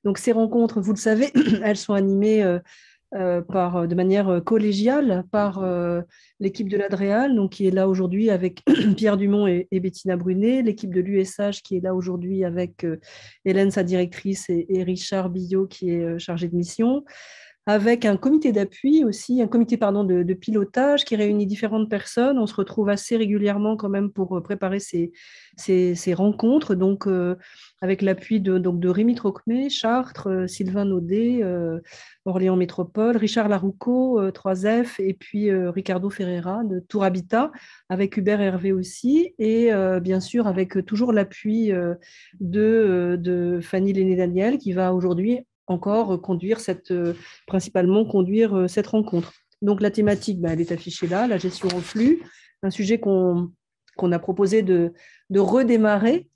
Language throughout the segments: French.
Donc ces rencontres, vous le savez, elles sont animées de manière collégiale par l'équipe de l'Adréal, donc qui est là aujourd'hui avec Pierre Dumont et Bettina Brunet, l'équipe de l'USH qui est là aujourd'hui avec Hélène, sa directrice, et Richard Billot qui est chargé de mission, avec un comité d'appui aussi, un comité pardon, de pilotage qui réunit différentes personnes. On se retrouve assez régulièrement quand même pour préparer ces rencontres, donc avec l'appui donc, de Rémi Trocmé, Chartres, Sylvain Naudet, Orléans Métropole, Richard Laroucault, 3F, et puis Ricardo Ferreira de Tour Habitat, avec Hubert Hervé aussi, et bien sûr avec toujours l'appui de Fanny Lenné-Daniel qui va aujourd'hui encore principalement conduire cette rencontre. Donc la thématique, elle est affichée là, la gestion en flux, un sujet qu'on a proposé de redémarrer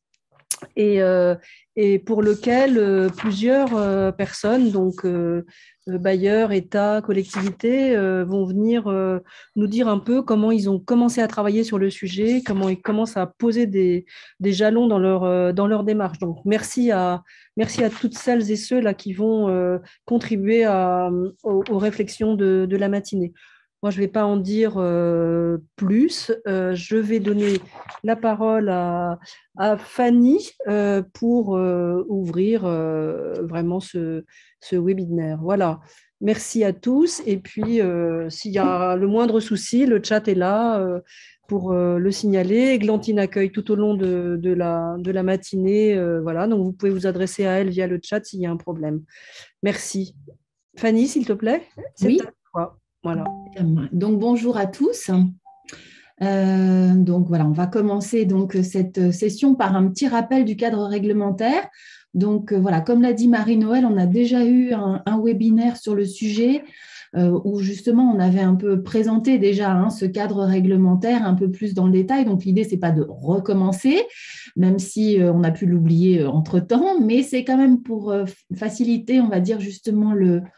et pour lequel plusieurs personnes, donc bailleurs, États, collectivités, vont venir nous dire un peu comment ils ont commencé à travailler sur le sujet, comment ils commencent à poser des jalons dans leur démarche. Donc merci à toutes celles et ceux là qui vont contribuer aux réflexions de la matinée. Moi, je ne vais pas en dire plus. Je vais donner la parole à Fanny pour ouvrir vraiment ce webinaire. Voilà. Merci à tous. Et puis, s'il y a le moindre souci, le chat est là pour le signaler. Églantine accueille tout au long de la matinée. Voilà. Donc, vous pouvez vous adresser à elle via le chat s'il y a un problème. Merci. Fanny, s'il te plaît, c'est à Oui, toi. Voilà. donc bonjour à tous. Donc voilà, on va commencer donc cette session par un petit rappel du cadre réglementaire. Donc voilà, comme l'a dit Marie-Noël, on a déjà eu un webinaire sur le sujet où justement on avait un peu présenté déjà ce cadre réglementaire un peu plus dans le détail. Donc l'idée, c'est pas de recommencer, même si on a pu l'oublier entre-temps, mais c'est quand même pour faciliter, on va dire justement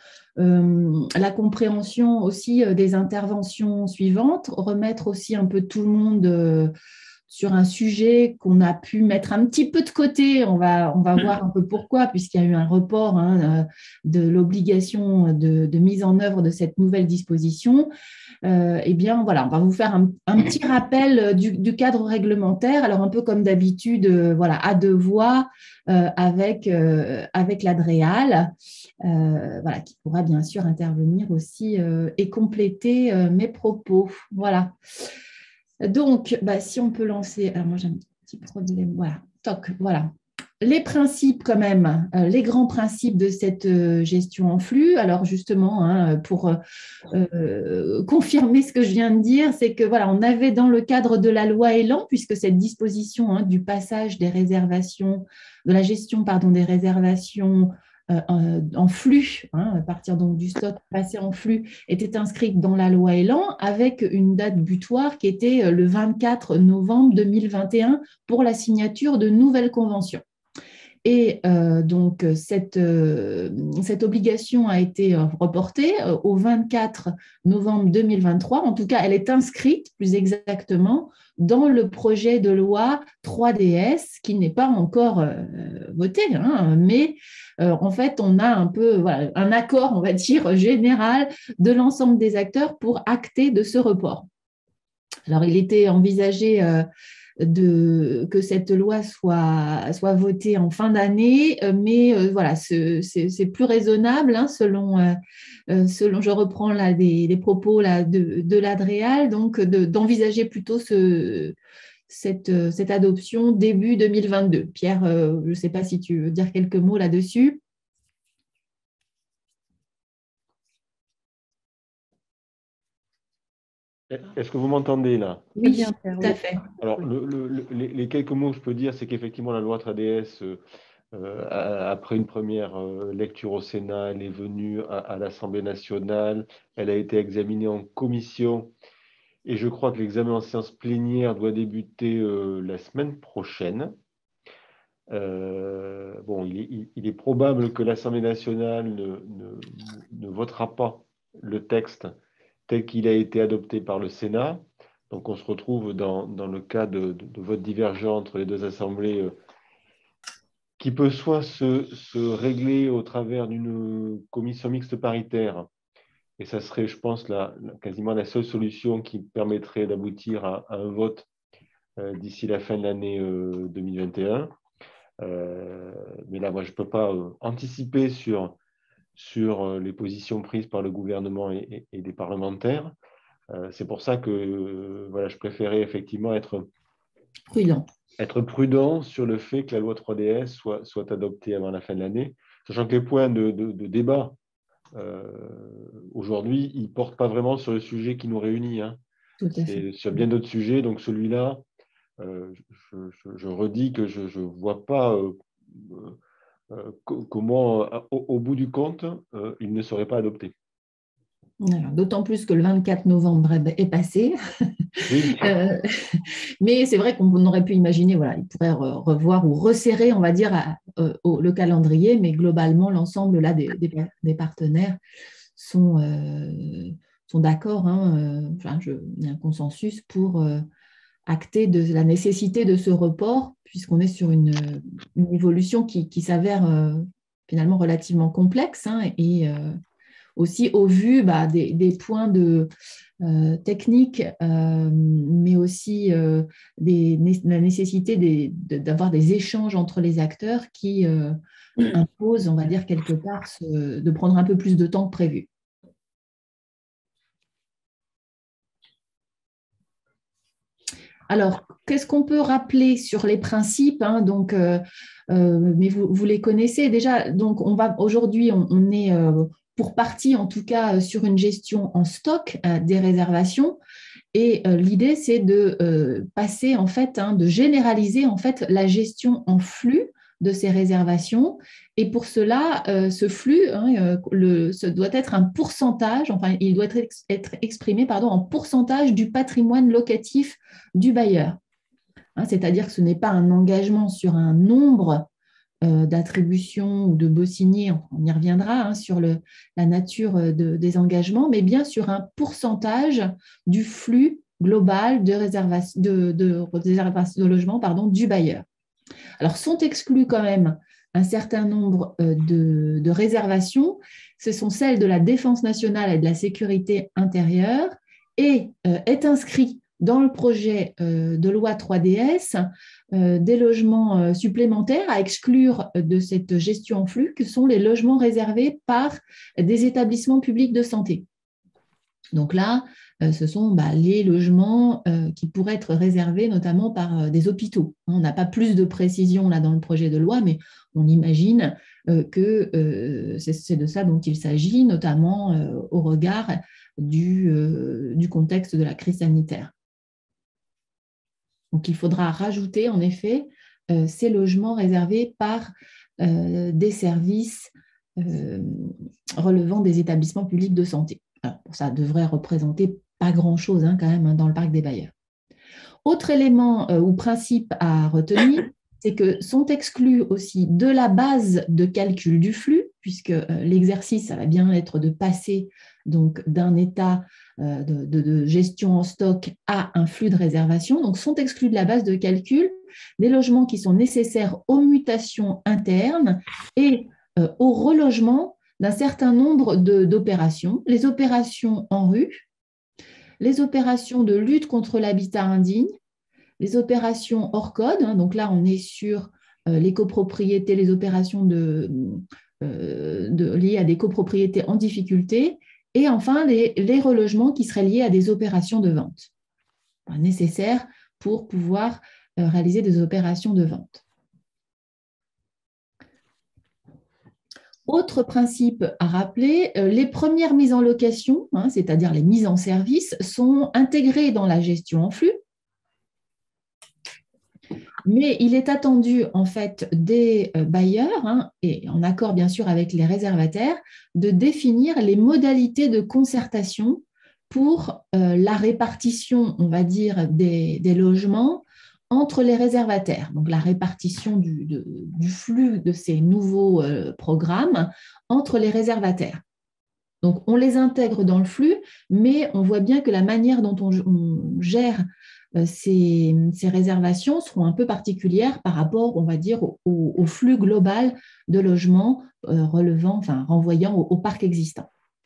la compréhension aussi des interventions suivantes, remettre aussi un peu tout le monde sur un sujet qu'on a pu mettre un petit peu de côté. On va voir un peu pourquoi, puisqu'il y a eu un report de l'obligation de mise en œuvre de cette nouvelle disposition. Eh bien, voilà, on va vous faire un petit rappel du cadre réglementaire. Alors, un peu comme d'habitude, voilà, à deux voix avec l'Adréal, voilà, qui pourra bien sûr intervenir aussi et compléter mes propos. Voilà. Donc, si on peut lancer. Alors, moi, j'ai un petit problème. Voilà. Toc, voilà. Les principes quand même, les grands principes de cette gestion en flux. Alors justement, pour confirmer ce que je viens de dire, c'est que voilà, on avait dans le cadre de la loi Elan, puisque cette disposition du passage des réservations, de la gestion pardon, des réservations en flux, à partir donc du stock passé en flux, était inscrite dans la loi Elan avec une date butoir qui était le 24 novembre 2021 pour la signature de nouvelles conventions. Et donc, cette obligation a été reportée au 24 novembre 2023. En tout cas, elle est inscrite plus exactement dans le projet de loi 3DS qui n'est pas encore voté, mais en fait, on a un peu voilà, un accord, on va dire, général de l'ensemble des acteurs pour acter de ce report. Alors, il était envisagé que cette loi soit votée en fin d'année, mais voilà, c'est plus raisonnable selon, je reprends là des propos là, de l'Adréal, donc d'envisager plutôt cette adoption début 2022. Pierre, je ne sais pas si tu veux dire quelques mots là-dessus. Est-ce que vous m'entendez là? Oui, Bien, Pierre, tout à oui. fait. Alors, les quelques mots que je peux dire, c'est qu'effectivement, la loi 3DS, après une première lecture au Sénat, elle est venue à l'Assemblée nationale, elle a été examinée en commission, et je crois que l'examen en séance plénière doit débuter la semaine prochaine. Bon, il est probable que l'Assemblée nationale ne votera pas le texte tel qu'il a été adopté par le Sénat. Donc, on se retrouve dans le cas de vote divergent entre les deux assemblées qui peut soit se régler au travers d'une commission mixte paritaire, et ça serait, je pense, quasiment la seule solution qui permettrait d'aboutir à un vote d'ici la fin de l'année 2021. Mais là, moi, je ne peux pas anticiper sur les positions prises par le gouvernement et des parlementaires. C'est pour ça que voilà, je préférais effectivement être prudent sur le fait que la loi 3DS soit adoptée avant la fin de l'année, sachant que les points de débat aujourd'hui, ils ne portent pas vraiment sur le sujet qui nous réunit. Hein. C'est sur bien d'autres sujets. Donc celui-là, je redis que je ne vois pas comment, au bout du compte, il ne serait pas adopté. D'autant plus que le 24 novembre est passé. Oui. Mais c'est vrai qu'on aurait pu imaginer, voilà, il pourrait revoir ou resserrer, on va dire, le calendrier, mais globalement, l'ensemble là, des partenaires sont d'accord. Hein, il y a un consensus pour acter de la nécessité de ce report, puisqu'on est sur une évolution qui s'avère finalement relativement complexe, hein, et aussi au vu des points techniques, mais aussi la nécessité d'avoir des échanges entre les acteurs qui imposent, on va dire, quelque part, de prendre un peu plus de temps que prévu. Alors, qu'est-ce qu'on peut rappeler sur les principes, hein, donc, mais vous les connaissez déjà. Donc, aujourd'hui, on est pour partie, en tout cas, sur une gestion en stock des réservations. Et l'idée, c'est de passer, en fait, hein, de généraliser en fait la gestion en flux de ces réservations. Et pour cela, ce flux, hein, ce doit être un pourcentage, enfin, il doit être exprimé en pourcentage du patrimoine locatif du bailleur. Hein, c'est-à-dire que ce n'est pas un engagement sur un nombre d'attribution ou de baux signés, on y reviendra, hein, sur la nature des engagements, mais bien sur un pourcentage du flux global de logement du bailleur. Alors, sont exclus quand même un certain nombre de réservations. Ce sont celles de la défense nationale et de la sécurité intérieure, et est inscrit dans le projet de loi 3DS des logements supplémentaires à exclure de cette gestion en flux, que sont les logements réservés par des établissements publics de santé. Donc là, ce sont les logements qui pourraient être réservés notamment par des hôpitaux. On n'a pas plus de précision là dans le projet de loi, mais on imagine que c'est de ça dont il s'agit, notamment au regard du contexte de la crise sanitaire. Donc, il faudra rajouter, en effet, ces logements réservés par des services relevant des établissements publics de santé. Alors, ça devrait représenter pas grand-chose quand même dans le parc des bailleurs. Autre élément ou principe à retenir, c'est que sont exclus aussi de la base de calcul du flux, puisque l'exercice, ça va bien être de passer donc d'un état de gestion en stock à un flux de réservation. Donc, sont exclus de la base de calcul des logements qui sont nécessaires aux mutations internes et au relogement d'un certain nombre d'opérations, les opérations en rue, les opérations de lutte contre l'habitat indigne, les opérations hors code, hein, donc là on est sur les copropriétés, les opérations liées à des copropriétés en difficulté, et enfin les relogements qui seraient liés à des opérations de vente, nécessaires pour pouvoir réaliser des opérations de vente. Autre principe à rappeler, les premières mises en location, hein, c'est-à-dire les mises en service, sont intégrées dans la gestion en flux. Mais il est attendu en fait des bailleurs, hein, et en accord bien sûr avec les réservataires, de définir les modalités de concertation pour la répartition, on va dire, des logements entre les réservataires. Donc la répartition du flux de ces nouveaux programmes entre les réservataires. Donc on les intègre dans le flux, mais on voit bien que la manière dont on gère ces réservations seront un peu particulières par rapport, on va dire, au flux global de logements renvoyant au parc existant.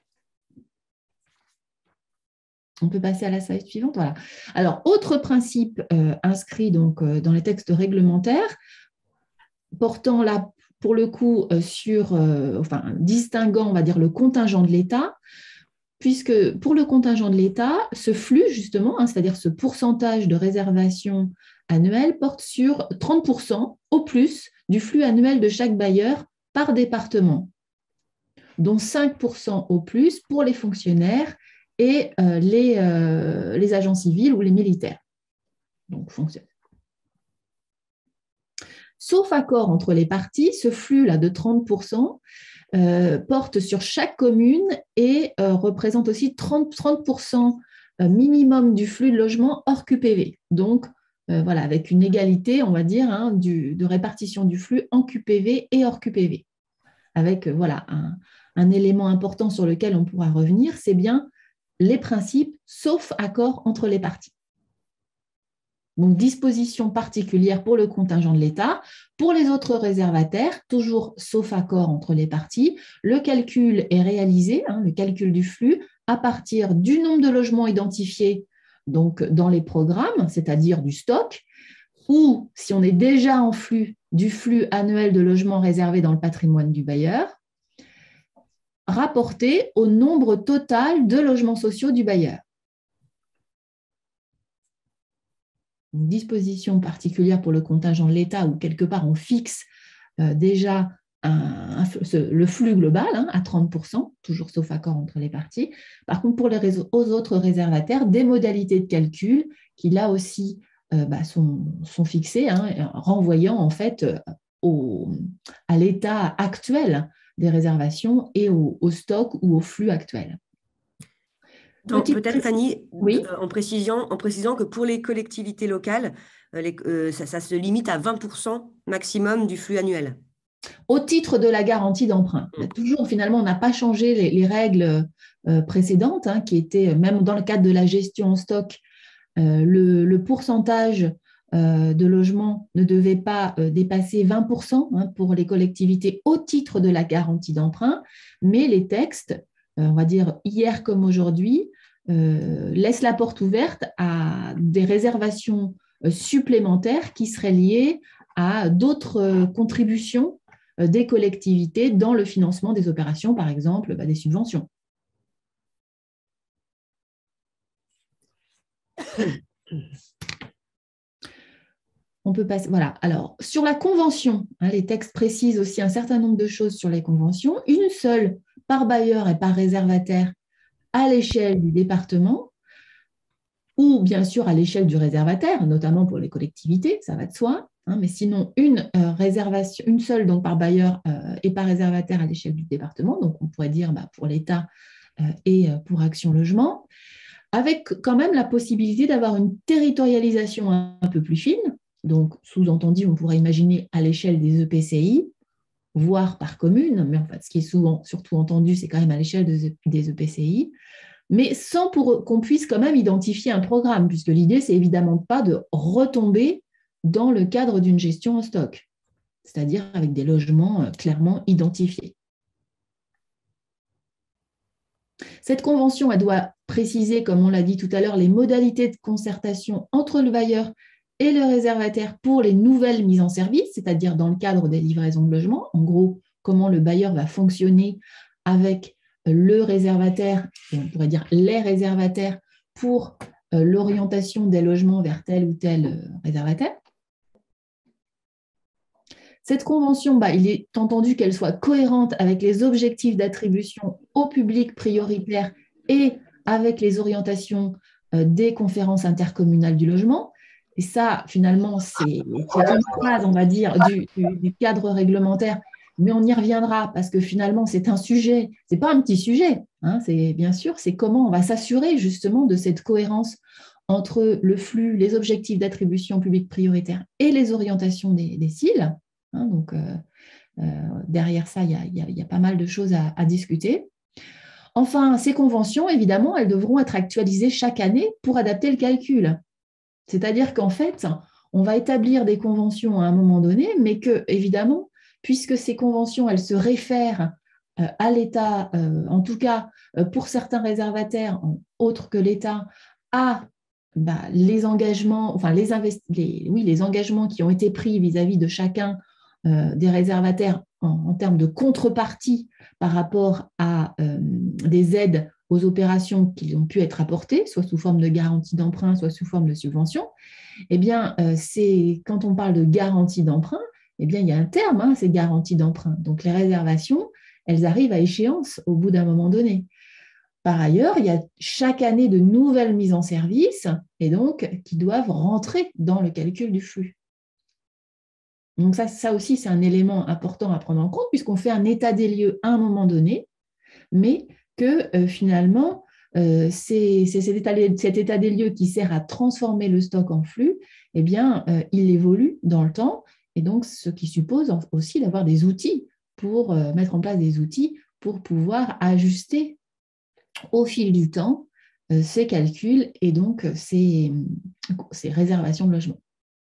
On peut passer à la slide suivante. Voilà. Alors, autre principe inscrit donc, dans les textes réglementaires, portant là, pour le coup, distinguant, on va dire, le contingent de l'État, puisque pour le contingent de l'État, ce flux, justement, c'est-à-dire ce pourcentage de réservation annuelle, porte sur 30% au plus du flux annuel de chaque bailleur par département, dont 5% au plus pour les fonctionnaires et les agents civils ou les militaires. Donc, fonctionnaires. Sauf accord entre les parties, ce flux-là de 30% porte sur chaque commune et représente aussi 30% minimum du flux de logement hors QPV. Donc, avec une égalité, on va dire, de répartition du flux en QPV et hors QPV. Avec un élément important sur lequel on pourra revenir, c'est bien les principes sauf accord entre les parties. Donc, disposition particulière pour le contingent de l'État. Pour les autres réservataires, toujours sauf accord entre les parties, le calcul est réalisé, le calcul du flux, à partir du nombre de logements identifiés donc, dans les programmes, c'est-à-dire du stock, ou si on est déjà en flux, du flux annuel de logements réservés dans le patrimoine du bailleur, rapporté au nombre total de logements sociaux du bailleur. Une disposition particulière pour le contingent de l'État où quelque part on fixe déjà le flux global à 30%, toujours sauf accord entre les parties. Par contre, pour aux autres réservataires, des modalités de calcul qui là aussi sont fixées, renvoyant en fait à l'état actuel des réservations et au stock ou au flux actuel. Donc, peut-être, Fanny, oui. en précisant que pour les collectivités locales, ça se limite à 20% maximum du flux annuel. Au titre de la garantie d'emprunt. Toujours, finalement, on n'a pas changé les règles précédentes, qui étaient, même dans le cadre de la gestion en stock, le pourcentage de logements ne devait pas dépasser 20% pour les collectivités au titre de la garantie d'emprunt, mais les textes, on va dire hier comme aujourd'hui, laissent la porte ouverte à des réservations supplémentaires qui seraient liées à d'autres contributions des collectivités dans le financement des opérations, par exemple des subventions. On peut passer, voilà. Alors, sur la convention, les textes précisent aussi un certain nombre de choses sur les conventions. Une seule par bailleur et par réservataire à l'échelle du département ou bien sûr à l'échelle du réservataire, notamment pour les collectivités, ça va de soi. Mais sinon, une seule donc par bailleur et par réservataire à l'échelle du département. Donc, on pourrait dire pour l'État et pour Action Logement, avec quand même la possibilité d'avoir une territorialisation un peu plus fine. Donc, sous-entendu, on pourrait imaginer à l'échelle des EPCI, voire par commune, mais en fait, ce qui est souvent surtout entendu, c'est quand même à l'échelle des EPCI, mais sans qu'on puisse quand même identifier un programme, puisque l'idée, c'est évidemment pas de retomber dans le cadre d'une gestion en stock, c'est-à-dire avec des logements clairement identifiés. Cette convention, elle doit préciser, comme on l'a dit tout à l'heure, les modalités de concertation entre le bailleur et le réservataire pour les nouvelles mises en service, c'est-à-dire dans le cadre des livraisons de logements. En gros, comment le bailleur va fonctionner avec le réservataire, et on pourrait dire les réservataires, pour l'orientation des logements vers tel ou tel réservataire. Cette convention, il est entendu qu'elle soit cohérente avec les objectifs d'attribution au public prioritaire et avec les orientations des conférences intercommunales du logement. Et ça, finalement, c'est une phrase, on va dire, du cadre réglementaire, mais on y reviendra parce que finalement, c'est un sujet, ce n'est pas un petit sujet, c'est bien sûr, c'est comment on va s'assurer justement de cette cohérence entre le flux, les objectifs d'attribution publique prioritaire et les orientations des CIL. Donc, derrière ça, il y a pas mal de choses à discuter. Enfin, ces conventions, évidemment, elles devront être actualisées chaque année pour adapter le calcul. C'est-à-dire qu'en fait, on va établir des conventions à un moment donné, mais que, évidemment, puisque ces conventions, elles se réfèrent à l'État, en tout cas pour certains réservataires autres que l'État, à les engagements, enfin les engagements qui ont été pris vis-à-vis de chacun des réservataires en termes de contrepartie par rapport à des aides aux opérations qui ont pu être apportées, soit sous forme de garantie d'emprunt, soit sous forme de subvention. Eh bien, quand on parle de garantie d'emprunt, eh bien, il y a un terme, hein, ces garanties d'emprunt. Donc, les réservations, elles arrivent à échéance au bout d'un moment donné. Par ailleurs, il y a chaque année de nouvelles mises en service et donc qui doivent rentrer dans le calcul du flux. Donc ça aussi, c'est un élément important à prendre en compte puisqu'on fait un état des lieux à un moment donné, mais que finalement, c'est cet état des lieux qui sert à transformer le stock en flux, eh bien, il évolue dans le temps et donc ce qui suppose aussi d'avoir des outils pour mettre en place des outils pour pouvoir ajuster au fil du temps ces calculs et donc ces réservations de logement.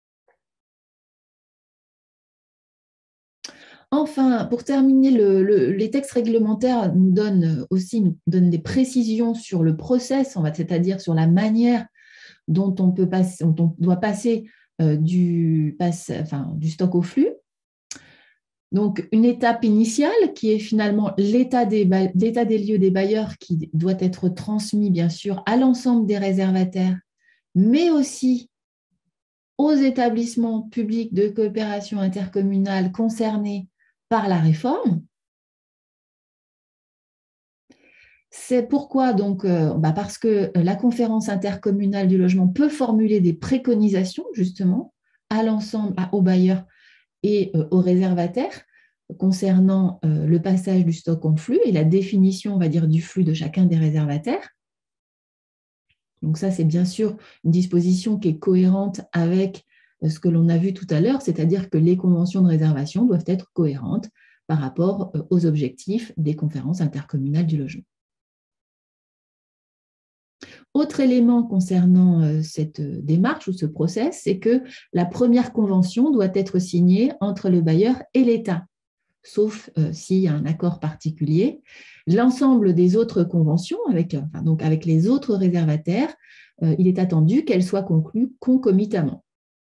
Enfin, pour terminer, les textes réglementaires nous donnent des précisions sur le process, c'est-à-dire sur la manière dont on doit passer du stock au flux. Donc, une étape initiale qui est finalement l'état des lieux des bailleurs qui doit être transmis, bien sûr, à l'ensemble des réservataires, mais aussi aux établissements publics de coopération intercommunale concernés par la réforme. C'est pourquoi, donc, parce que la conférence intercommunale du logement peut formuler des préconisations, justement, à l'ensemble, aux bailleurs et aux réservataires concernant le passage du stock en flux et la définition, on va dire, du flux de chacun des réservataires. Donc ça, c'est bien sûr une disposition qui est cohérente avec ce que l'on a vu tout à l'heure, c'est-à-dire que les conventions de réservation doivent être cohérentes par rapport aux objectifs des conférences intercommunales du logement. Autre élément concernant cette démarche ou ce process, c'est que la première convention doit être signée entre le bailleur et l'État, sauf s'il y a un accord particulier. L'ensemble des autres conventions, avec les autres réservataires, il est attendu qu'elles soient conclues concomitamment.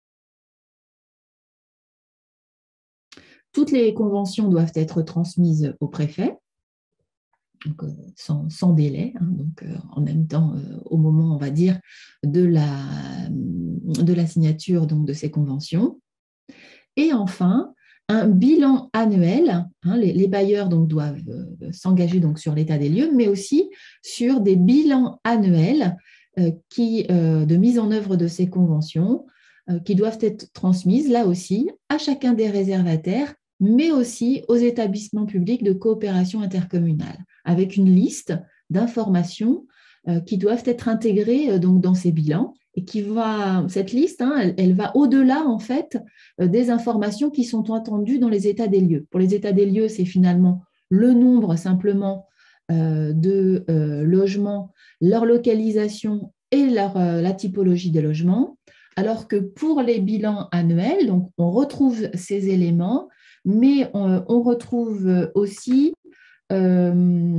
Toutes les conventions doivent être transmises au préfet, donc, sans délai, hein, donc en même temps au moment, on va dire, de la signature donc, de ces conventions. Et enfin, un bilan annuel, hein, les bailleurs donc, doivent s'engager donc, sur l'état des lieux, mais aussi sur des bilans annuels de mise en œuvre de ces conventions qui doivent être transmises, là aussi, à chacun des réservataires, mais aussi aux établissements publics de coopération intercommunale, avec une liste d'informations qui doivent être intégrées donc, dans ces bilans et cette liste, hein, elle va au-delà en fait des informations qui sont attendues dans les états des lieux. Pour les états des lieux, c'est finalement le nombre simplement de logements, leur localisation et la typologie des logements, alors que pour les bilans annuels, donc, on retrouve ces éléments, mais on retrouve aussi la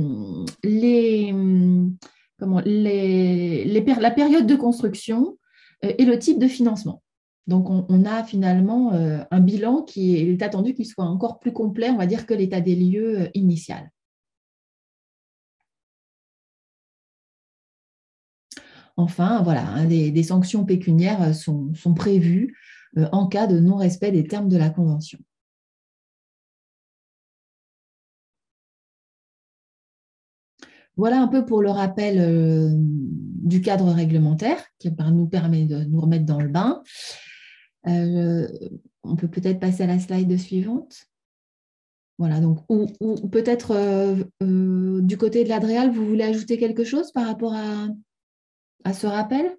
période de construction et le type de financement. Donc, on a finalement un bilan qui est attendu qu'il soit encore plus complet, on va dire, que l'état des lieux initial. Enfin, voilà, hein, des sanctions pécuniaires sont prévues en cas de non-respect des termes de la Convention. Voilà un peu pour le rappel du cadre réglementaire qui nous permet de nous remettre dans le bain. On peut peut-être passer à la slide suivante. Voilà, donc, ou peut-être du côté de l'Adréal, vous voulez ajouter quelque chose par rapport à ce rappel?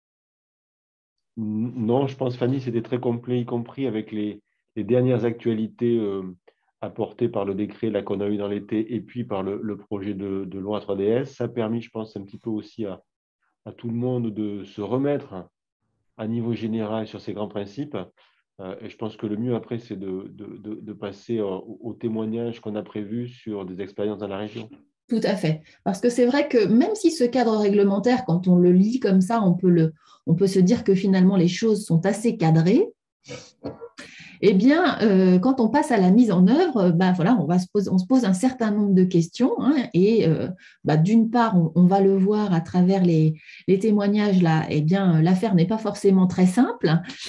Non, je pense, Fanny, c'était très complet, y compris avec les dernières actualités apportées par le décret là qu'on a eu dans l'été et puis par le projet de loi 3DS. Ça a permis, je pense, un petit peu aussi à tout le monde de se remettre à niveau général sur ces grands principes. Et je pense que le mieux après, c'est de passer au témoignage qu'on a prévu sur des expériences dans la région. Tout à fait. Parce que c'est vrai que même si ce cadre réglementaire, quand on le lit comme ça, on peut se dire que finalement les choses sont assez cadrées. Eh bien, quand on passe à la mise en œuvre, voilà, on se pose un certain nombre de questions. Hein, et d'une part, on va le voir à travers les témoignages là. Eh bien, l'affaire n'est pas forcément très simple,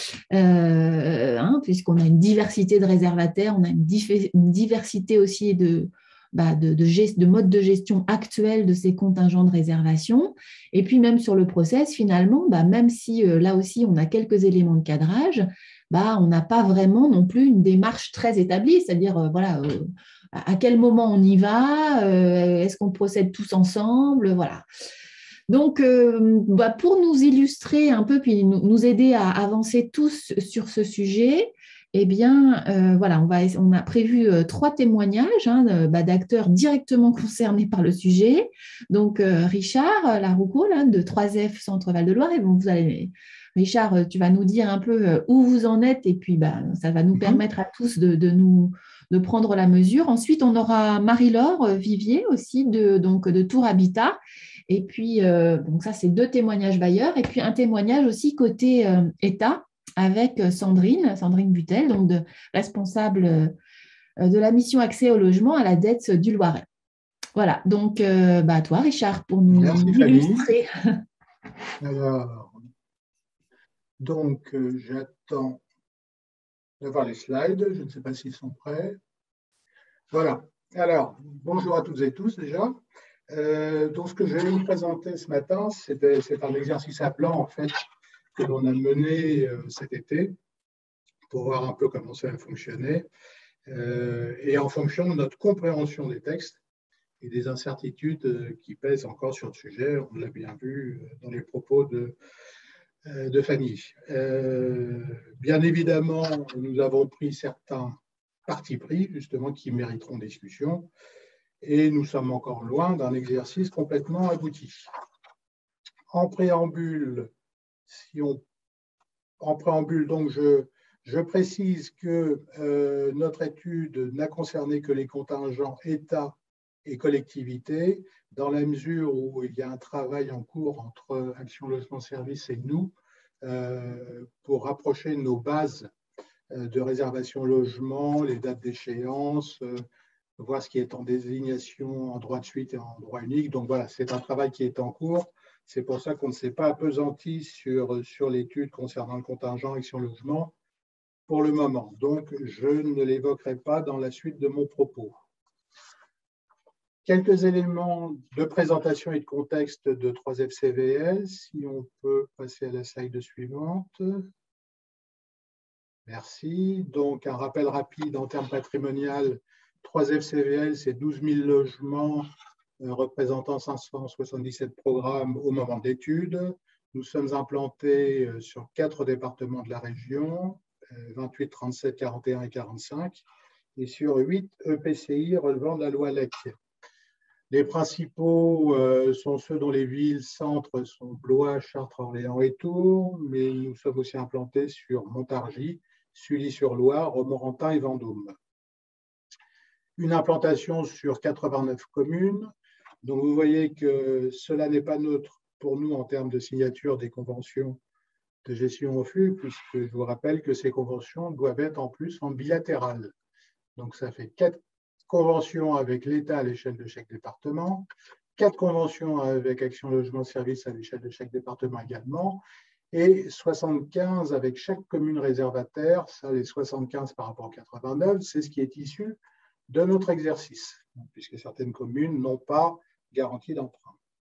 puisqu'on a une diversité de réservataires, on a une diversité aussi de modes de gestion actuels de ces contingents de réservation. Et puis même sur le process, finalement, même si là aussi on a quelques éléments de cadrage, on n'a pas vraiment non plus une démarche très établie, c'est-à-dire à quel moment on y va, est-ce qu'on procède tous ensemble, voilà. Donc, pour nous illustrer un peu, puis nous aider à avancer tous sur ce sujet, eh bien, on a prévu 3 témoignages d'acteurs directement concernés par le sujet. Donc, Richard Laroucault, de 3F Centre Val-de-Loire, et vous allez... Richard, tu vas nous dire un peu où vous en êtes et puis ça va nous permettre à tous de prendre la mesure. Ensuite, on aura Marie-Laure Vivier aussi de Tour Habitat. Et puis, donc ça, c'est 2 témoignages bailleurs. Et puis, un témoignage aussi côté État avec Sandrine Butel, donc responsable de la mission accès au logement à la dette du Loiret. Voilà, donc à toi, Richard, pour nous illustrer. Alors, donc, j'attends d'avoir les slides. Je ne sais pas s'ils sont prêts. Voilà. Alors, bonjour à toutes et tous déjà. Donc, ce que je vais vous présenter ce matin, c'est un exercice à plan, en fait, que l'on a mené cet été pour voir un peu comment ça va fonctionner. Et en fonction de notre compréhension des textes et des incertitudes qui pèsent encore sur le sujet, on l'a bien vu dans les propos de Fanny. Bien évidemment, nous avons pris certains partis pris, justement, qui mériteront discussion, et nous sommes encore loin d'un exercice complètement abouti. En préambule, donc, je précise que notre étude n'a concerné que les contingents État et collectivités, dans la mesure où il y a un travail en cours entre Action Logement Service et nous pour rapprocher nos bases de réservation logement, les dates d'échéance, voir ce qui est en désignation en droit de suite et en droit unique. Donc voilà, c'est un travail qui est en cours. C'est pour ça qu'on ne s'est pas appesanti sur l'étude concernant le contingent Action Logement pour le moment. Donc, je ne l'évoquerai pas dans la suite de mon propos. Quelques éléments de présentation et de contexte de 3FCVL, si on peut passer à la slide suivante. Merci. Donc, un rappel rapide en termes patrimonial, 3FCVL, c'est 12 000 logements représentant 577 programmes au moment de l'étude. Nous sommes implantés sur 4 départements de la région, 28, 37, 41 et 45, et sur 8 EPCI relevant de la loi LEC. Les principaux sont ceux dont les villes-centres sont Blois, Chartres, Orléans et Tours, mais nous sommes aussi implantés sur Montargis, Sully-sur-Loire, Romorantin et Vendôme. Une implantation sur 89 communes. Donc vous voyez que cela n'est pas neutre pour nous en termes de signature des conventions de gestion au flux, puisque je vous rappelle que ces conventions doivent être en plus en bilatéral. Donc ça fait 4 conventions avec l'État à l'échelle de chaque département, 4 conventions avec Action Logement Service à l'échelle de chaque département également, et 75 avec chaque commune réservataire. Ça, les 75 par rapport aux 89, c'est ce qui est issu de notre exercice, puisque certaines communes n'ont pas garantie d'emprunt.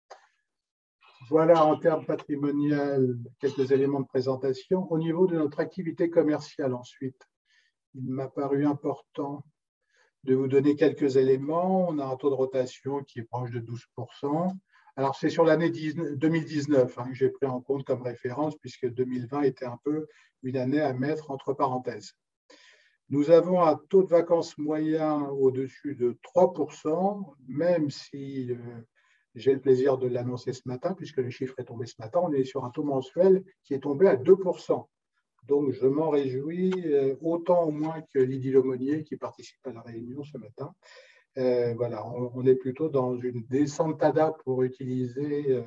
Voilà en termes patrimonial quelques éléments de présentation. Au niveau de notre activité commerciale ensuite, il m'a paru important de vous donner quelques éléments. On a un taux de rotation qui est proche de 12%. Alors, c'est sur l'année 2019 que j'ai pris en compte comme référence, puisque 2020 était un peu une année à mettre entre parenthèses. Nous avons un taux de vacances moyen au-dessus de 3%, même si J'ai le plaisir de l'annoncer ce matin, puisque le chiffre est tombé ce matin. On est sur un taux mensuel qui est tombé à 2%. Donc, je m'en réjouis autant au moins que Lydie Lemonnier qui participe à la réunion ce matin. Voilà, on est plutôt dans une descentada pour utiliser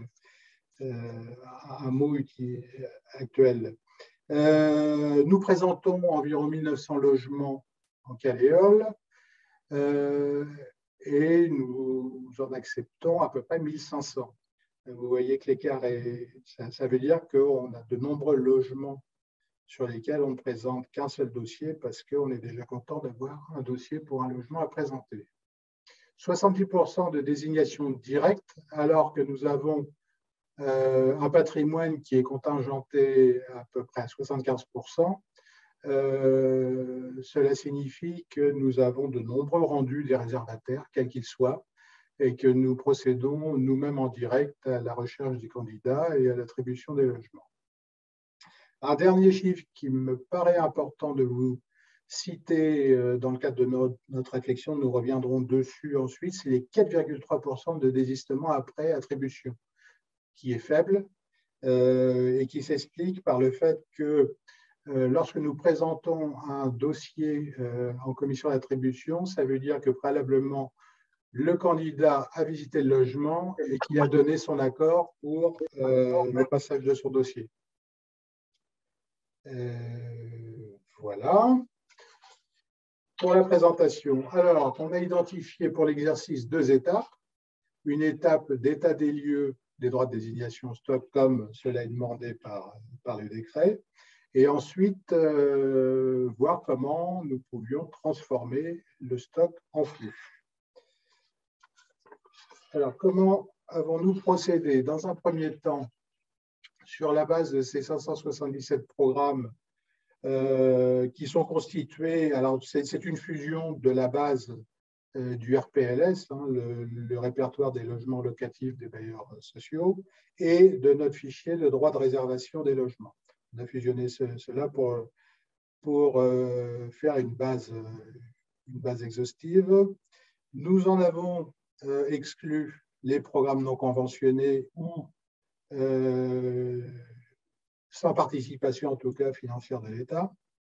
un mot actuel. Nous présentons environ 1900 logements en Caléole et nous en acceptons à peu près 1500. Vous voyez que l'écart ça veut dire qu'on a de nombreux logements sur lesquels on ne présente qu'un seul dossier parce qu'on est déjà content d'avoir un dossier pour un logement à présenter. 70% de désignation directe, alors que nous avons un patrimoine qui est contingenté à peu près à 75%. Cela signifie que nous avons de nombreux rendus des réservataires, quels qu'ils soient, et que nous procédons nous-mêmes en direct à la recherche des candidats et à l'attribution des logements. Un dernier chiffre qui me paraît important de vous citer dans le cadre de notre réflexion, nous reviendrons dessus ensuite, c'est les 4,3% de désistement après attribution, qui est faible et qui s'explique par le fait que lorsque nous présentons un dossier en commission d'attribution, ça veut dire que préalablement, le candidat a visité le logement et qu'il a donné son accord pour le passage de son dossier. Voilà. Pour la présentation, alors, on a identifié pour l'exercice 2 étapes. Une étape d'état des lieux des droits de désignation stock, comme cela est demandé par le décret, et ensuite voir comment nous pouvions transformer le stock en flux. Alors, comment avons-nous procédé? Dans un premier temps, sur la base de ces 577 programmes qui sont constitués, alors c'est une fusion de la base du RPLS, hein, le répertoire des logements locatifs des bailleurs sociaux, et de notre fichier de droit de réservation des logements. On a fusionné cela pour faire une base exhaustive. Nous en avons exclu les programmes non conventionnés ou sans participation, en tout cas financière de l'État.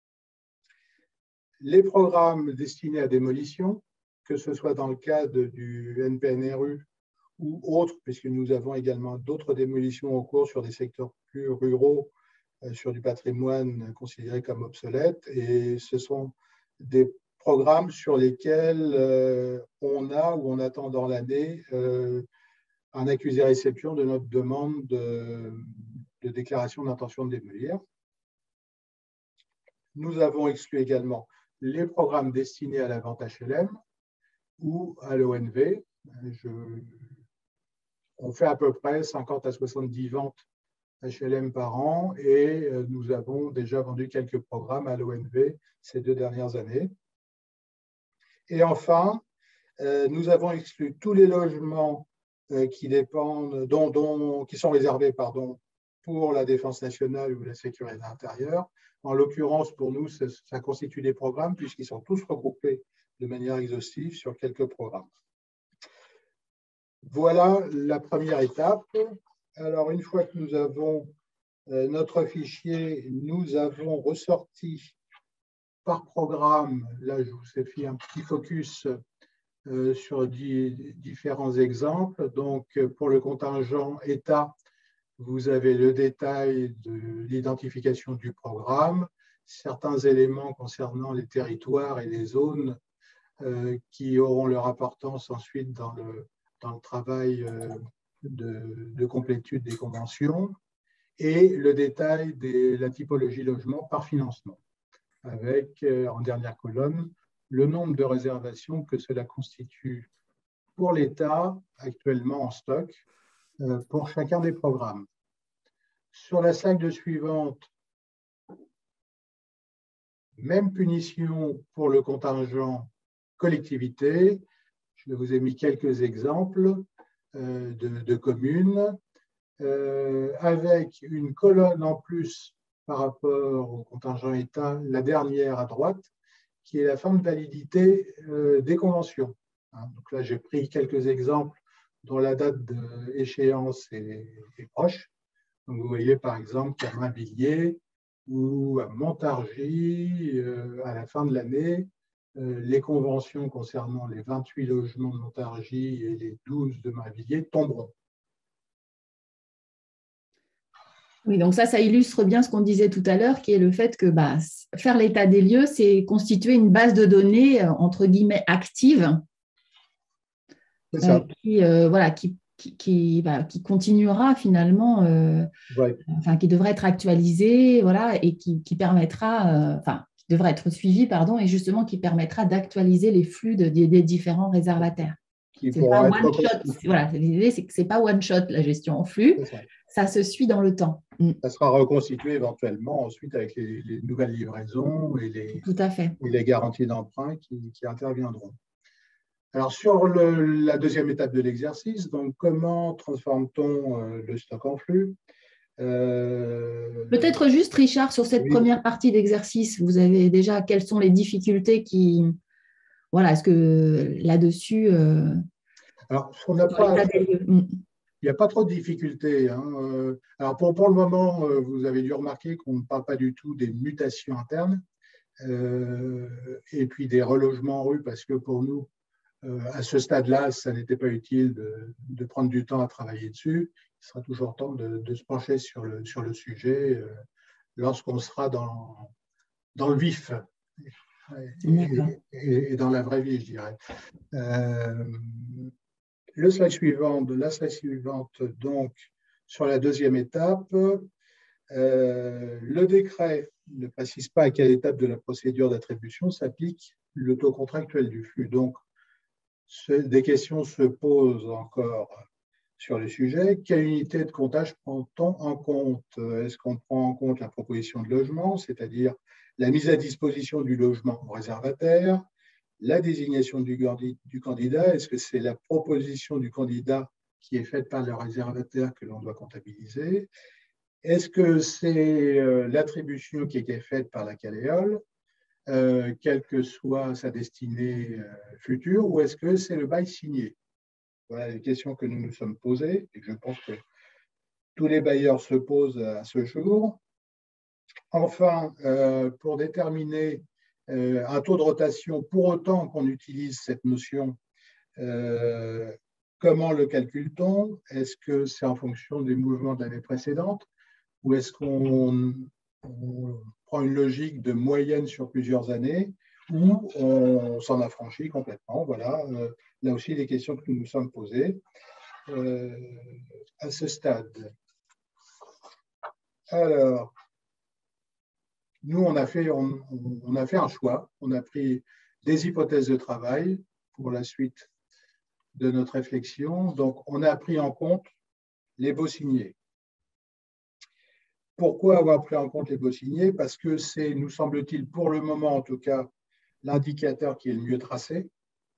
Les programmes destinés à démolition, que ce soit dans le cadre du NPNRU ou autres, puisque nous avons également d'autres démolitions en cours sur des secteurs plus ruraux, sur du patrimoine considéré comme obsolète. Et ce sont des programmes sur lesquels on a ou on attend dans l'année un accusé-réception de notre demande de déclaration d'intention de démolir. Nous avons exclu également les programmes destinés à la vente HLM ou à l'ONV. On fait à peu près 50 à 70 ventes HLM par an et nous avons déjà vendu quelques programmes à l'ONV ces 2 dernières années. Et enfin, nous avons exclu tous les logements qui dépendent, qui sont réservés pour la défense nationale ou la sécurité intérieure. En l'occurrence, pour nous, ça constitue des programmes puisqu'ils sont tous regroupés de manière exhaustive sur quelques programmes. Voilà la première étape. Alors, une fois que nous avons notre fichier, nous avons ressorti par programme, là je vous ai fait un petit focus sur différents exemples. Donc, pour le contingent État, vous avez le détail de l'identification du programme, certains éléments concernant les territoires et les zones qui auront leur importance ensuite dans le travail de complétude des conventions, et le détail de la typologie logement par financement, avec en dernière colonne le nombre de réservations que cela constitue pour l'État actuellement en stock pour chacun des programmes. Sur la slide suivante, même punition pour le contingent collectivité. Je vous ai mis quelques exemples de communes avec une colonne en plus par rapport au contingent État, la dernière à droite, qui est la fin de validité des conventions. Donc là, j'ai pris quelques exemples dont la date d'échéance est proche. Donc, vous voyez par exemple qu'à Mainvilliers ou à Montargis, à la fin de l'année, les conventions concernant les 28 logements de Montargis et les 12 de Mainvilliers tomberont. Oui, donc ça illustre bien ce qu'on disait tout à l'heure, qui est le fait que faire l'état des lieux, c'est constituer une base de données, entre guillemets, active, qui continuera finalement, Ouais. qui devrait être actualisée, et qui permettra, qui devrait être suivie, pardon, et justement qui permettra d'actualiser les flux des différents réservataires. C'est pas one shot. Voilà, l'idée, c'est que c'est pas one shot la gestion en flux. Ça se suit dans le temps. Ça sera reconstitué éventuellement ensuite avec les nouvelles livraisons et Tout à fait. les garanties d'emprunt qui interviendront. Alors, sur la deuxième étape de l'exercice, donc comment transforme-t-on le stock en flux? Peut-être juste, Richard, sur cette première partie d'exercice, vous avez déjà quelles sont les difficultés qui… Voilà, est-ce que là-dessus… Alors, on n'a pas… Il n'y a pas trop de difficultés. Hein. Alors, pour le moment, vous avez dû remarquer qu'on ne parle pas du tout des mutations internes et puis des relogements en rue, parce que pour nous, à ce stade-là, ça n'était pas utile de prendre du temps à travailler dessus. Il sera toujours temps de se pencher sur le sujet lorsqu'on sera dans le vif et dans la vraie vie, je dirais. La slide suivante, donc, sur la deuxième étape, le décret ne précise pas à quelle étape de la procédure d'attribution s'applique le taux contractuel du flux. Donc, des questions se posent encore sur le sujet. Quelle unité de comptage prend-on en compte? Est-ce qu'on prend en compte la proposition de logement, c'est-à-dire la mise à disposition du logement au réservataire, la désignation du candidat? Est-ce que c'est la proposition du candidat qui est faite par le réservataire que l'on doit comptabiliser? Est-ce que c'est l'attribution qui est faite par la Caleol, quelle que soit sa destinée future, ou est-ce que c'est le bail signé? Voilà les questions que nous nous sommes posées et que je pense que tous les bailleurs se posent à ce jour. Enfin, pour déterminer un taux de rotation, pour autant qu'on utilise cette notion, comment le calcule-t-on? Est-ce que c'est en fonction des mouvements de l'année précédente ou est-ce qu'on prend une logique de moyenne sur plusieurs années ou on s'en affranchit complètement? Voilà, là aussi des questions que nous nous sommes posées à ce stade. Alors, nous, on a fait un choix. On a pris des hypothèses de travail pour la suite de notre réflexion. Donc, on a pris en compte les baux signés. Pourquoi avoir pris en compte les baux signés? Parce que c'est, nous semble-t-il, pour le moment en tout cas, l'indicateur qui est le mieux tracé.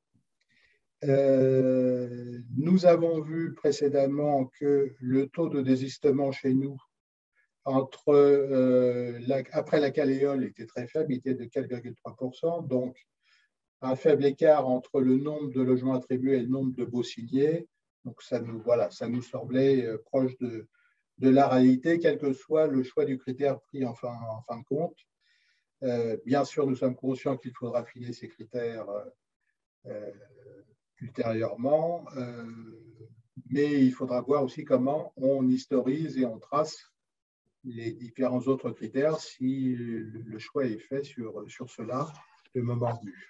Nous avons vu précédemment que le taux de désistement chez nous après la Caleol était très faible, il était de 4,3%, donc un faible écart entre le nombre de logements attribués et le nombre de baux signés. Donc ça nous semblait proche de la réalité, quel que soit le choix du critère pris en fin de compte. Bien sûr, nous sommes conscients qu'il faudra affiner ces critères ultérieurement, mais il faudra voir aussi comment on historise et on trace les différents autres critères si le choix est fait sur cela le moment venu.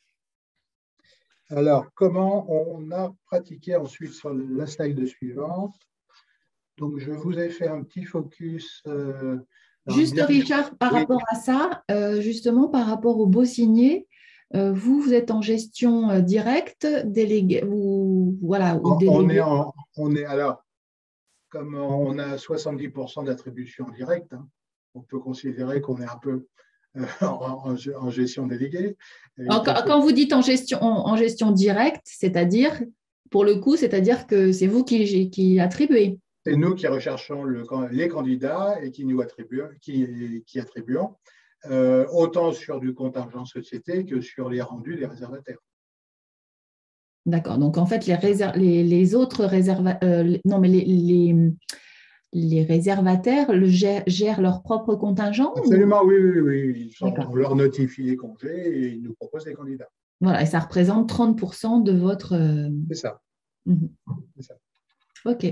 Alors, comment on a pratiqué ensuite sur la slide suivante? Donc, je vous ai fait un petit focus. Juste, Richard, par rapport à ça, justement, par rapport au baux signé, vous êtes en gestion directe, déléguée, ou voilà, ou déléguée. Alors, comme on a 70% d'attribution directe, hein, on peut considérer qu'on est un peu en gestion déléguée. Quand vous dites en gestion directe, c'est-à-dire, pour le coup, c'est-à-dire que c'est vous qui attribuez. C'est nous qui recherchons les candidats et qui attribuons autant sur du compte argent société que sur les rendus des réservataires. D'accord. Donc, en fait, les autres non, mais les réservataires gèrent leur propre contingent Absolument, oui, oui, oui. D'accord. On leur notifie les congés et ils nous proposent des candidats. Voilà, et ça représente 30% de votre… C'est ça. C'est ça. OK.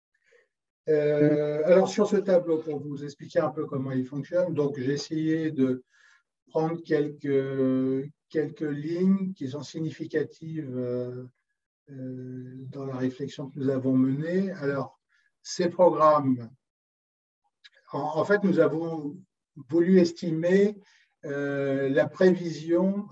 Alors, sur ce tableau, pour vous expliquer un peu comment il fonctionne, donc j'ai essayé de prendre quelques lignes qui sont significatives dans la réflexion que nous avons menée. Alors, ces programmes, en fait, nous avons voulu estimer la prévision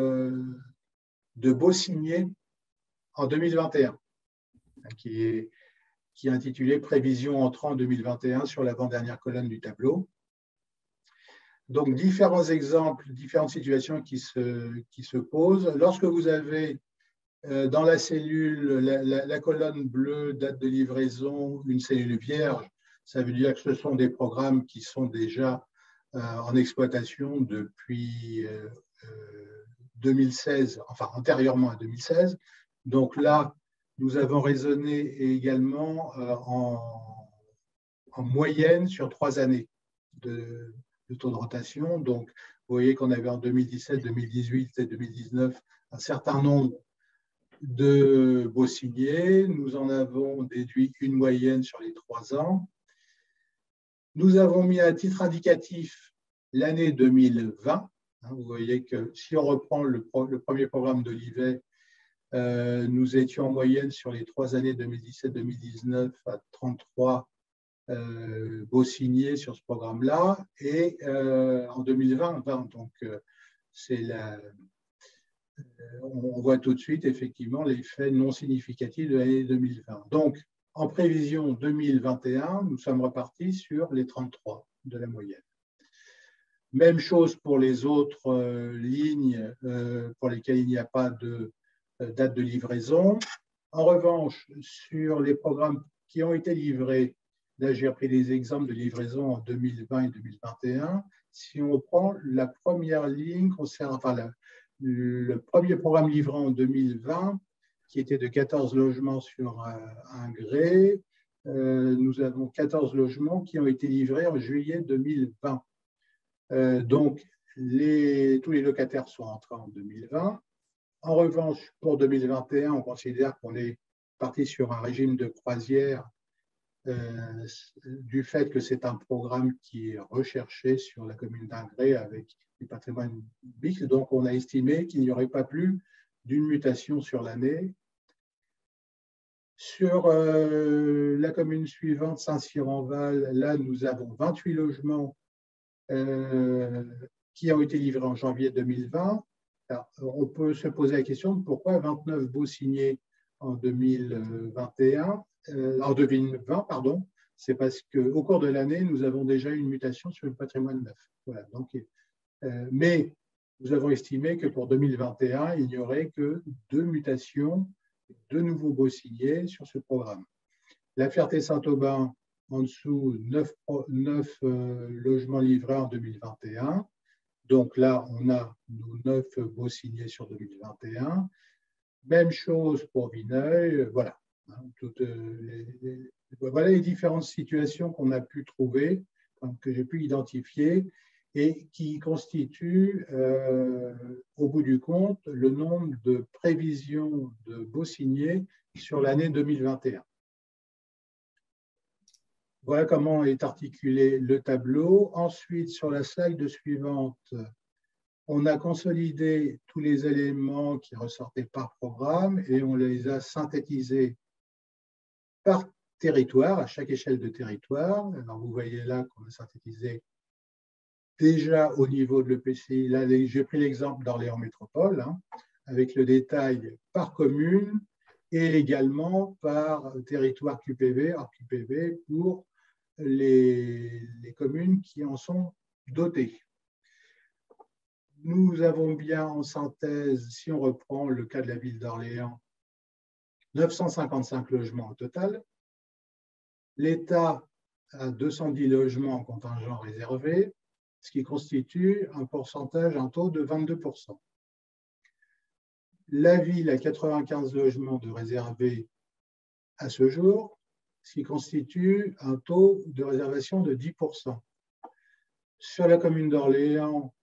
de baux signés en 2021, qui est intitulé Prévision entrant en 2021 sur l'avant-dernière colonne du tableau. Donc, différents exemples, différentes situations qui se posent. Lorsque vous avez dans la cellule, la colonne bleue, date de livraison, une cellule vierge, ça veut dire que ce sont des programmes qui sont déjà en exploitation depuis 2016, enfin antérieurement à 2016. Donc là, nous avons raisonné également en moyenne sur 3 années de taux de rotation. Donc, vous voyez qu'on avait en 2017, 2018 et 2019 un certain nombre de baux signés. Nous en avons déduit une moyenne sur les 3 ans. Nous avons mis à titre indicatif l'année 2020. Vous voyez que si on reprend le premier programme d'Olivet, nous étions en moyenne sur les 3 années 2017-2019 à 33 baux signés sur ce programme-là, et en 2020, 20. Donc on voit tout de suite effectivement l'effet non significatif de l'année 2020. Donc, en prévision 2021, nous sommes repartis sur les 33 de la moyenne. Même chose pour les autres lignes pour lesquelles il n'y a pas de date de livraison. En revanche, sur les programmes qui ont été livrés, là j'ai repris des exemples de livraison en 2020 et 2021. Si on prend la première ligne concernant, le premier programme livré en 2020, qui était de 14 logements sur un gré, nous avons 14 logements qui ont été livrés en juillet 2020. Donc, tous les locataires sont entrés en 2020. En revanche, pour 2021, on considère qu'on est parti sur un régime de croisière du fait que c'est un programme qui est recherché sur la commune d'Ingré avec du patrimoine mixte. Donc, on a estimé qu'il n'y aurait pas plus d'une mutation sur l'année. Sur la commune suivante, Saint-Cyr-en-Val, là, nous avons 28 logements qui ont été livrés en janvier 2020. Alors, on peut se poser la question de pourquoi 29 baux signés en 2020, pardon. C'est parce qu'au cours de l'année, nous avons déjà eu une mutation sur le patrimoine neuf. Voilà, donc, mais nous avons estimé que pour 2021, il n'y aurait que 2 mutations, 2 nouveaux baux signés sur ce programme. La Ferté-Saint-Aubin, en dessous, 9 logements livrés en 2021. Donc là, on a nos 9 baux signés sur 2021. Même chose pour Vineuil. Voilà. Voilà les différentes situations qu'on a pu trouver, que j'ai pu identifier et qui constituent, au bout du compte, le nombre de prévisions de baux signés sur l'année 2021. Voilà comment est articulé le tableau. Ensuite, sur la slide suivante, on a consolidé tous les éléments qui ressortaient par programme et on les a synthétisés par territoire, à chaque échelle de territoire. Alors, vous voyez là qu'on a synthétisé déjà au niveau de l'EPCI. Là, j'ai pris l'exemple d'Orléans Métropole, avec le détail par commune et également par territoire QPV, pour les communes qui en sont dotées. Nous avons bien en synthèse, si on reprend le cas de la ville d'Orléans, 955 logements au total. L'État a 210 logements en contingent réservé, ce qui constitue un taux de 22%. La ville a 95 logements de réservés à ce jour, ce qui constitue un taux de réservation de 10%. Sur la commune d'Orléans,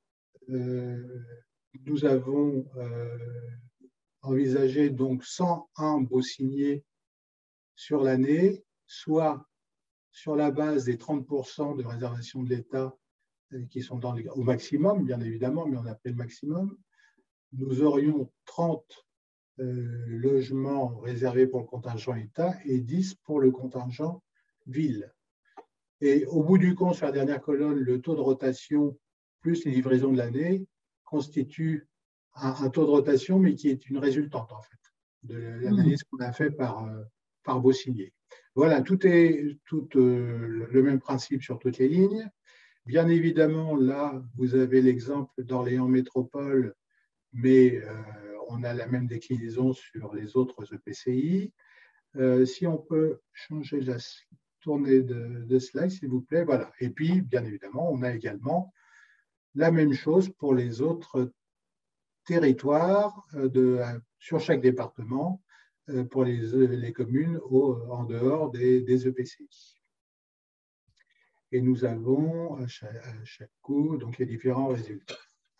nous avons envisagé donc 101 baux signés sur l'année, soit sur la base des 30% de réservation de l'État qui sont au maximum, bien évidemment, mais on a pris le maximum. Nous aurions 30 logements réservés pour le contingent État et 10 pour le contingent ville. Et au bout du compte, sur la dernière colonne, le taux de rotation plus les livraisons de l'année constitue un taux de rotation, mais qui est une résultante, en fait, de l'analyse qu'on a fait par beau signé. Voilà, tout le même principe sur toutes les lignes. Bien évidemment, là, vous avez l'exemple d'Orléans Métropole, mais on a la même déclinaison sur les autres EPCI. Si on peut changer la tournée de slide, s'il vous plaît. Voilà. Et puis, bien évidemment, on a également la même chose pour les autres territoires sur chaque département, pour les communes en dehors des EPCI. Et nous avons à chaque coup donc les différents résultats.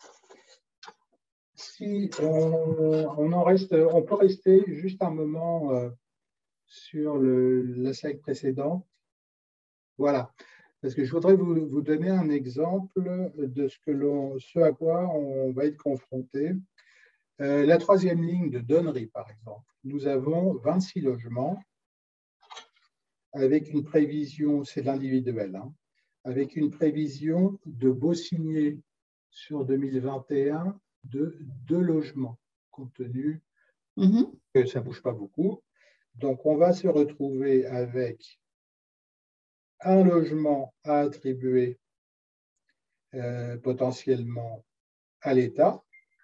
Si on peut rester juste un moment sur la slide précédente. Voilà, parce que je voudrais vous donner un exemple de ce à quoi on va être confronté. La troisième ligne de Donnery, par exemple, nous avons 26 logements avec une prévision, c'est de l'individuel, hein, avec une prévision de baux signés sur 2021 de 2 logements, compte tenu que ça ne bouge pas beaucoup. Donc, on va se retrouver avec un logement à attribuer potentiellement à l'État.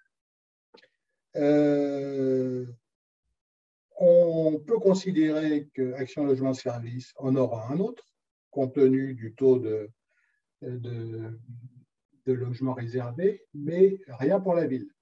On peut considérer que Action Logement Service en aura un autre, compte tenu du taux de logements réservés, mais rien pour la ville.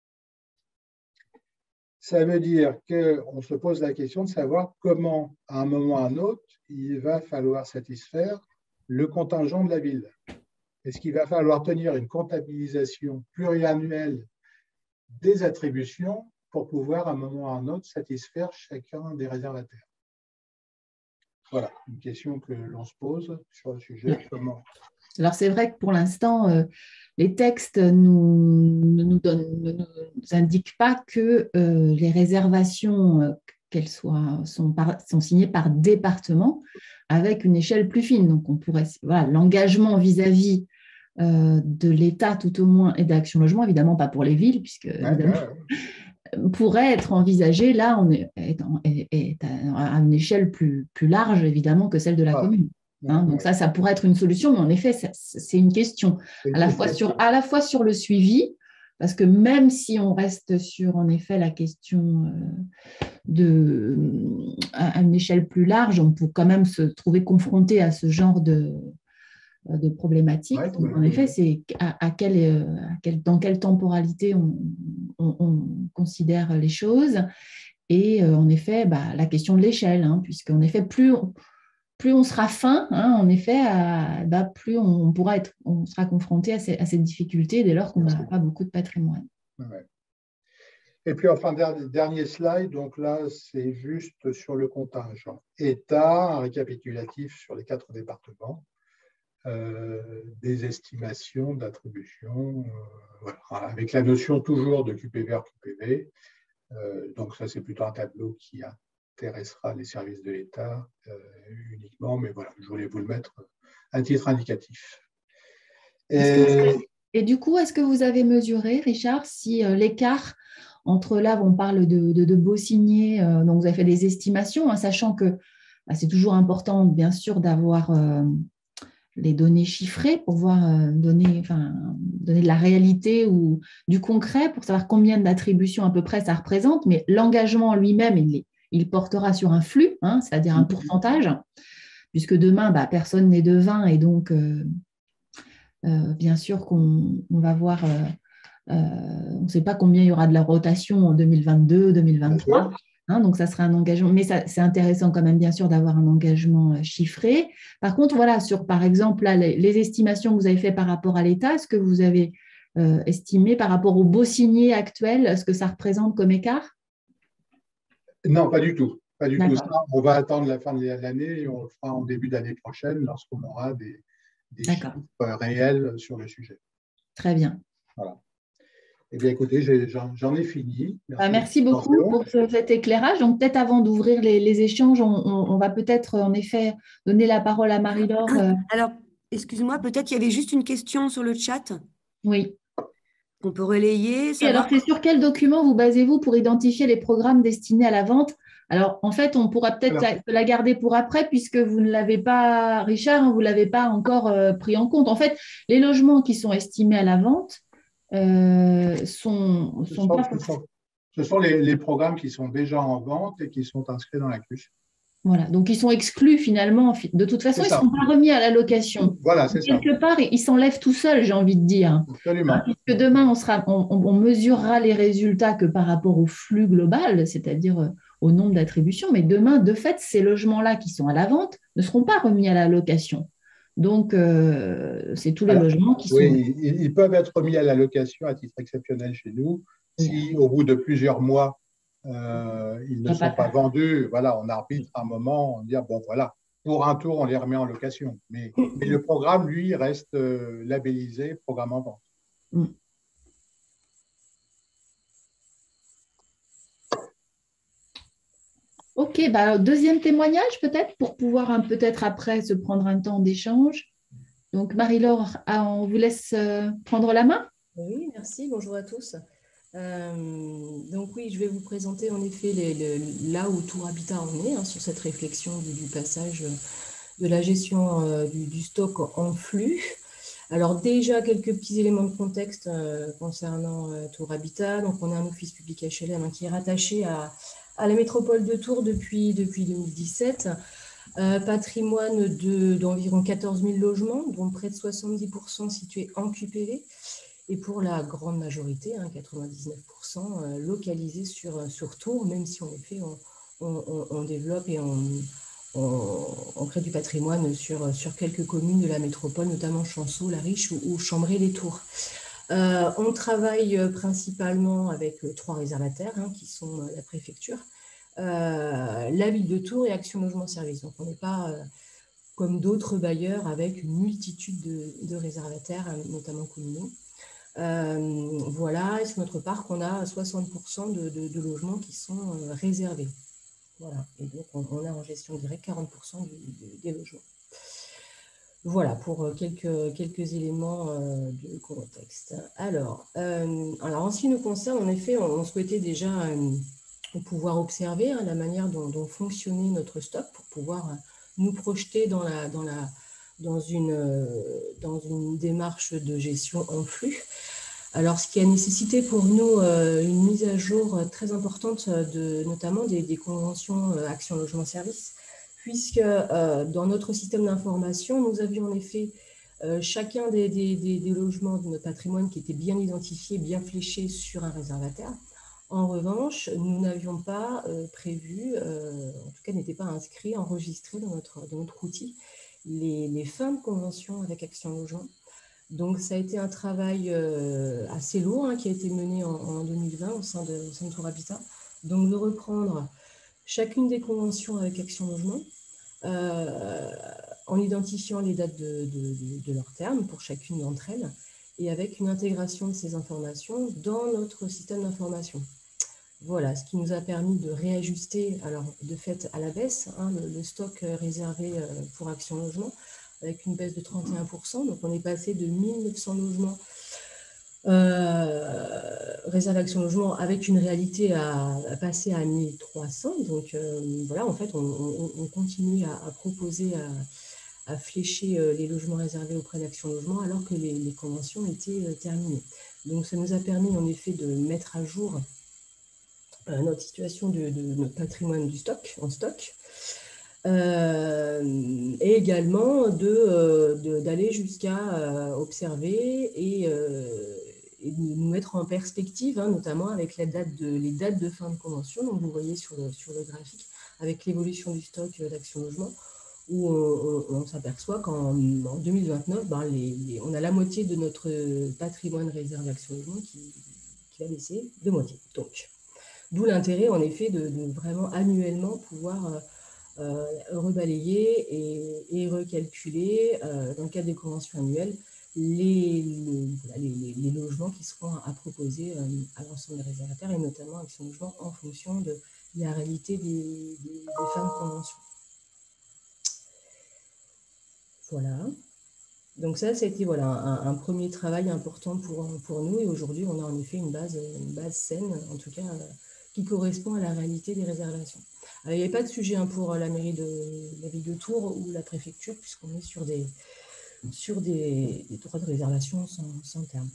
Ça veut dire qu'on se pose la question de savoir comment, à un moment ou à un autre, il va falloir satisfaire le contingent de la ville. Est-ce qu'il va falloir tenir une comptabilisation pluriannuelle des attributions pour pouvoir, à un moment ou à un autre, satisfaire chacun des réservataires? Voilà, une question que l'on se pose sur le sujet. Comment? Alors, c'est vrai que pour l'instant, les textes ne nous indiquent pas que les réservations, qu'elles sont signées par département avec une échelle plus fine. Donc, on pourrait, voilà, l'engagement vis-à-vis de l'État, tout au moins, et d'Action Logement, évidemment pas pour les villes, puisque pourrait être envisagé, là, on est à une échelle plus large, évidemment, que celle de la commune. Donc ça pourrait être une solution, mais en effet, c'est une question à la fois sur le suivi, parce que même si on reste sur, en effet, la question à une échelle plus large, on peut quand même se trouver confronté à ce genre de problématiques. Donc, en effet, c'est dans quelle temporalité on considère les choses. Et en effet, la question de l'échelle, hein, puisque en effet, plus on sera fin, hein, en effet, plus on sera confronté à ces difficultés dès lors qu'on n'a pas beaucoup de patrimoine. Ouais. Et puis, enfin, dernier slide, donc là, c'est juste sur le contingent État, un récapitulatif sur les 4 départements. Des estimations d'attribution, voilà, avec la notion toujours de QPV hors QPV. Donc ça, c'est plutôt un tableau qui intéressera les services de l'État uniquement, mais voilà, je voulais vous le mettre à titre indicatif. Et du coup, est-ce que vous avez mesuré, Richard, si l'écart entre là, on parle de beaux signés, donc vous avez fait des estimations, hein, sachant que c'est toujours important, bien sûr, d'avoir les données chiffrées pour pouvoir donner de la réalité ou du concret pour savoir combien d'attributions à peu près ça représente, mais l'engagement lui-même, il portera sur un flux, hein, c'est-à-dire un pourcentage, puisque demain, personne n'est devin et donc bien sûr qu'on va voir On ne sait pas combien il y aura de la rotation en 2022, 2023. Hein, donc, ça sera un engagement. Mais c'est intéressant quand même, bien sûr, d'avoir un engagement chiffré. Par contre, voilà, sur, par exemple, là, les estimations que vous avez faites par rapport à l'État, est-ce que vous avez estimé par rapport au beau signé actuel, ce que ça représente comme écart? Non, pas du tout. Pas du tout. Ça, D'accord. on va attendre la fin de l'année et on le fera en début d'année prochaine lorsqu'on aura des chiffres D'accord. réels sur le sujet. Très bien. Voilà. Eh bien, écoutez, j'en ai fini. Merci beaucoup pour cet éclairage. Donc, peut-être avant d'ouvrir les échanges, on va peut-être en effet donner la parole à Marie-Laure. Alors, excuse-moi, peut-être qu'il y avait juste une question sur le chat Oui. qu'on peut relayer. Et alors, c'est sur quel document vous basez-vous pour identifier les programmes destinés à la vente? Alors, en fait, on pourra peut-être la garder pour après, puisque vous ne l'avez pas, Richard, vous ne l'avez pas encore pris en compte. En fait, les logements qui sont estimés à la vente ce sont les programmes qui sont déjà en vente et qui sont inscrits dans la CUS. Voilà, donc ils sont exclus finalement. De toute façon, ils ne sont pas remis à la location. Voilà, c'est ça. Quelque part, ils s'enlèvent tout seuls, j'ai envie de dire. Absolument. Puisque demain, on mesurera les résultats que par rapport au flux global, c'est-à-dire au nombre d'attributions. Mais demain, de fait, ces logements-là qui sont à la vente ne seront pas remis à la location. Donc, c'est tous les logements qui sont… Oui, ils peuvent être remis à la location à titre exceptionnel chez nous si, au bout de plusieurs mois, ils ne sont pas vendus. Voilà, on arbitre un moment, on dit bon, voilà, pour un tour, on les remet en location. Mais le programme, lui, reste labellisé programme en vente. Ok, deuxième témoignage peut-être pour pouvoir peut-être après se prendre un temps d'échange. Donc Marie-Laure, on vous laisse prendre la main. Oui, merci, bonjour à tous. Donc oui, je vais vous présenter en effet là où Tour Habitat en est, sur cette réflexion du passage de la gestion du stock en flux. Alors déjà, quelques petits éléments de contexte concernant Tour Habitat. Donc on a un office public HLM qui est rattaché à la métropole de Tours depuis 2017. Patrimoine d'environ 14 000 logements, dont près de 70% situés en QPV. Et pour la grande majorité, 99%, localisés sur Tours, même si en effet on développe et on crée du patrimoine sur quelques communes de la métropole, notamment Chanceau, La Riche ou Chambray-les-Tours. On travaille principalement avec 3 réservataires qui sont la préfecture, la ville de Tours et Action Logement Service. Donc on n'est pas comme d'autres bailleurs avec une multitude de réservataires, notamment communaux. Voilà, et sur notre parc, on a 60% de logements qui sont réservés. Voilà, et donc on a en gestion directe 40% des logements. Voilà pour quelques éléments de contexte. Alors, en ce qui nous concerne, en effet, on souhaitait déjà pouvoir observer la manière dont fonctionnait notre stock pour pouvoir nous projeter dans une démarche de gestion en flux. Alors, ce qui a nécessité pour nous une mise à jour très importante notamment des conventions Action Logement Service, puisque dans notre système d'information, nous avions en effet chacun des logements de notre patrimoine qui étaient bien identifiés, bien fléchés sur un réservataire. En revanche, nous n'avions pas prévu, en tout cas n'étaient pas inscrits, enregistrés dans notre outil, les fins de convention avec Action Logement. Donc, ça a été un travail assez lourd qui a été mené en 2020 au sein de Tour Habitat. Donc, de reprendre chacune des conventions avec Action Logement en identifiant les dates de leur terme pour chacune d'entre elles et avec une intégration de ces informations dans notre système d'information. Voilà, ce qui nous a permis de réajuster, alors de fait à la baisse, le stock réservé pour Action Logement, avec une baisse de 31%. Donc, on est passé de 1900 logements réservés Action Logement avec une réalité à passer à 1300. Donc, voilà, en fait, on continue à proposer, à flécher les logements réservés auprès d'Action Logement alors que les conventions étaient terminées. Donc, ça nous a permis en effet de mettre à jour notre situation de notre patrimoine en stock. Et également d'aller jusqu'à observer et nous mettre en perspective, hein, notamment avec les dates de fin de convention. Donc, vous voyez sur le graphique, avec l'évolution du stock d'Action Logement, où on s'aperçoit qu'en 2029, on a la moitié de notre patrimoine réservé Action Logement qui va baisser de moitié. Donc, d'où l'intérêt, en effet, de vraiment annuellement pouvoir rebalayer et recalculer, dans le cadre des conventions annuelles, les logements qui seront à proposer à l'ensemble des réservataires, et notamment Action Logement, en fonction de la réalité des fins de convention. Voilà. Donc ça, c'était voilà, un premier travail important pour nous, et aujourd'hui, on a en effet une base saine, en tout cas, qui correspond à la réalité des réservations. Alors, il n'y avait pas de sujet pour la mairie de Tours ou la préfecture, puisqu'on est sur des droits de réservation sans terme.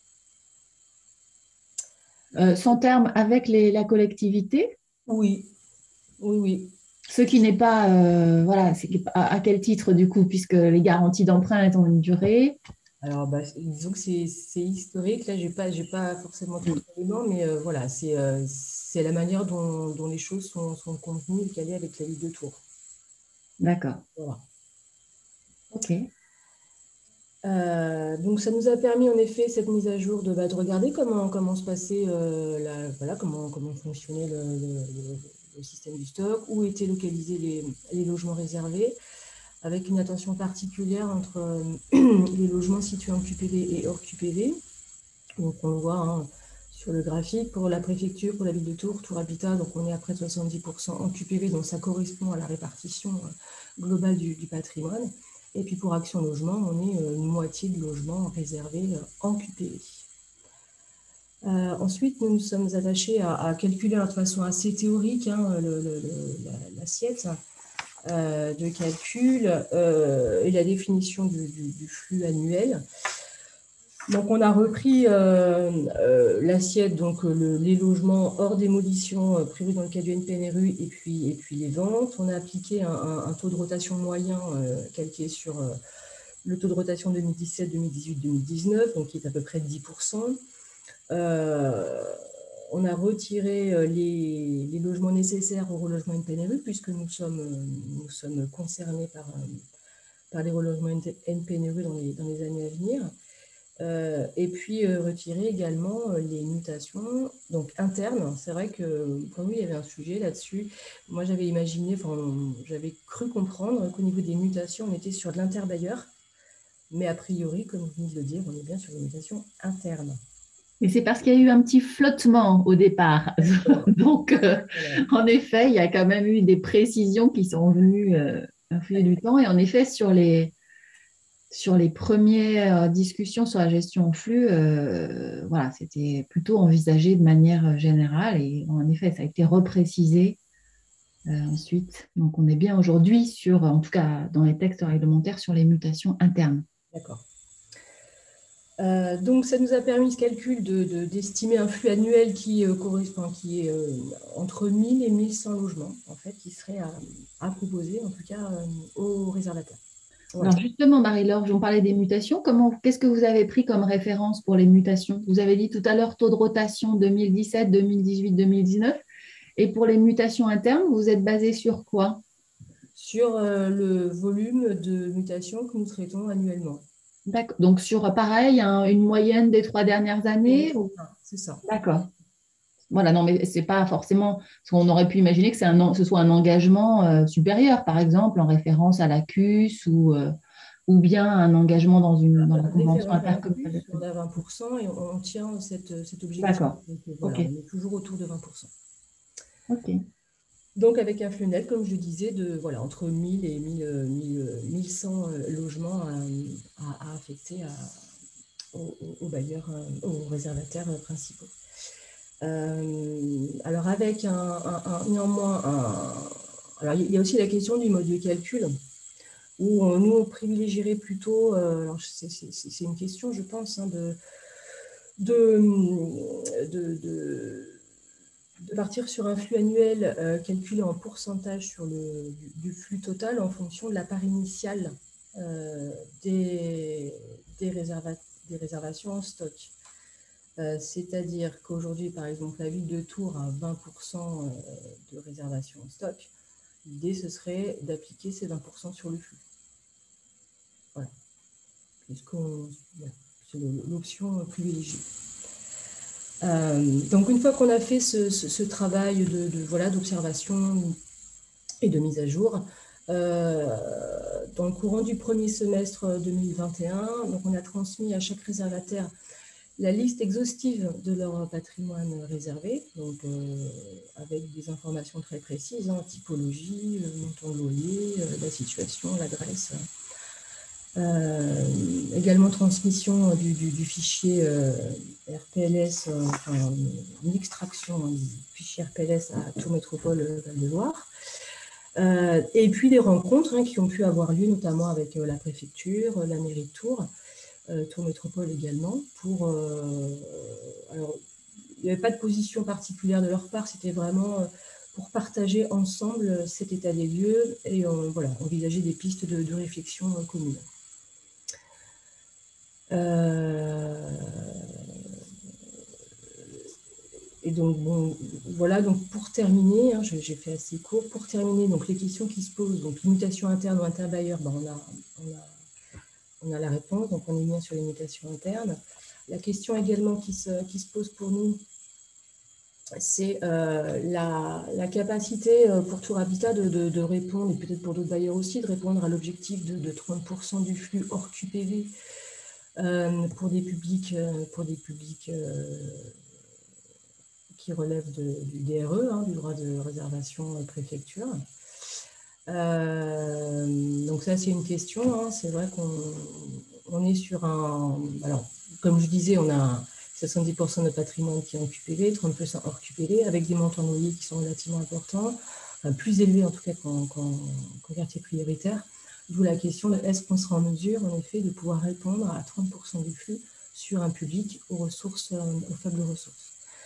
Sans terme avec la collectivité? Oui, oui, oui. Ce qui n'est pas, voilà, à quel titre du coup, puisque les garanties d'emprunt ont une durée? Alors, disons que c'est historique. Là, j'ai pas forcément tout l'élément, mais voilà, c'est la manière dont les choses sont convenues et calées avec la ville de Tours. D'accord. Voilà. Ok. Donc, ça nous a permis, en effet, cette mise à jour de regarder comment se passait, comment fonctionnait le système du stock, où étaient localisés les logements réservés, avec une attention particulière entre les logements situés en QPV et hors QPV. Donc, on le voit hein, sur le graphique. Pour la préfecture, pour la ville de Tours, Tours Habitat, donc on est à près de 70% en QPV, donc ça correspond à la répartition globale du patrimoine. Et puis pour Action Logement, on est une moitié de logements réservés en QPV. Ensuite, nous nous sommes attachés à calculer de façon assez théorique hein, l'assiette de calcul et la définition du flux annuel. Donc, on a repris l'assiette, donc les logements hors démolition prévus dans le cas du NPNRU et puis les ventes. On a appliqué un taux de rotation moyen calqué sur le taux de rotation 2017, 2018, 2019, donc qui est à peu près de 10%. On a retiré les logements nécessaires au relogement NPNRU puisque nous sommes concernés par les relogements NPNRU dans les années à venir. Et puis retirer également les mutations donc internes. C'est vrai que pour nous, il y avait un sujet là-dessus. Moi, j'avais imaginé, j'avais cru comprendre qu'au niveau des mutations, on était sur de l'interbailleur. Mais a priori, comme vous venez de le dire, on est bien sur des mutations internes. Et c'est parce qu'il y a eu un petit flottement au départ. Donc, en effet, il y a quand même eu des précisions qui sont venues au fil du temps. Et en effet, sur les premières discussions sur la gestion en flux, voilà, c'était plutôt envisagé de manière générale. Et en effet, ça a été reprécisé ensuite. Donc, on est bien aujourd'hui en tout cas dans les textes réglementaires, sur les mutations internes. D'accord. Donc, ça nous a permis ce calcul d'estimer un flux annuel qui correspond, qui est entre 1000 et 1100 logements, en fait, qui serait à proposer, en tout cas, aux réservataires. Voilà. Alors justement, Marie-Laure, on parlait des mutations. Qu'est-ce que vous avez pris comme référence pour les mutations? Vous avez dit tout à l'heure taux de rotation 2017, 2018, 2019. Et pour les mutations internes, vous êtes basé sur quoi? Sur le volume de mutations que nous traitons annuellement. D'accord. Donc, pareil, une moyenne des 3 dernières années? C'est ça. D'accord. Voilà, non, mais ce n'est pas forcément. Parce qu'on aurait pu imaginer que ce soit un engagement supérieur, par exemple, en référence à la CUS ou bien un engagement dans la convention intercommunale. On a 20% et on tient cet objectif. D'accord. Donc, voilà, Okay. on est toujours autour de 20%. OK. Donc, avec un flux net, comme je disais, entre 1000 et 1100 logements à affecter aux bailleurs, aux réservataires principaux. Alors, avec néanmoins alors, il y a aussi la question du mode de calcul, où nous, on privilégierait plutôt, alors c'est une question, je pense, hein, de partir sur un flux annuel calculé en pourcentage du flux total en fonction de la part initiale des réservations en stock. C'est-à-dire qu'aujourd'hui, par exemple, la ville de Tours a 20% de réservation en stock. L'idée, ce serait d'appliquer ces 20% sur le flux. Voilà. Voilà, c'est l'option privilégiée. Donc, une fois qu'on a fait ce travail d'observation et de mise à jour, dans le courant du premier semestre 2021, donc on a transmis à chaque réservataire la liste exhaustive de leur patrimoine réservé, donc avec des informations très précises, typologie, montant de loyer, la situation, l'adresse. Également transmission du fichier RPLS, une extraction du fichier RPLS à Tours Métropole Val-de-Loire. Et puis des rencontres qui ont pu avoir lieu notamment avec la préfecture, la mairie de Tours, Tours Métropole également. Alors, il n'y avait pas de position particulière de leur part, c'était vraiment pour partager ensemble cet état des lieux et envisager des pistes de réflexion communes. Et donc, donc pour terminer, j'ai fait assez court, pour terminer, donc les questions qui se posent, donc mutation interne ou interbailleur, on a la réponse, donc on est bien sur les mutations internes. La question également qui se pose pour nous, c'est la capacité pour Tours Habitat de répondre, et peut-être pour d'autres bailleurs aussi, de répondre à l'objectif de 30% du flux hors QPV pour des publics qui relèvent du DRE, du droit de réservation préfecture. Donc ça, c'est une question. C'est vrai qu'on est sur un... Alors, comme je disais, on a 70% de notre patrimoine qui est en QPV, 30% hors QPV, avec des montants de loyer qui sont relativement importants, plus élevés en tout cas qu'en quartier prioritaire. D'où la question de est-ce qu'on sera en mesure, en effet, de pouvoir répondre à 30% du flux sur un public aux faibles ressources.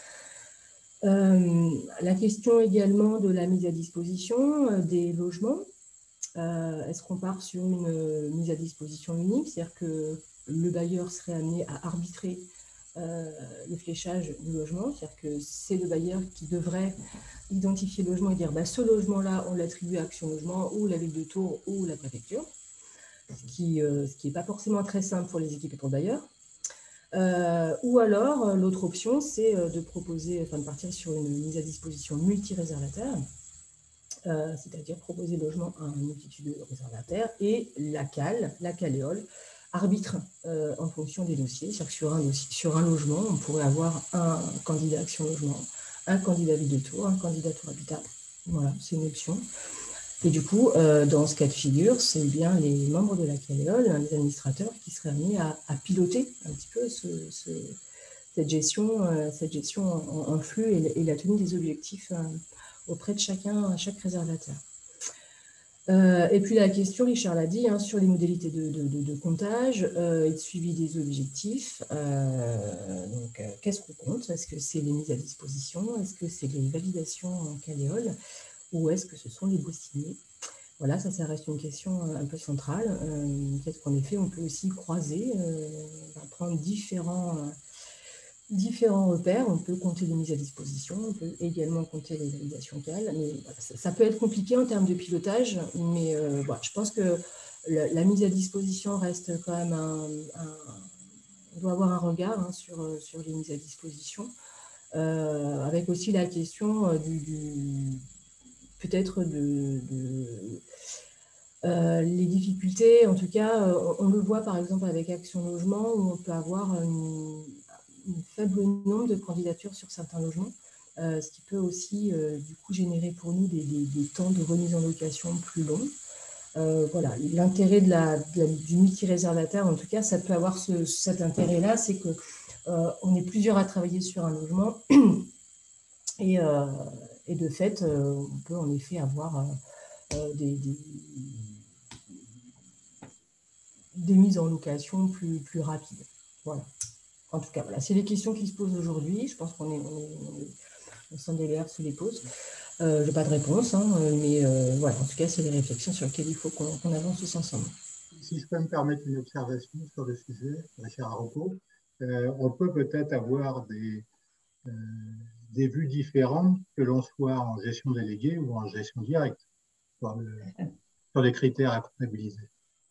La question également de la mise à disposition des logements. Est-ce qu'on part sur une mise à disposition unique, c'est-à-dire que le bailleur serait amené à arbitrer le fléchage du logement, c'est-à-dire que c'est le bailleur qui devrait identifier le logement et dire ce logement-là, on l'attribue à Action Logement ou la ville de Tours ou la préfecture, ce qui n'est pas forcément très simple pour les équipes et pour le bailleur. Ou alors, l'autre option, c'est de partir sur une mise à disposition multi-réservataire, c'est-à-dire proposer logement à une multitude de réservataires et la Caléole, arbitre en fonction des dossiers. C'est-à-dire que sur un logement, on pourrait avoir un candidat Action Logement, un candidat Ville de Tours, un candidat Tours Habitat. Voilà, c'est une option. Et du coup, dans ce cas de figure, c'est bien les membres de la Caléole, les administrateurs, qui seraient amenés à piloter un petit peu cette gestion en flux et la tenue des objectifs auprès de chaque réservataire. Et puis la question, Richard l'a dit, sur les modalités de comptage et de suivi des objectifs. Qu'est-ce qu'on compte? Est-ce que c'est les mises à disposition? Est-ce que c'est les validations en Caléole? Ou est-ce que ce sont les baux signés? Voilà, ça reste une question un peu centrale. Peut-être qu'en effet, on peut aussi croiser, prendre différents repères. On peut compter les mises à disposition, on peut également compter les validations CAL. Mais voilà, ça peut être compliqué en termes de pilotage, mais je pense que la mise à disposition reste quand même on doit avoir un regard sur les mises à disposition, avec aussi la question peut-être les difficultés, en tout cas, on le voit par exemple avec Action Logement, où on peut avoir un faible nombre de candidatures sur certains logements, ce qui peut aussi du coup générer pour nous des temps de remise en location plus longs. Voilà, l'intérêt du multi-réservataire, en tout cas, ça peut avoir cet intérêt-là, c'est qu'on est plusieurs à travailler sur un logement et de fait, on peut en effet avoir des mises en location plus rapides. Voilà. En tout cas, voilà, c'est les questions qui se posent aujourd'hui. Je pense qu'on s'en se les pose. Je n'ai pas de réponse, mais voilà, en tout cas, c'est les réflexions sur lesquelles il faut qu'on avance tous ensemble. Si je peux me permettre une observation sur le sujet, ma chère Arauco, on peut peut-être avoir des vues différentes que l'on soit en gestion déléguée ou en gestion directe sur les critères à comptabiliser.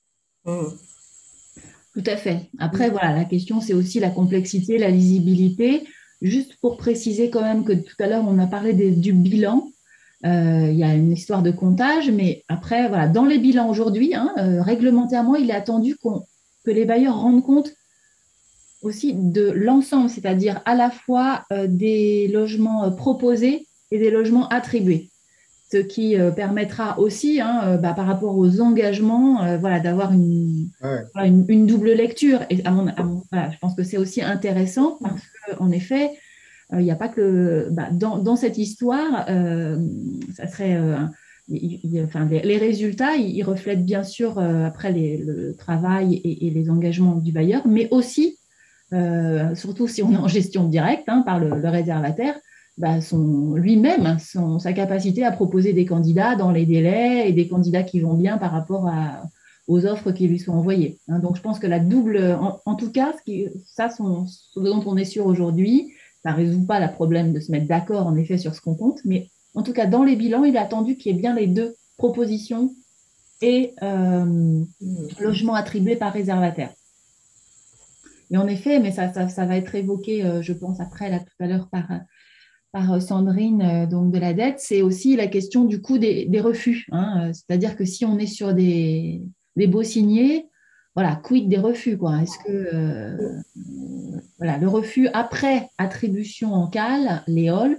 Tout à fait. Après, voilà, la question, c'est aussi la complexité, la lisibilité. Juste pour préciser quand même que tout à l'heure, on a parlé du bilan. Il y a une histoire de comptage, mais après, voilà, dans les bilans aujourd'hui, réglementairement, il est attendu que les bailleurs rendent compte aussi de l'ensemble, c'est-à-dire à la fois des logements proposés et des logements attribués. Ce qui permettra aussi, par rapport aux engagements, voilà, d'avoir une double lecture. Et voilà, je pense que c'est aussi intéressant parce qu'en effet, il n'y a pas que dans cette histoire, ça serait les résultats, ils reflètent bien sûr après le travail et les engagements du bailleur, mais aussi, surtout si on est en gestion directe par le réservataire, lui-même, sa capacité à proposer des candidats dans les délais et des candidats qui vont bien par rapport aux offres qui lui sont envoyées. Donc, je pense que la double, en tout cas, ce dont on est sûr aujourd'hui, ça ne résout pas le problème de se mettre d'accord, en effet, sur ce qu'on compte, mais en tout cas, dans les bilans, il est attendu qu'il y ait bien les deux propositions et logements attribués par réservataire. Et en effet, mais ça va être évoqué, je pense, après, là, tout à l'heure, par Sandrine donc de la dette, c'est aussi la question du coût des refus. C'est-à-dire que si on est sur des baux signés, voilà, quid des refus, quoi. Est-ce que voilà, le refus après attribution en cale, les halls,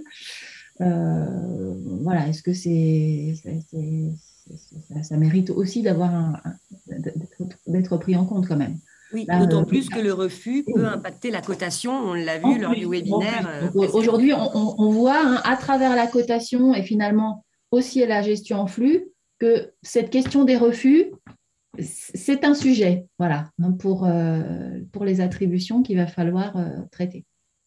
voilà, est-ce que ça mérite aussi d'être pris en compte quand même. Oui, d'autant plus que le refus peut impacter la cotation, on l'a vu lors du webinaire. Aujourd'hui, on voit à travers la cotation et finalement aussi la gestion en flux que cette question des refus, c'est un sujet, voilà, pour les attributions qu'il va falloir traiter.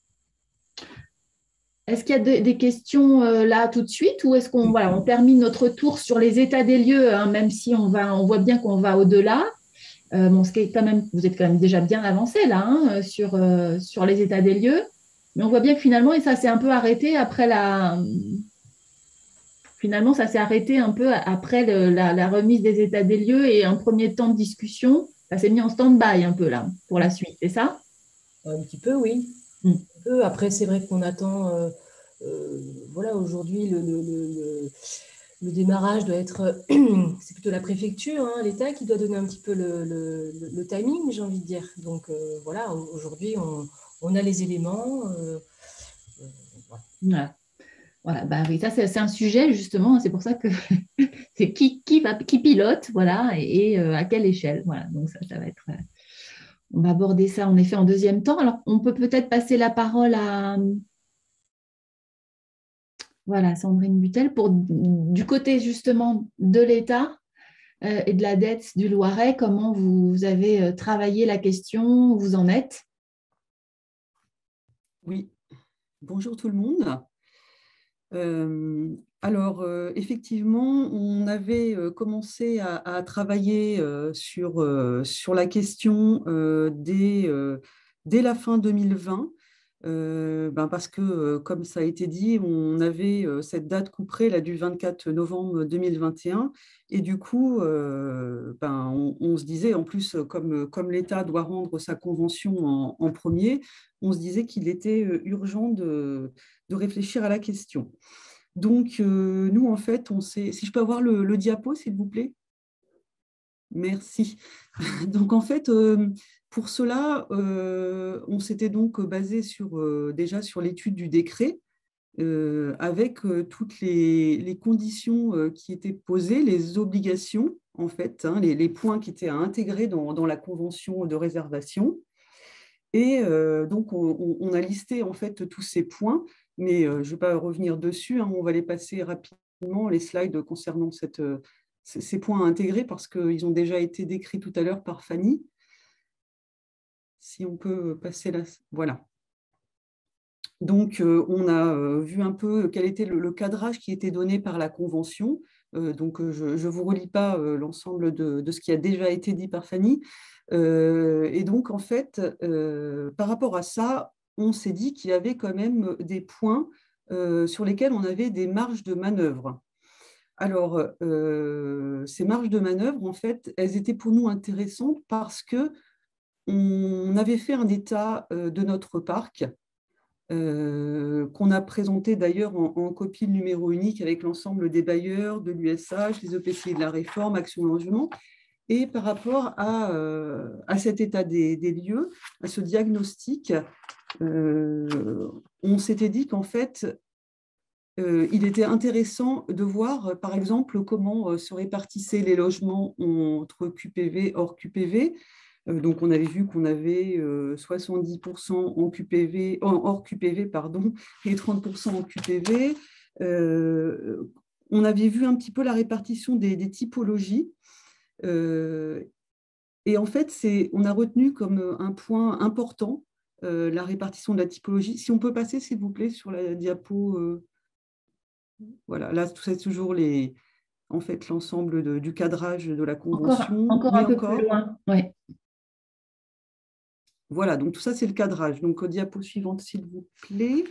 Est-ce qu'il y a des questions là tout de suite ou est-ce on termine notre tour sur les états des lieux, même si on voit bien qu'on va au-delà. Ce qui est quand même, vous êtes quand même déjà bien avancé là sur les états des lieux, mais on voit bien que finalement, et ça s'est un peu arrêté après Finalement, ça s'est arrêté un peu après la remise des états des lieux et un premier temps de discussion. Ça s'est mis en stand-by un peu là pour la suite, c'est ça? Un petit peu, oui. Un peu. Après, c'est vrai qu'on attend. Voilà, aujourd'hui, le démarrage doit être, c'est plutôt la préfecture, l'État qui doit donner un petit peu le timing, j'ai envie de dire. Donc voilà, aujourd'hui, on a les éléments. Voilà, oui, ça c'est un sujet justement, c'est pour ça que c'est qui pilote, voilà, et à quelle échelle. Voilà, donc ça va être. On va aborder ça en effet en deuxième temps. Alors, on peut peut-être passer la parole à. Voilà, Sandrine Butel, du côté justement de l'État et de la dette du Loiret, comment vous avez travaillé la question, où vous en êtes? Oui, bonjour tout le monde. Alors, effectivement, on avait commencé à travailler sur la question dès la fin 2020. Parce que, comme ça a été dit, on avait cette date couperée là, du 24 novembre 2021. Et du coup, on se disait, en plus, comme l'État doit rendre sa convention en premier, on se disait qu'il était urgent de réfléchir à la question. Donc, nous, en fait, si je peux avoir le diapo, s'il vous plaît. Merci. Donc, en fait, pour cela, on s'était donc basé déjà sur l'étude du décret, avec toutes les conditions qui étaient posées, les obligations, en fait, les points qui étaient à intégrer dans la convention de réservation. Et donc, on a listé, en fait, tous ces points, mais je ne vais pas revenir dessus, on va les passer rapidement, les slides concernant ces points à intégrer parce qu'ils ont déjà été décrits tout à l'heure par Fanny. Si on peut passer là, voilà. Donc, on a vu un peu quel était le cadrage qui était donné par la Convention. Donc, je ne vous relis pas l'ensemble de ce qui a déjà été dit par Fanny. Et donc, en fait, par rapport à ça, on s'est dit qu'il y avait quand même des points sur lesquels on avait des marges de manœuvre. Alors, ces marges de manœuvre, en fait, elles étaient pour nous intéressantes parce qu'on avait fait un état de notre parc, qu'on a présenté d'ailleurs en copie de numéro unique avec l'ensemble des bailleurs, de l'USH, des EPCI de la réforme, Action Logement. Et par rapport à cet état des lieux, à ce diagnostic, on s'était dit qu'en fait, il était intéressant de voir, par exemple, comment se répartissaient les logements entre QPV, hors QPV. Donc, on avait vu qu'on avait 70% en QPV, hors QPV, pardon, et 30% en QPV. On avait vu un petit peu la répartition des typologies. Et en fait, on a retenu comme un point important la répartition de la typologie. Si on peut passer, s'il vous plaît, sur la diapo. Voilà, là, c'est toujours en fait, l'ensemble du cadrage de la convention. Encore un peu plus loin, oui. Voilà, donc tout ça, c'est le cadrage. Donc, diapo suivante, s'il vous plaît.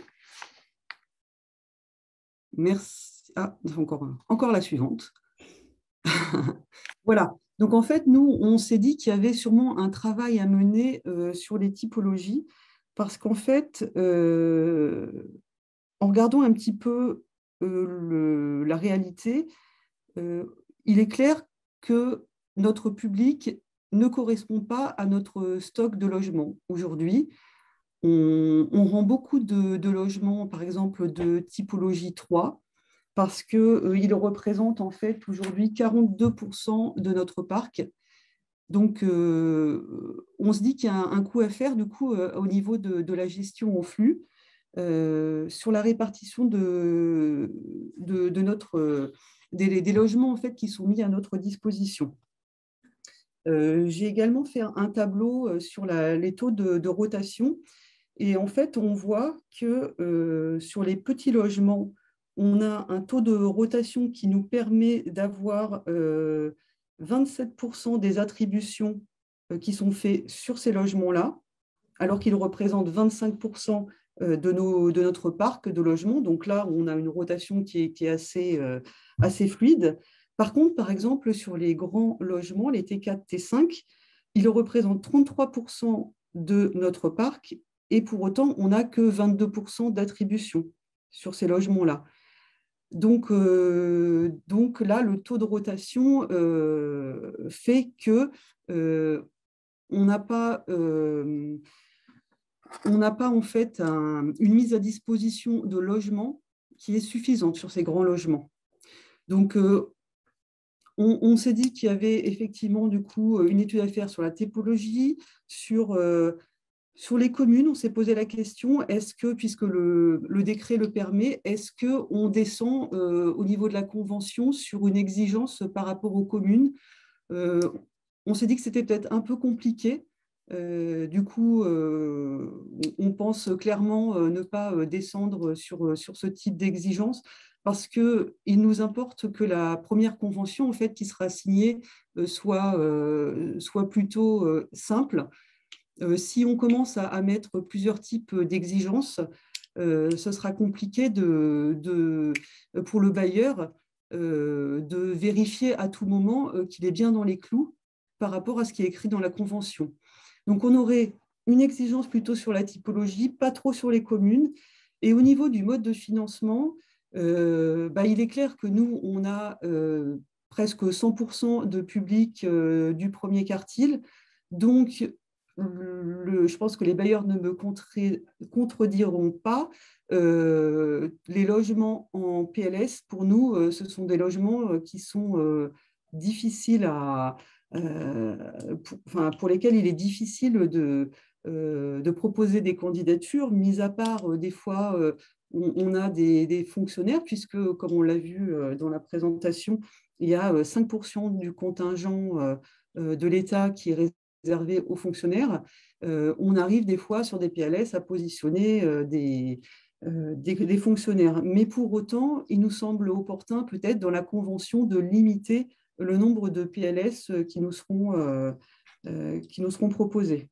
Merci. Ah, encore la suivante. Voilà. Donc, en fait, nous, on s'est dit qu'il y avait sûrement un travail à mener sur les typologies parce qu'en fait, en regardant un petit peu la réalité, il est clair que notre public ne correspond pas à notre stock de logements. Aujourd'hui, on rend beaucoup de logements, par exemple, de typologie 3, parce qu'ils représentent en fait aujourd'hui 42% de notre parc. Donc, on se dit qu'il y a un coup à faire du coup, au niveau de la gestion au flux, sur la répartition des logements en fait, qui sont mis à notre disposition. J'ai également fait un tableau sur les taux de rotation. Et en fait, on voit que sur les petits logements, on a un taux de rotation qui nous permet d'avoir 27% des attributions qui sont faites sur ces logements-là, alors qu'ils représentent 25% de notre parc de logements. Donc là, on a une rotation qui est assez fluide. Par contre, par exemple, sur les grands logements, les T4, T5, ils représentent 33% de notre parc et pour autant, on n'a que 22% d'attribution sur ces logements-là. Donc là, le taux de rotation fait que on n'a pas en fait une mise à disposition de logements qui est suffisante sur ces grands logements. Donc, on s'est dit qu'il y avait effectivement du coup une étude à faire sur la typologie, sur les communes. On s'est posé la question, est-ce que, puisque le décret le permet, est-ce qu'on descend au niveau de la convention sur une exigence par rapport aux communes? On s'est dit que c'était peut-être un peu compliqué. Du coup, on pense clairement ne pas descendre sur ce type d'exigence parce qu'il nous importe que la première convention en fait, qui sera signée soit plutôt simple. Si on commence à mettre plusieurs types d'exigences, ce sera compliqué pour le bailleur de vérifier à tout moment qu'il est bien dans les clous par rapport à ce qui est écrit dans la convention. Donc, on aurait une exigence plutôt sur la typologie, pas trop sur les communes. Et au niveau du mode de financement, il est clair que nous, on a presque 100% de public du premier quartile. Donc, je pense que les bailleurs ne me contrediront pas. Les logements en PLS, pour nous, ce sont des logements qui sont difficiles pour lesquels il est difficile de proposer des candidatures, mis à part des fois, on a des fonctionnaires, puisque, comme on l'a vu dans la présentation, il y a 5% du contingent de l'État qui est réservé aux fonctionnaires. On arrive des fois sur des PLS à positionner des fonctionnaires. Mais pour autant, il nous semble opportun peut-être dans la convention de limiter le nombre de PLS qui nous seront qui nous seront proposés.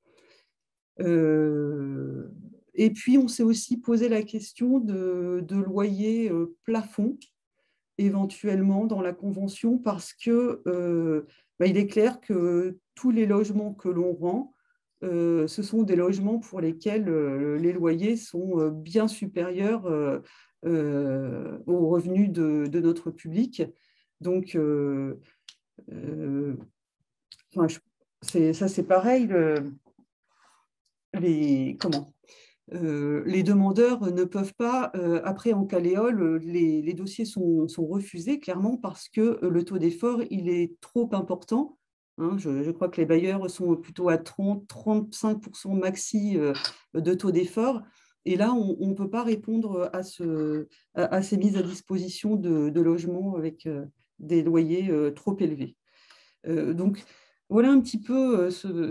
Et puis, on s'est aussi posé la question de loyer plafond, éventuellement dans la convention, parce que il est clair que tous les logements que l'on rend, ce sont des logements pour lesquels les loyers sont bien supérieurs aux revenus de notre public. Donc, ça c'est pareil. Les demandeurs ne peuvent pas, après en Caléole, les dossiers sont refusés clairement parce que le taux d'effort il est trop important. Hein, je crois que les bailleurs sont plutôt à 30-35% maxi de taux d'effort. Et là, on ne peut pas répondre à ces mises à disposition de logements avec des loyers trop élevés. Donc, voilà un petit peu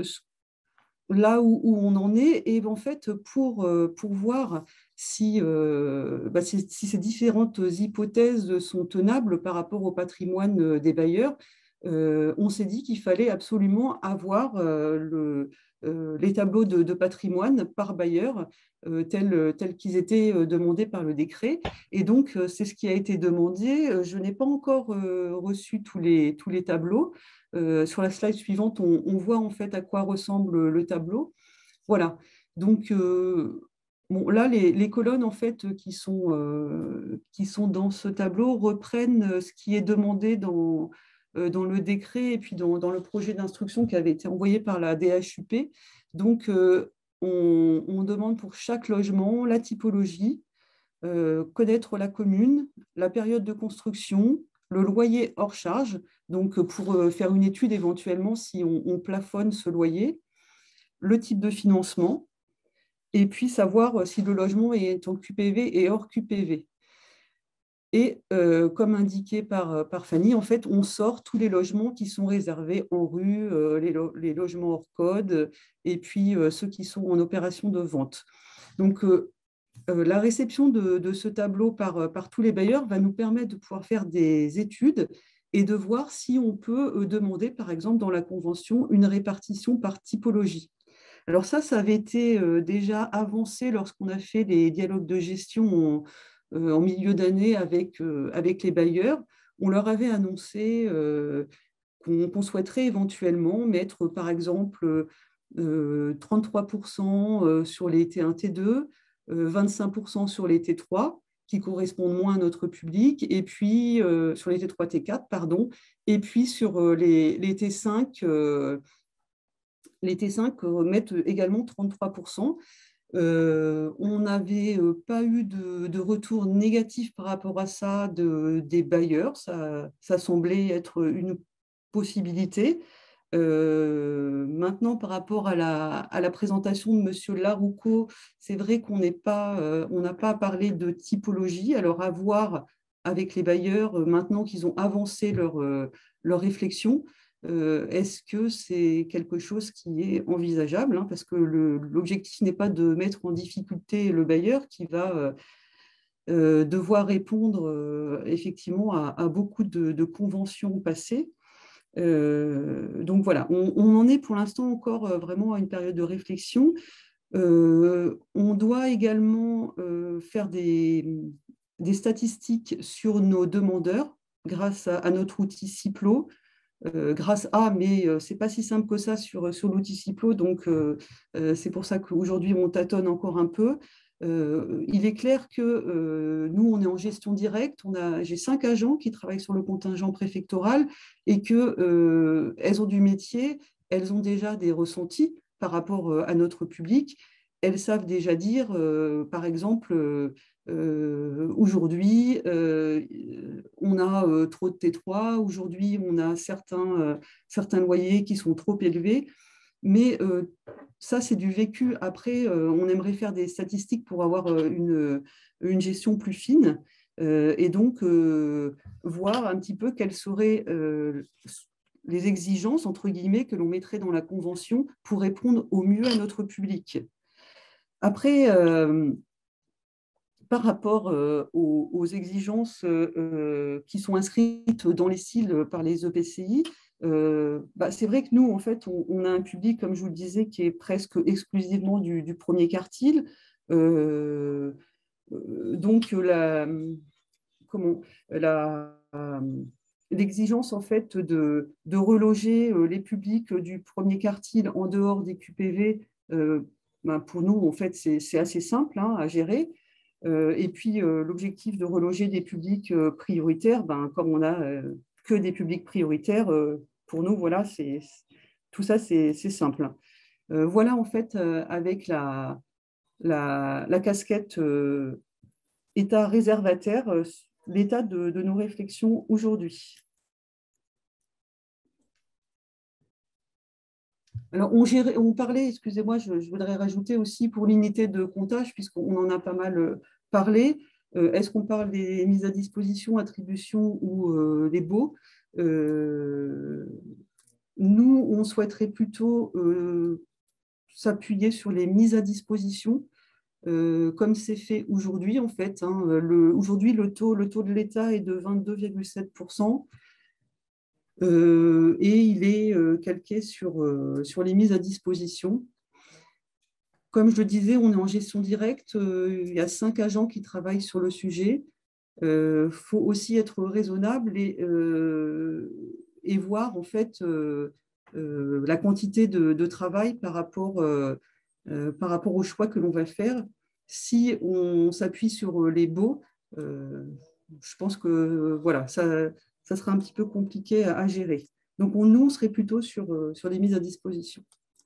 là où on en est. Et en fait, pour voir si ces différentes hypothèses sont tenables par rapport au patrimoine des bailleurs, on s'est dit qu'il fallait absolument avoir les tableaux de patrimoine par bailleur tels qu'ils étaient demandés par le décret. Et donc, c'est ce qui a été demandé. Je n'ai pas encore reçu tous les tableaux. Sur la slide suivante, on voit en fait à quoi ressemble le tableau. Voilà. Donc, là, les colonnes en fait qui sont dans ce tableau reprennent ce qui est demandé dans le décret et puis dans le projet d'instruction qui avait été envoyé par la DHUP. Donc, on demande pour chaque logement la typologie, connaître la commune, la période de construction, le loyer hors charge, donc pour faire une étude éventuellement si on plafonne ce loyer, le type de financement, et puis savoir si le logement est en QPV et hors QPV. Et comme indiqué par Fanny, en fait, on sort tous les logements qui sont réservés en rue, les logements hors code, et puis ceux qui sont en opération de vente. Donc, la réception de ce tableau par tous les bailleurs va nous permettre de pouvoir faire des études et de voir si on peut demander, par exemple, dans la convention, une répartition par typologie. Alors ça avait été déjà avancé lorsqu'on a fait les dialogues de gestion en milieu d'année avec les bailleurs. On leur avait annoncé qu'on souhaiterait éventuellement mettre, par exemple, 33% sur les T1, T2, 25% sur les T3, qui correspondent moins à notre public, et puis sur les T3, T4, pardon, et puis sur les T5, les T5 mettent également 33%. On n'avait pas eu de retour négatif par rapport à ça des bailleurs. Ça semblait être une possibilité. Maintenant, par rapport à la présentation de M. Laroucault, c'est vrai qu'on n'a pas parlé de typologie. Alors, à voir avec les bailleurs, maintenant qu'ils ont avancé leur réflexion, est-ce que c'est quelque chose qui est envisageable, hein, parce que l'objectif n'est pas de mettre en difficulté le bailleur qui va devoir répondre effectivement à beaucoup de conventions passées. Donc voilà, on en est pour l'instant encore vraiment à une période de réflexion. On doit également faire des statistiques sur nos demandeurs grâce à notre outil Ciplo. Mais ce n'est pas si simple que ça sur l'outil Ciplo, donc c'est pour ça qu'aujourd'hui on tâtonne encore un peu. Il est clair que nous, on est en gestion directe, j'ai 5 agents qui travaillent sur le contingent préfectoral et qu'elles ont du métier, elles ont déjà des ressentis par rapport à notre public. Elles savent déjà dire, par exemple, aujourd'hui, on a trop de T3, aujourd'hui, on a certains loyers qui sont trop élevés. Mais ça, c'est du vécu. Après, on aimerait faire des statistiques pour avoir une gestion plus fine et donc voir un petit peu quelles seraient les exigences, entre guillemets, que l'on mettrait dans la convention pour répondre au mieux à notre public. Après, par rapport aux exigences qui sont inscrites dans les CIL par les EPCI, c'est vrai que nous, en fait, on a un public, comme je vous le disais, qui est presque exclusivement du premier quartile. Donc, l'exigence en fait de reloger les publics du premier quartile en dehors des QPV, pour nous, en fait, c'est assez simple à gérer. Et puis, l'objectif de reloger des publics prioritaires, comme on n'a que des publics prioritaires, pour nous, voilà, tout ça, c'est simple. Voilà, en fait, avec la casquette État réservataire, l'état de nos réflexions aujourd'hui. Alors, on parlait, excusez-moi, je voudrais rajouter aussi pour l'unité de comptage, puisqu'on en a pas mal parlé. Est-ce qu'on parle des mises à disposition, attributions ou des baux? Nous, on souhaiterait plutôt s'appuyer sur les mises à disposition, comme c'est fait aujourd'hui, en fait. Aujourd'hui, le taux de l'État est de 22,7%. Et il est calqué sur les mises à disposition. Comme je le disais, on est en gestion directe. Il y a 5 agents qui travaillent sur le sujet. Il faut aussi être raisonnable et voir en fait la quantité de travail par rapport au choix que l'on va faire. Si on s'appuie sur les baux, je pense que voilà, ça sera un petit peu compliqué à gérer. Donc, nous, on serait plutôt sur les mises à disposition.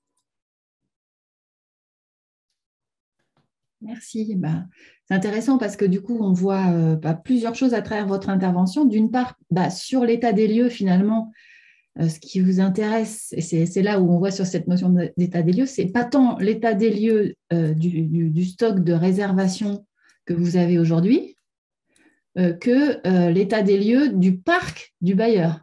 Merci. C'est intéressant parce que du coup, on voit plusieurs choses à travers votre intervention. D'une part, sur l'état des lieux, finalement, ce qui vous intéresse, et c'est là où on voit sur cette notion d'état des lieux, c'est pas tant l'état des lieux du stock de réservation que vous avez aujourd'hui, que l'état des lieux du parc du bailleur.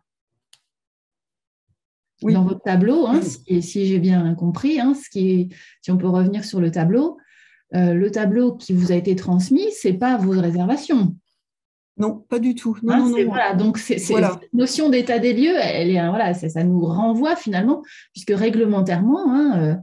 Oui. Dans votre tableau, si j'ai bien compris, si on peut revenir sur le tableau qui vous a été transmis, ce n'est pas vos réservations. Non, pas du tout. Non. Voilà, donc, cette notion d'état des lieux, ça nous renvoie finalement, puisque réglementairement,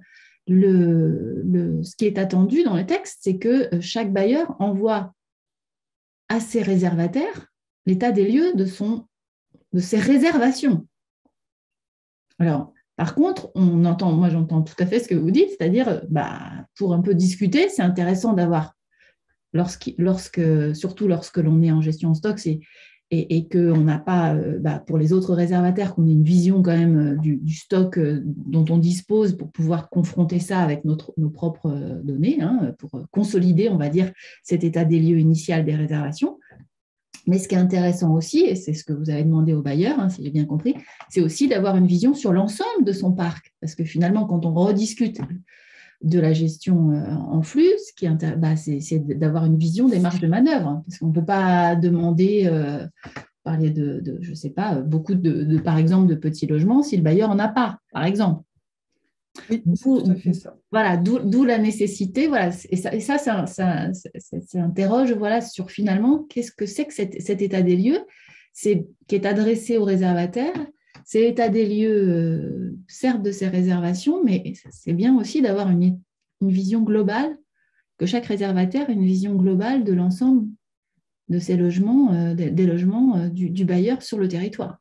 ce qui est attendu dans les textes, c'est que chaque bailleur envoie à ses réservataires l'état des lieux de ses réservations. Alors, par contre, moi j'entends tout à fait ce que vous dites, c'est-à-dire, pour un peu discuter, c'est intéressant d'avoir, surtout lorsque l'on est en gestion stock, et qu'on n'a pas, pour les autres réservataires, qu'on ait une vision quand même du stock dont on dispose pour pouvoir confronter ça avec nos propres données, pour consolider, on va dire, cet état des lieux initial des réservations. Mais ce qui est intéressant aussi, et c'est ce que vous avez demandé au bailleur, si j'ai bien compris, c'est aussi d'avoir une vision sur l'ensemble de son parc. Parce que finalement, quand on rediscute de la gestion en flux, c'est d'avoir une vision des marges de manœuvre. Parce qu'on ne peut pas demander, parler je ne sais pas, beaucoup par exemple, de petits logements si le bailleur n'en a pas, par exemple. Oui, c'est tout à fait ça. Voilà, d'où la nécessité. Voilà, et ça interroge sur finalement qu'est-ce que c'est que cet état des lieux qui est adressé aux réservataires. C'est l'état des lieux, certes, de ces réservations, mais c'est bien aussi d'avoir une vision globale, que chaque réservataire ait une vision globale de l'ensemble de ces logements, des logements du bailleur sur le territoire.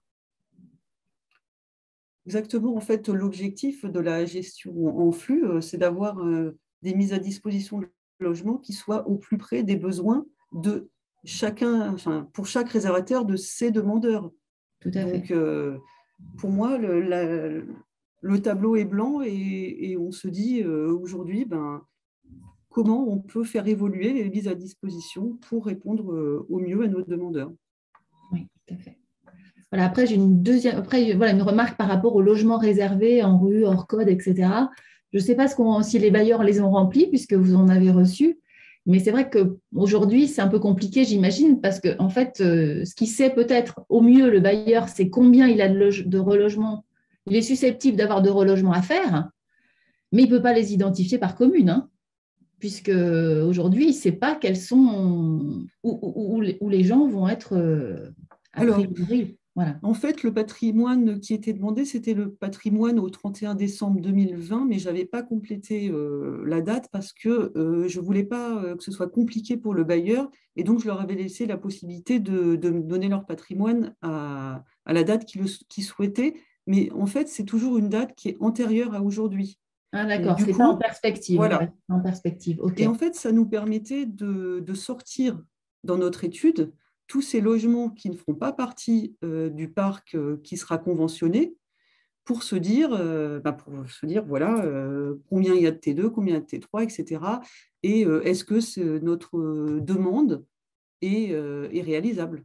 Exactement. En fait, l'objectif de la gestion en flux, c'est d'avoir des mises à disposition de logements qui soient au plus près des besoins de chacun, pour chaque réservataire de ses demandeurs. Tout à fait. Pour moi, le tableau est blanc et on se dit aujourd'hui, comment on peut faire évoluer les mises à disposition pour répondre au mieux à nos demandeurs. Oui, tout à fait. Voilà, après, j'ai une remarque par rapport aux logements réservés en rue, hors code, etc. Je ne sais pas si les bailleurs les ont remplis, puisque vous en avez reçu, mais c'est vrai qu'aujourd'hui, c'est un peu compliqué, j'imagine, parce qu'en fait, ce qui sait peut-être au mieux le bailleur, c'est combien il a de relogements. Il est susceptible d'avoir de relogements à faire, mais il ne peut pas les identifier par commune, puisque aujourd'hui, il ne sait pas quels sont où les gens vont être a priori. Voilà. En fait, le patrimoine qui était demandé, c'était le patrimoine au 31 décembre 2020, mais je n'avais pas complété la date parce que je ne voulais pas que ce soit compliqué pour le bailleur. Et donc, je leur avais laissé la possibilité de me donner leur patrimoine à la date qu'ils souhaitaient. Mais en fait, c'est toujours une date qui est antérieure à aujourd'hui. Ah, Et d'accord, du c'est pas en coup, perspective. voilà. Ouais, en perspective, ok. Et en fait, ça nous permettait de sortir dans notre étude tous ces logements qui ne feront pas partie du parc qui sera conventionné pour se dire, voilà, combien il y a de T2, combien il y a de T3, etc. Et est-ce que notre demande est réalisable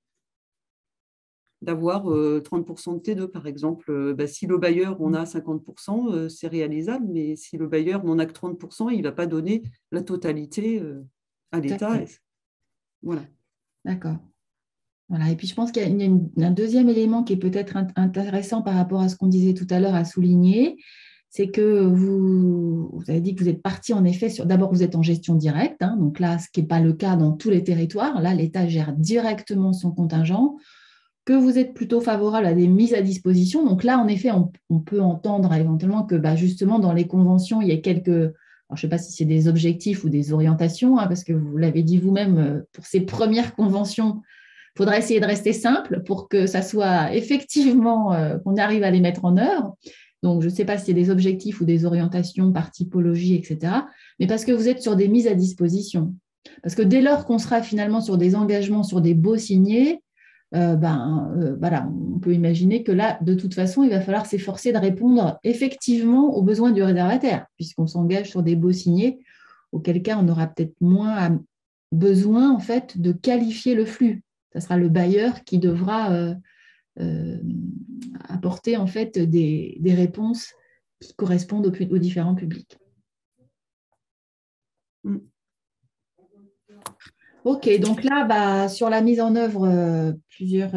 d'avoir 30% de T2, par exemple. Si le bailleur en a 50%, c'est réalisable, mais si le bailleur n'en a que 30%, il ne va pas donner la totalité à l'État. Voilà. D'accord. Voilà. Et puis, je pense qu'il y a un deuxième élément qui est peut-être intéressant par rapport à ce qu'on disait tout à l'heure à souligner, c'est que vous avez dit que vous êtes parti en effet sur… D'abord, vous êtes en gestion directe, hein, donc là, ce qui n'est pas le cas dans tous les territoires. Là, l'État gère directement son contingent, que vous êtes plutôt favorable à des mises à disposition. Donc là, en effet, on peut entendre éventuellement que justement, dans les conventions, il y a quelques… Alors, je ne sais pas si c'est des objectifs ou des orientations, hein, parce que vous l'avez dit vous-même, pour ces premières conventions, il faudra essayer de rester simple pour que ça soit effectivement, qu'on arrive à les mettre en œuvre. Donc, je ne sais pas si c'est des objectifs ou des orientations par typologie, etc. Mais parce que vous êtes sur des mises à disposition. Parce que dès lors qu'on sera finalement sur des engagements, sur des baux signés, voilà, on peut imaginer que là, de toute façon, il va falloir s'efforcer de répondre effectivement aux besoins du réservataire, puisqu'on s'engage sur des baux signés, auquel cas on aura peut-être moins besoin en fait de qualifier le flux. Ce sera le bailleur qui devra apporter en fait des réponses qui correspondent aux différents publics. Ok, donc là, sur la mise en œuvre, plusieurs…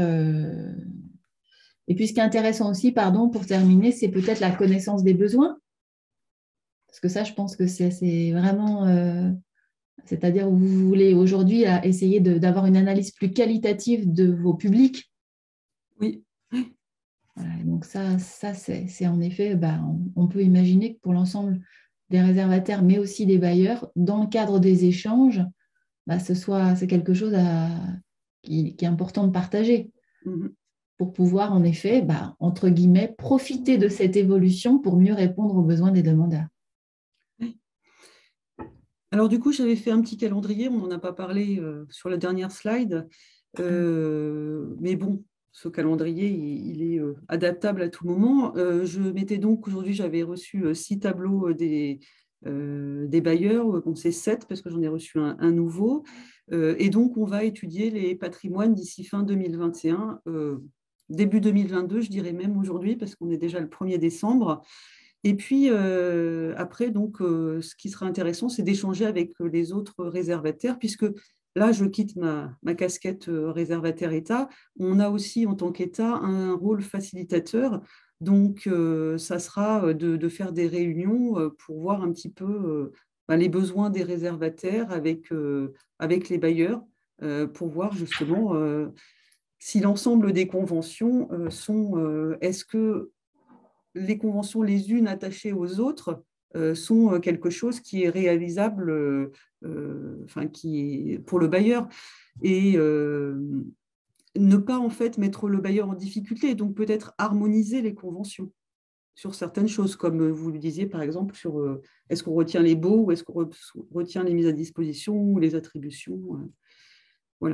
Et puis, ce qui est intéressant aussi, pardon, pour terminer, c'est peut-être la connaissance des besoins. Parce que ça, je pense que c'est vraiment… c'est-à-dire, vous voulez aujourd'hui essayer d'avoir une analyse plus qualitative de vos publics. Oui. Voilà, donc ça c'est en effet, on peut imaginer que pour l'ensemble des réservataires, mais aussi des bailleurs, dans le cadre des échanges, c'est quelque chose qui est important de partager pour pouvoir en effet, entre guillemets, profiter de cette évolution pour mieux répondre aux besoins des demandeurs. Alors du coup, j'avais fait un petit calendrier, on n'en a pas parlé sur la dernière slide, mais bon, ce calendrier, il est adaptable à tout moment. Je m'étais donc, aujourd'hui, j'avais reçu 6 tableaux des bailleurs, bon, c'est 7 parce que j'en ai reçu un nouveau, et donc on va étudier les patrimoines d'ici fin 2021, début 2022, je dirais même aujourd'hui, parce qu'on est déjà le 1er décembre. Et puis après, donc, ce qui sera intéressant, c'est d'échanger avec les autres réservataires, puisque là, je quitte ma casquette réservataire État. On a aussi, en tant qu'État, un rôle facilitateur. Donc, ça sera de faire des réunions pour voir un petit peu les besoins des réservataires avec les bailleurs, pour voir justement si l'ensemble des conventions sont… est-ce que les conventions les unes attachées aux autres sont quelque chose qui est réalisable qui est pour le bailleur, et ne pas en fait mettre le bailleur en difficulté, donc peut-être harmoniser les conventions sur certaines choses, comme vous le disiez par exemple sur est-ce qu'on retient les baux ou est-ce qu'on retient les mises à disposition ou les attributions, voilà.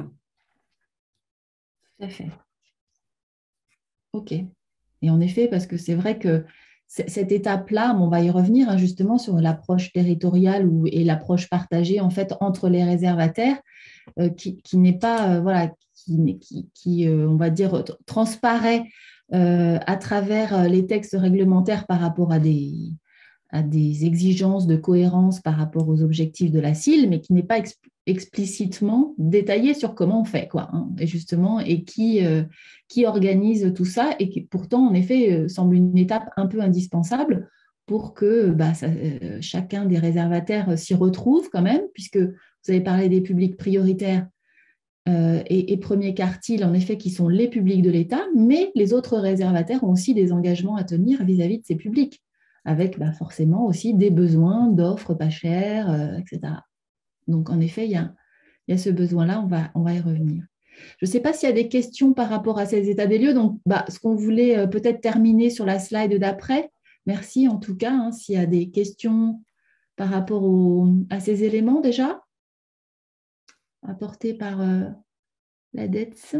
Tout à fait. Ok. Et en effet, parce que c'est vrai que cette étape-là, on va y revenir justement sur l'approche territoriale et l'approche partagée en fait entre les réservataires, qui n'est pas, qui on va dire, transparaît à travers les textes réglementaires par rapport à des exigences de cohérence par rapport aux objectifs de la CIL, mais qui n'est pas explicitement détaillé sur comment on fait, quoi, hein, et justement, et qui organise tout ça, et qui pourtant, en effet, semble une étape un peu indispensable pour que chacun des réservataires s'y retrouve quand même, puisque vous avez parlé des publics prioritaires. et premier quartile, en effet, qui sont les publics de l'État, mais les autres réservataires ont aussi des engagements à tenir vis-à-vis de ces publics, avec forcément aussi des besoins d'offres pas chères, etc. Donc, en effet, il y a ce besoin-là, on va y revenir. Je ne sais pas s'il y a des questions par rapport à ces états des lieux. Donc, ce qu'on voulait peut-être terminer sur la slide d'après. Merci en tout cas, hein, s'il y a des questions par rapport à ces éléments déjà apportés par la DETS.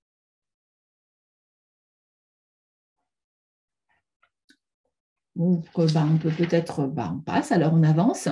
Donc, on peut peut-être, on passe, alors on avance.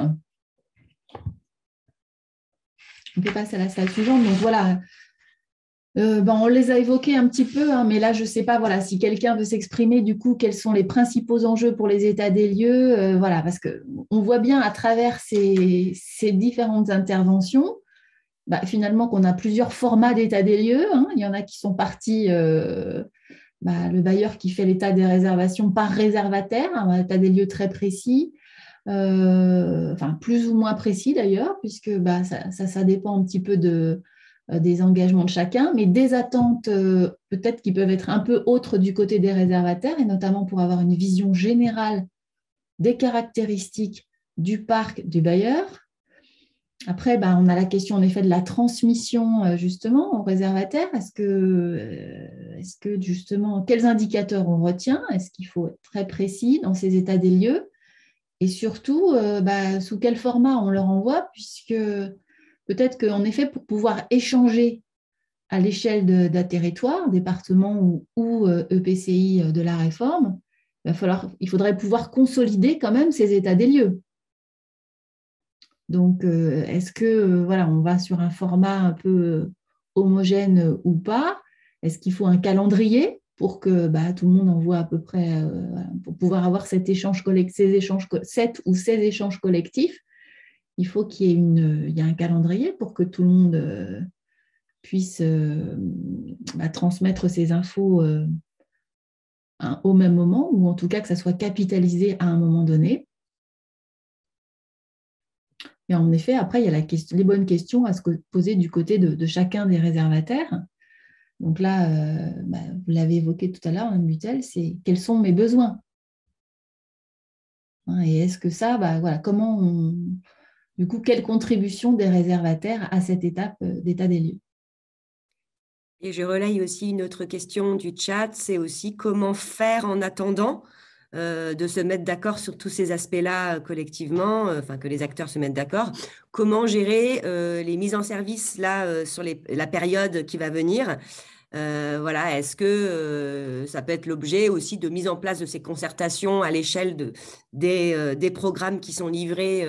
On peut passer à la slide suivante. Donc voilà, on les a évoqués un petit peu, hein, mais là, je ne sais pas si quelqu'un veut s'exprimer, du coup, quels sont les principaux enjeux pour les états des lieux, parce qu'on voit bien à travers ces différentes interventions, finalement, qu'on a plusieurs formats d'état des lieux. Hein. Il y en a qui sont partis, le bailleur qui fait l'état des réservations par réservataire, un état des lieux très précis, plus ou moins précis d'ailleurs, puisque ça dépend un petit peu des engagements de chacun, mais des attentes peut-être qui peuvent être un peu autres du côté des réservataires, et notamment pour avoir une vision générale des caractéristiques du parc du bailleur. Après, on a la question en effet de la transmission justement aux réservataires. Est-ce que justement, quels indicateurs on retient? Est-ce qu'il faut être très précis dans ces états des lieux? Et surtout, sous quel format on leur envoie, puisque peut-être qu'en effet, pour pouvoir échanger à l'échelle d'un territoire, département ou EPCI de la réforme, il faudrait pouvoir consolider quand même ces états des lieux. Donc, est-ce que on va sur un format un peu homogène ou pas? Est-ce qu'il faut un calendrier pour que tout le monde envoie à peu près, pour pouvoir avoir cet échange cet ou ces échanges collectifs? Il faut qu'il y ait un calendrier pour que tout le monde puisse transmettre ces infos au même moment, ou en tout cas que ça soit capitalisé à un moment donné. Et en effet, après, il y a les bonnes questions à se poser du côté de chacun des réservataires. Donc là, vous l'avez évoqué tout à l'heure, Mme Butel, c'est quels sont mes besoins? Et est-ce que ça, du coup, quelle contribution des réservataires à cette étape d'état des lieux? Et je relaye aussi une autre question du chat, c'est aussi comment faire en attendant de se mettre d'accord sur tous ces aspects-là collectivement, que les acteurs se mettent d'accord. Comment gérer les mises en service là sur la période qui va venir? Est-ce que ça peut être l'objet aussi de mise en place de ces concertations à l'échelle des programmes qui sont livrés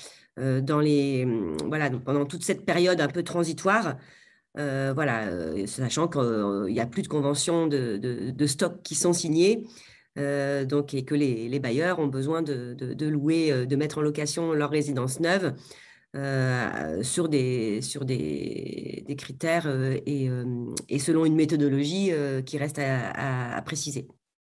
donc pendant toute cette période un peu transitoire, sachant qu'il n'y a plus de conventions de stock qui sont signées, et que les bailleurs ont besoin de louer, de mettre en location leur résidence neuve sur des critères et selon une méthodologie qui reste à préciser.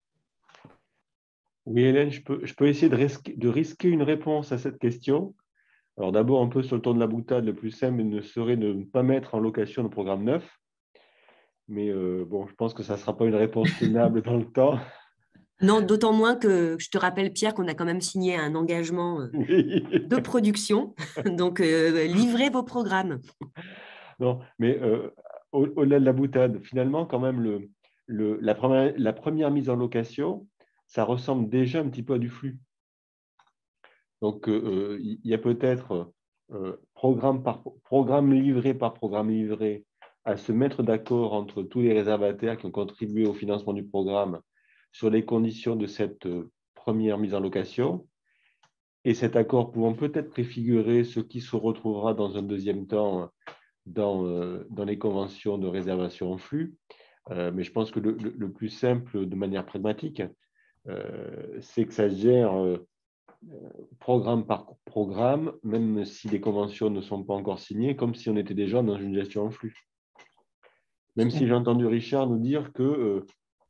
Oui, Hélène, je peux essayer de risquer une réponse à cette question. Alors d'abord, un peu sur le ton de la boutade, le plus simple ne serait de ne pas mettre en location le programme neuf. Mais je pense que ça ne sera pas une réponse tenable dans le temps. Non, d'autant moins que je te rappelle, Pierre, qu'on a quand même signé un engagement de production. Donc, livrez vos programmes. Non, mais au-delà de la boutade, finalement, quand même, la première mise en location, ça ressemble déjà un petit peu à du flux. Donc, il y a peut-être programme livré par programme livré à se mettre d'accord entre tous les réservataires qui ont contribué au financement du programme sur les conditions de cette première mise en location. Et cet accord pouvant peut-être préfigurer ce qui se retrouvera dans un deuxième temps dans les conventions de réservation en flux. Mais je pense que le plus simple, de manière pragmatique, c'est que ça se gère programme par programme, même si les conventions ne sont pas encore signées, comme si on était déjà dans une gestion en flux. Même si j'ai entendu Richard nous dire que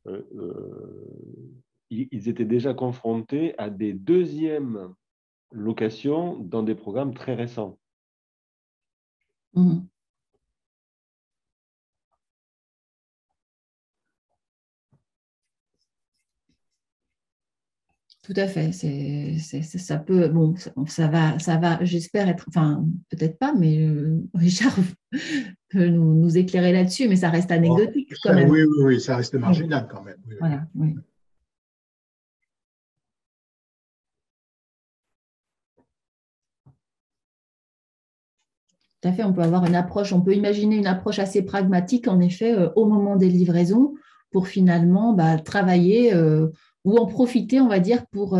ils étaient déjà confrontés à des deuxièmes locations dans des programmes très récents. Mmh. Tout à fait. Ça peut, bon, ça va, j'espère être, enfin, peut-être pas, mais Richard peut nous éclairer là-dessus, mais ça reste anecdotique quand même. Oui, oui, oui, ça reste marginal quand même. Oui, voilà, oui. Tout à fait, on peut avoir une approche, on peut imaginer une approche assez pragmatique, en effet, au moment des livraisons, pour finalement travailler ou en profiter, on va dire, pour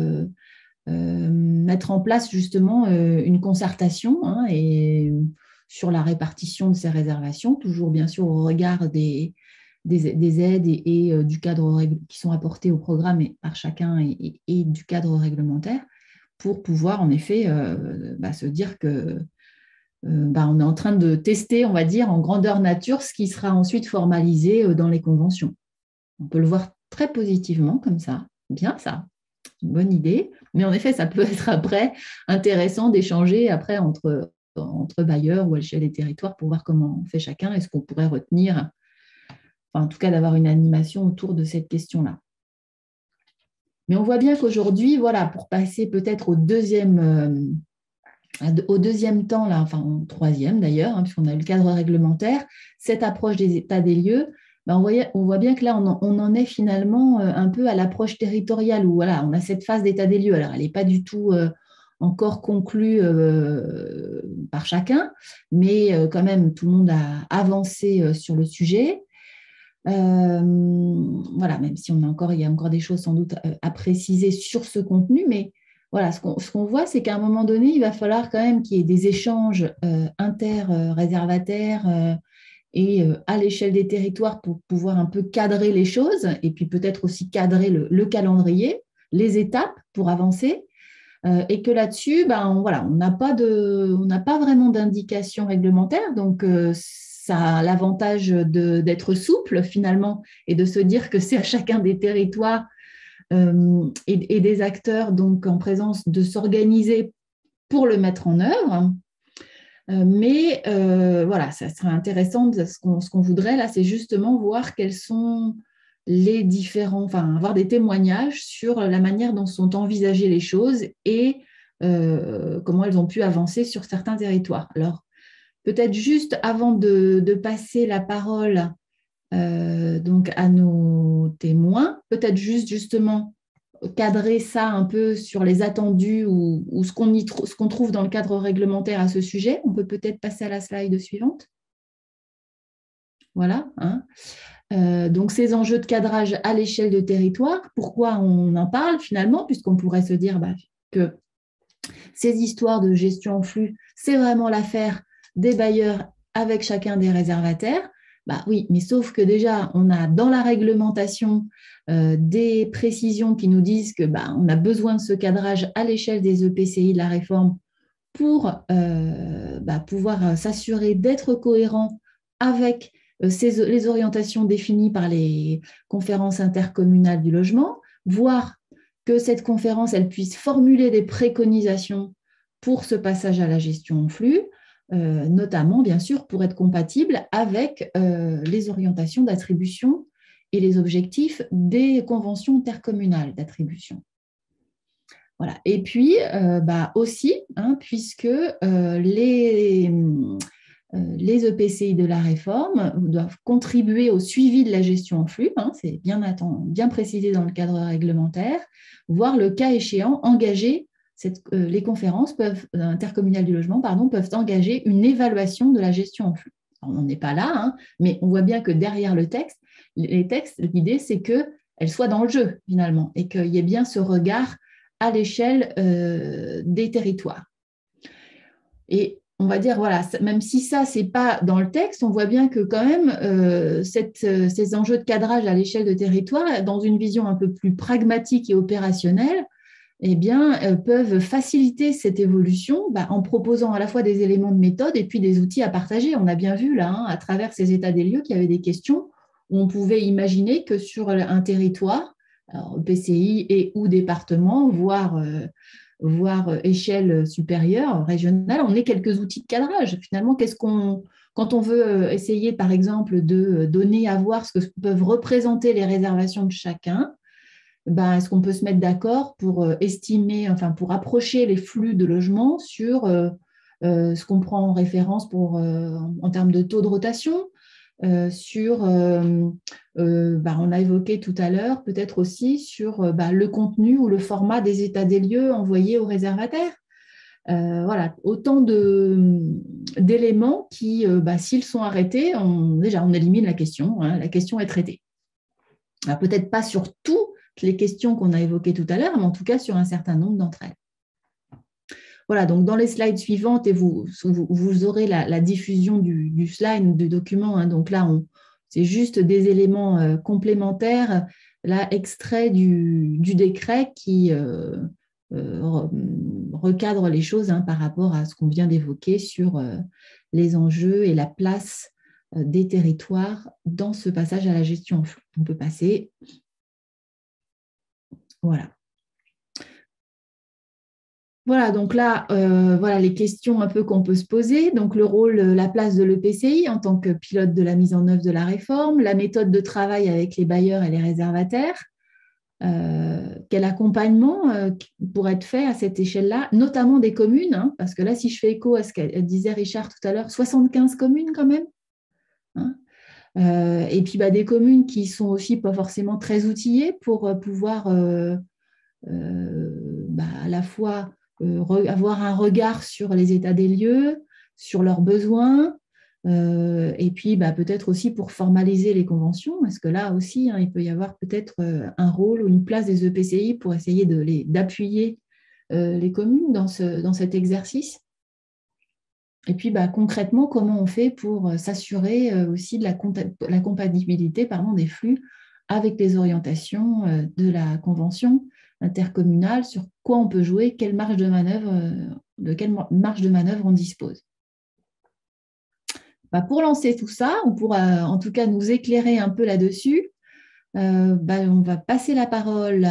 mettre en place justement une concertation et sur la répartition de ces réservations, toujours bien sûr au regard des aides et du cadre qui sont apportés au programme par chacun et du cadre réglementaire, pour pouvoir en effet se dire que on est en train de tester, on va dire, en grandeur nature, ce qui sera ensuite formalisé dans les conventions. On peut le voir très positivement comme ça. Bien ça, c'est une bonne idée. Mais en effet, ça peut être après intéressant d'échanger après entre bailleurs ou à l'échelle des territoires pour voir comment on fait chacun et ce qu'on pourrait retenir. Enfin, en tout cas, d'avoir une animation autour de cette question-là. Mais on voit bien qu'aujourd'hui, voilà, pour passer peut-être au deuxième temps, là, enfin au troisième d'ailleurs, puisqu'on a eu le cadre réglementaire, cette approche des états des lieux, on voit bien que là, on en est finalement un peu à l'approche territoriale, où voilà, on a cette phase d'état des lieux. Alors, elle n'est pas du tout encore conclue par chacun, mais quand même, tout le monde a avancé sur le sujet. Voilà, même si il y a encore des choses sans doute à préciser sur ce contenu, mais voilà, ce qu'on voit, c'est qu'à un moment donné, il va falloir quand même qu'il y ait des échanges inter-réservataires et à l'échelle des territoires pour pouvoir un peu cadrer les choses et puis peut-être aussi cadrer le calendrier, les étapes pour avancer. Et que là-dessus, on n'a pas vraiment d'indication réglementaire, donc ça a l'avantage d'être souple finalement et de se dire que c'est à chacun des territoires et des acteurs donc en présence de s'organiser pour le mettre en œuvre. Mais voilà, ça serait intéressant. Ce qu'on voudrait là, c'est justement voir quels sont les différents, enfin avoir des témoignages sur la manière dont sont envisagées les choses et comment elles ont pu avancer sur certains territoires. Alors, peut-être juste avant de passer la parole donc à nos témoins, peut-être justement cadrer ça un peu sur les attendus ou ce qu'on trouve dans le cadre réglementaire à ce sujet. On peut peut-être passer à la slide suivante. Voilà. Donc, ces enjeux de cadrage à l'échelle de territoire, pourquoi on en parle finalement, puisqu'on pourrait se dire que ces histoires de gestion en flux, c'est vraiment l'affaire des bailleurs avec chacun des réservataires. Oui, mais sauf que déjà, on a dans la réglementation des précisions qui nous disent que on a besoin de ce cadrage à l'échelle des EPCI de la réforme pour pouvoir s'assurer d'être cohérent avec les orientations définies par les conférences intercommunales du logement, voire que cette conférence elle puisse formuler des préconisations pour ce passage à la gestion en flux, notamment, bien sûr, pour être compatible avec les orientations d'attribution et les objectifs des conventions intercommunales d'attribution. Voilà. Et puis, aussi, puisque les EPCI de la réforme doivent contribuer au suivi de la gestion en flux, c'est bien précisé dans le cadre réglementaire, voire le cas échéant, engager les conférences intercommunales du logement peuvent engager une évaluation de la gestion en flux. Alors, on n'est pas là, mais on voit bien que derrière les textes, l'idée, c'est qu'elles soient dans le jeu, finalement, et qu'il y ait bien ce regard à l'échelle des territoires. Et on va dire, voilà, même si ça, ce n'est pas dans le texte, on voit bien que quand même, ces enjeux de cadrage à l'échelle de territoire, dans une vision un peu plus pragmatique et opérationnelle, peuvent faciliter cette évolution en proposant à la fois des éléments de méthode et puis des outils à partager. On a bien vu là, à travers ces états des lieux, qu'il y avait des questions où on pouvait imaginer que sur un territoire, PCI et ou département, voire échelle supérieure, régionale, on ait quelques outils de cadrage. Finalement, quand on veut essayer, par exemple, de donner à voir ce que peuvent représenter les réservations de chacun, ben, est-ce qu'on peut se mettre d'accord pour estimer, enfin pour approcher les flux de logements sur ce qu'on prend en référence en termes de taux de rotation, on a évoqué tout à l'heure, peut-être aussi sur le contenu ou le format des états des lieux envoyés aux réservataires. Voilà, autant d'éléments qui, s'ils sont arrêtés, déjà on élimine la question, hein, la question est traitée. Alors, peut-être pas sur toutes les questions qu'on a évoquées tout à l'heure, mais en tout cas sur un certain nombre d'entre elles. Voilà, donc dans les slides suivantes, et vous aurez la diffusion du slide, du document. Hein, donc là, c'est juste des éléments complémentaires, là, extraits du décret qui recadre les choses par rapport à ce qu'on vient d'évoquer sur les enjeux et la place des territoires dans ce passage à la gestion en flux. On peut passer. Voilà. Voilà, donc là, voilà les questions un peu qu'on peut se poser. Donc, le rôle, la place de l'EPCI en tant que pilote de la mise en œuvre de la réforme, la méthode de travail avec les bailleurs et les réservataires, quel accompagnement pourrait être fait à cette échelle-là, notamment des communes, hein, parce que là, si je fais écho à ce qu'elle disait Richard tout à l'heure, 75 communes quand même. Hein, et puis, des communes qui sont aussi pas forcément très outillées pour pouvoir à la fois avoir un regard sur les états des lieux, sur leurs besoins, et puis peut-être aussi pour formaliser les conventions, parce que là aussi, il peut y avoir peut-être un rôle ou une place des EPCI pour essayer d'appuyer les communes dans cet exercice. Et puis concrètement, comment on fait pour s'assurer aussi de la compatibilité des flux avec les orientations de la convention intercommunale, sur quoi on peut jouer, de quelle marge de manœuvre on dispose. Pour lancer tout ça, ou pour en tout cas nous éclairer un peu là-dessus, on va passer la parole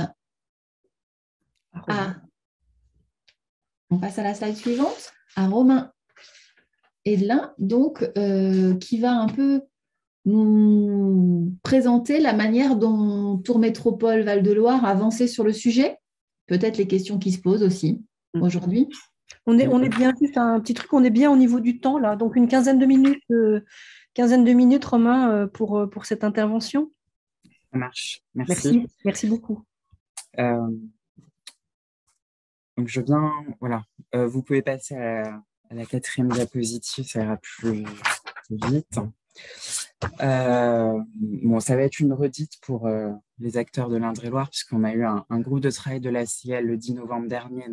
on passe à la slide suivante, à Romain Edelin, donc, qui va un peu nous présenter la manière dont Tours Métropole Val-de-Loire a avancé sur le sujet, peut-être les questions qui se posent aussi aujourd'hui. On est bien, juste un petit truc, on est bien au niveau du temps là, donc une quinzaine de minutes, Romain, pour cette intervention. Ça marche, merci. Merci beaucoup. Donc je viens, voilà, vous pouvez passer à la 4e diapositive, ça ira plus vite. Ça va être une redite pour les acteurs de l'Indre-et-Loire, puisqu'on a eu un groupe de travail de la CIL le 10 novembre dernier.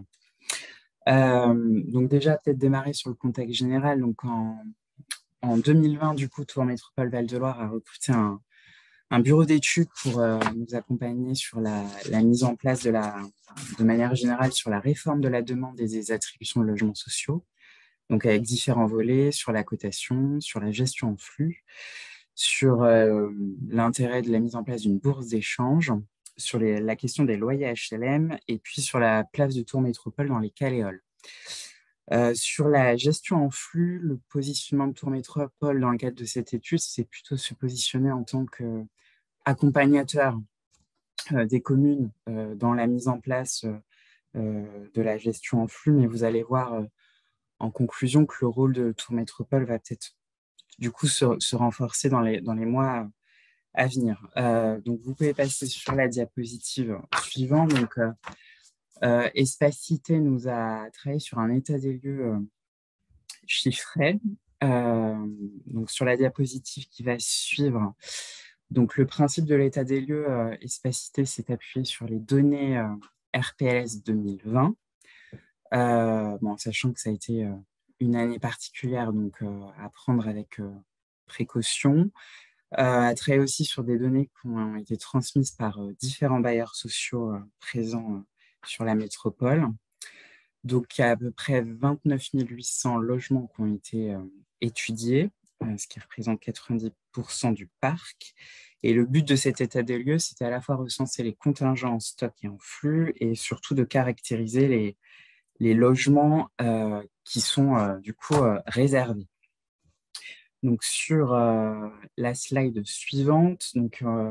Donc déjà, peut-être démarrer sur le contexte général. Donc en 2020, du coup, Tours Métropole Val-de-Loire a recruté un bureau d'études pour nous accompagner sur la mise en place de manière générale sur la réforme de la demande et des attributions de logements sociaux. Donc avec différents volets sur la cotation, sur la gestion en flux, sur l'intérêt de la mise en place d'une bourse d'échange, sur la question des loyers HLM et puis sur la place de Tours Métropole dans les Caléoles. Sur la gestion en flux, le positionnement de Tours Métropole dans le cadre de cette étude, c'est plutôt se positionner en tant qu'accompagnateur des communes dans la mise en place de la gestion en flux, mais vous allez voir en conclusion que le rôle de Tours Métropole va peut-être du coup se renforcer dans les mois à venir. Donc vous pouvez passer sur la diapositive suivante. Donc Espacité nous a travaillé sur un état des lieux chiffré. Donc sur la diapositive qui va suivre, donc le principe de l'état des lieux Espacité s'est appuyé sur les données RPLS 2020. Sachant que ça a été une année particulière, donc à prendre avec précaution. À travailler aussi sur des données qui ont été transmises par différents bailleurs sociaux présents sur la métropole. Donc, il y a à peu près 29 800 logements qui ont été étudiés, ce qui représente 90% du parc. Et le but de cet état des lieux, c'était à la fois recenser les contingents en stock et en flux, et surtout de caractériser les logements qui sont du coup réservés. Donc sur la slide suivante, donc,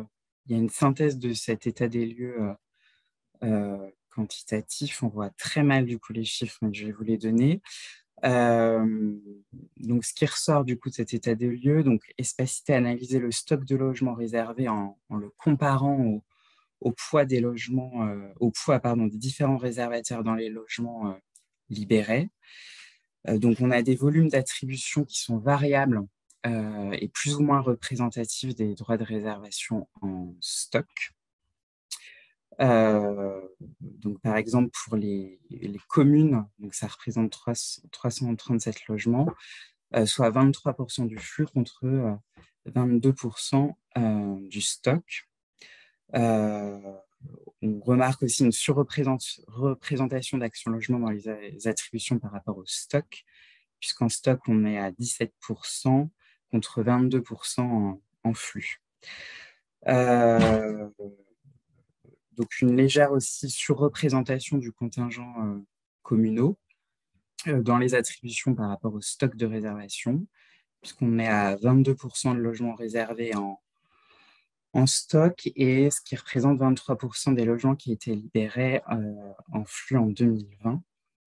il y a une synthèse de cet état des lieux quantitatif. On voit très mal du coup les chiffres, mais je vais vous les donner. Donc, ce qui ressort du coup de cet état des lieux, donc Espacité a analysé le stock de logements réservés en le comparant au poids des logements, au poids des différents réservataires dans les logements libérés. Donc, on a des volumes d'attribution qui sont variables et plus ou moins représentatifs des droits de réservation en stock. Donc, par exemple, pour les communes, donc ça représente 337 logements, soit 23% du flux contre 22% du stock. On remarque aussi une surreprésentation d'Action Logement dans les attributions par rapport au stock, puisqu'en stock, on est à 17% contre 22% en flux. Donc, une légère aussi surreprésentation du contingent communaux dans les attributions par rapport au stock de réservation, puisqu'on est à 22% de logements réservés en stock, et ce qui représente 23% des logements qui étaient libérés en flux en 2020.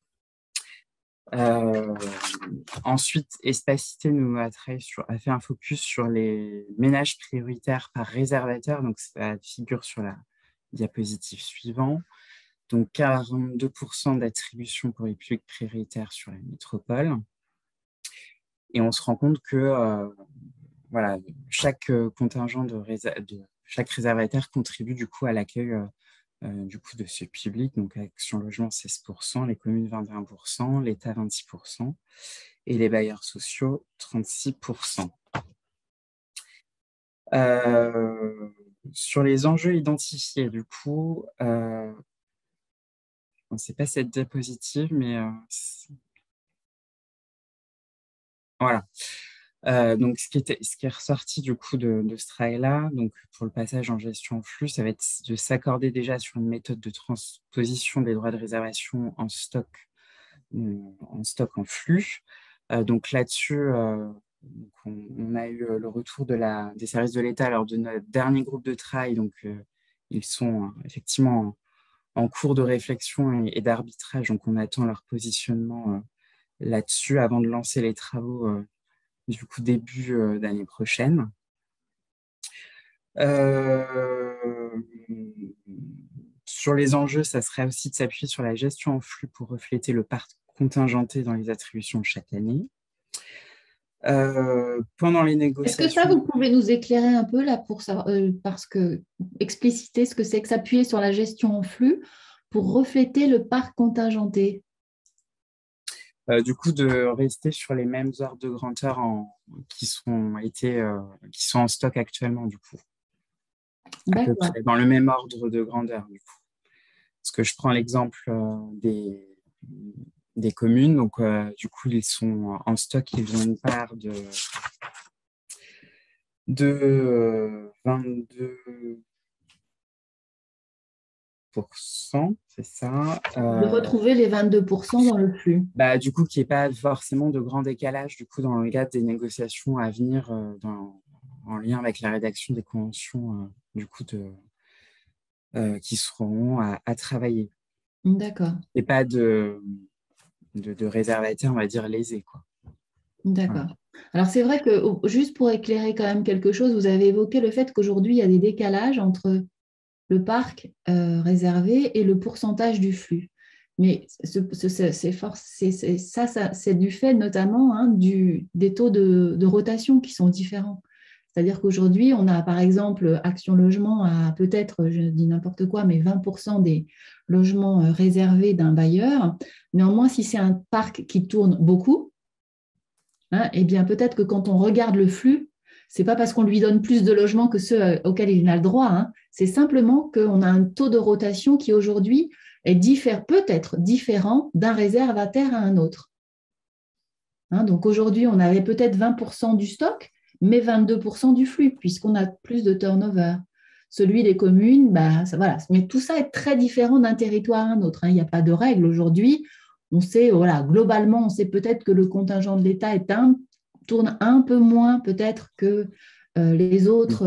Ensuite, Espacité a fait un focus sur les ménages prioritaires par réservataire, donc ça figure sur la diapositive suivante. Donc 42% d'attribution pour les publics prioritaires sur la métropole. Et on se rend compte que chaque contingent chaque réservataire contribue du coup à l'accueil du coup de ce public. Donc Action Logement 16%, les communes 21%, l'État 26% et les bailleurs sociaux 36%. Sur les enjeux identifiés, du coup, c'est pas cette diapositive, mais voilà. Donc, ce qui est ressorti du coup de ce travail-là, donc pour le passage en gestion en flux, ça va être de s'accorder déjà sur une méthode de transposition des droits de réservation en stock en flux. Donc là-dessus, on a eu le retour des services de l'État lors de notre dernier groupe de travail. Donc, ils sont effectivement en cours de réflexion et d'arbitrage. Donc, on attend leur positionnement là-dessus avant de lancer les travaux du coup début d'année prochaine. Sur les enjeux, ça serait aussi de s'appuyer sur la gestion en flux pour refléter le parc contingenté dans les attributions de chaque année. Pendant les négociations... Est-ce que ça, vous pouvez nous éclairer un peu là pour savoir, parce que expliciter ce que c'est que s'appuyer sur la gestion en flux pour refléter le parc contingenté? Du coup, de rester sur les mêmes ordres de grandeur qui sont en stock actuellement, du coup. À peu près, dans le même ordre de grandeur, du coup. Parce que je prends l'exemple des communes. Donc, du coup, ils sont en stock, ils ont une part de 22%, c'est ça. De retrouver les 22% dans le flux. Du coup, qu'il n'y ait pas forcément de grand décalage du coup, dans le cadre des négociations à venir en lien avec la rédaction des conventions du coup, qui seront à travailler. D'accord. Et pas de réservataires, on va dire, lésés, quoi. D'accord. Voilà. Alors, c'est vrai que, juste pour éclairer quand même quelque chose, vous avez évoqué le fait qu'aujourd'hui, il y a des décalages entre le parc réservé et le pourcentage du flux. Mais c'est du fait notamment des taux de rotation qui sont différents. C'est-à-dire qu'aujourd'hui, on a par exemple Action Logement à peut-être, je dis n'importe quoi, mais 20% des logements réservés d'un bailleur. Néanmoins, si c'est un parc qui tourne beaucoup, eh bien peut-être que quand on regarde le flux, ce n'est pas parce qu'on lui donne plus de logements que ceux auxquels il a le droit. C'est simplement qu'on a un taux de rotation qui aujourd'hui peut être différent d'un réservataire à un autre. Donc aujourd'hui, on avait peut-être 20% du stock, mais 22% du flux, puisqu'on a plus de turnover. Celui des communes, voilà. Mais tout ça est très différent d'un territoire à un autre. Il n'y a pas de règle aujourd'hui. On sait, globalement, on sait peut-être que le contingent de l'État tourne un peu moins peut-être que les autres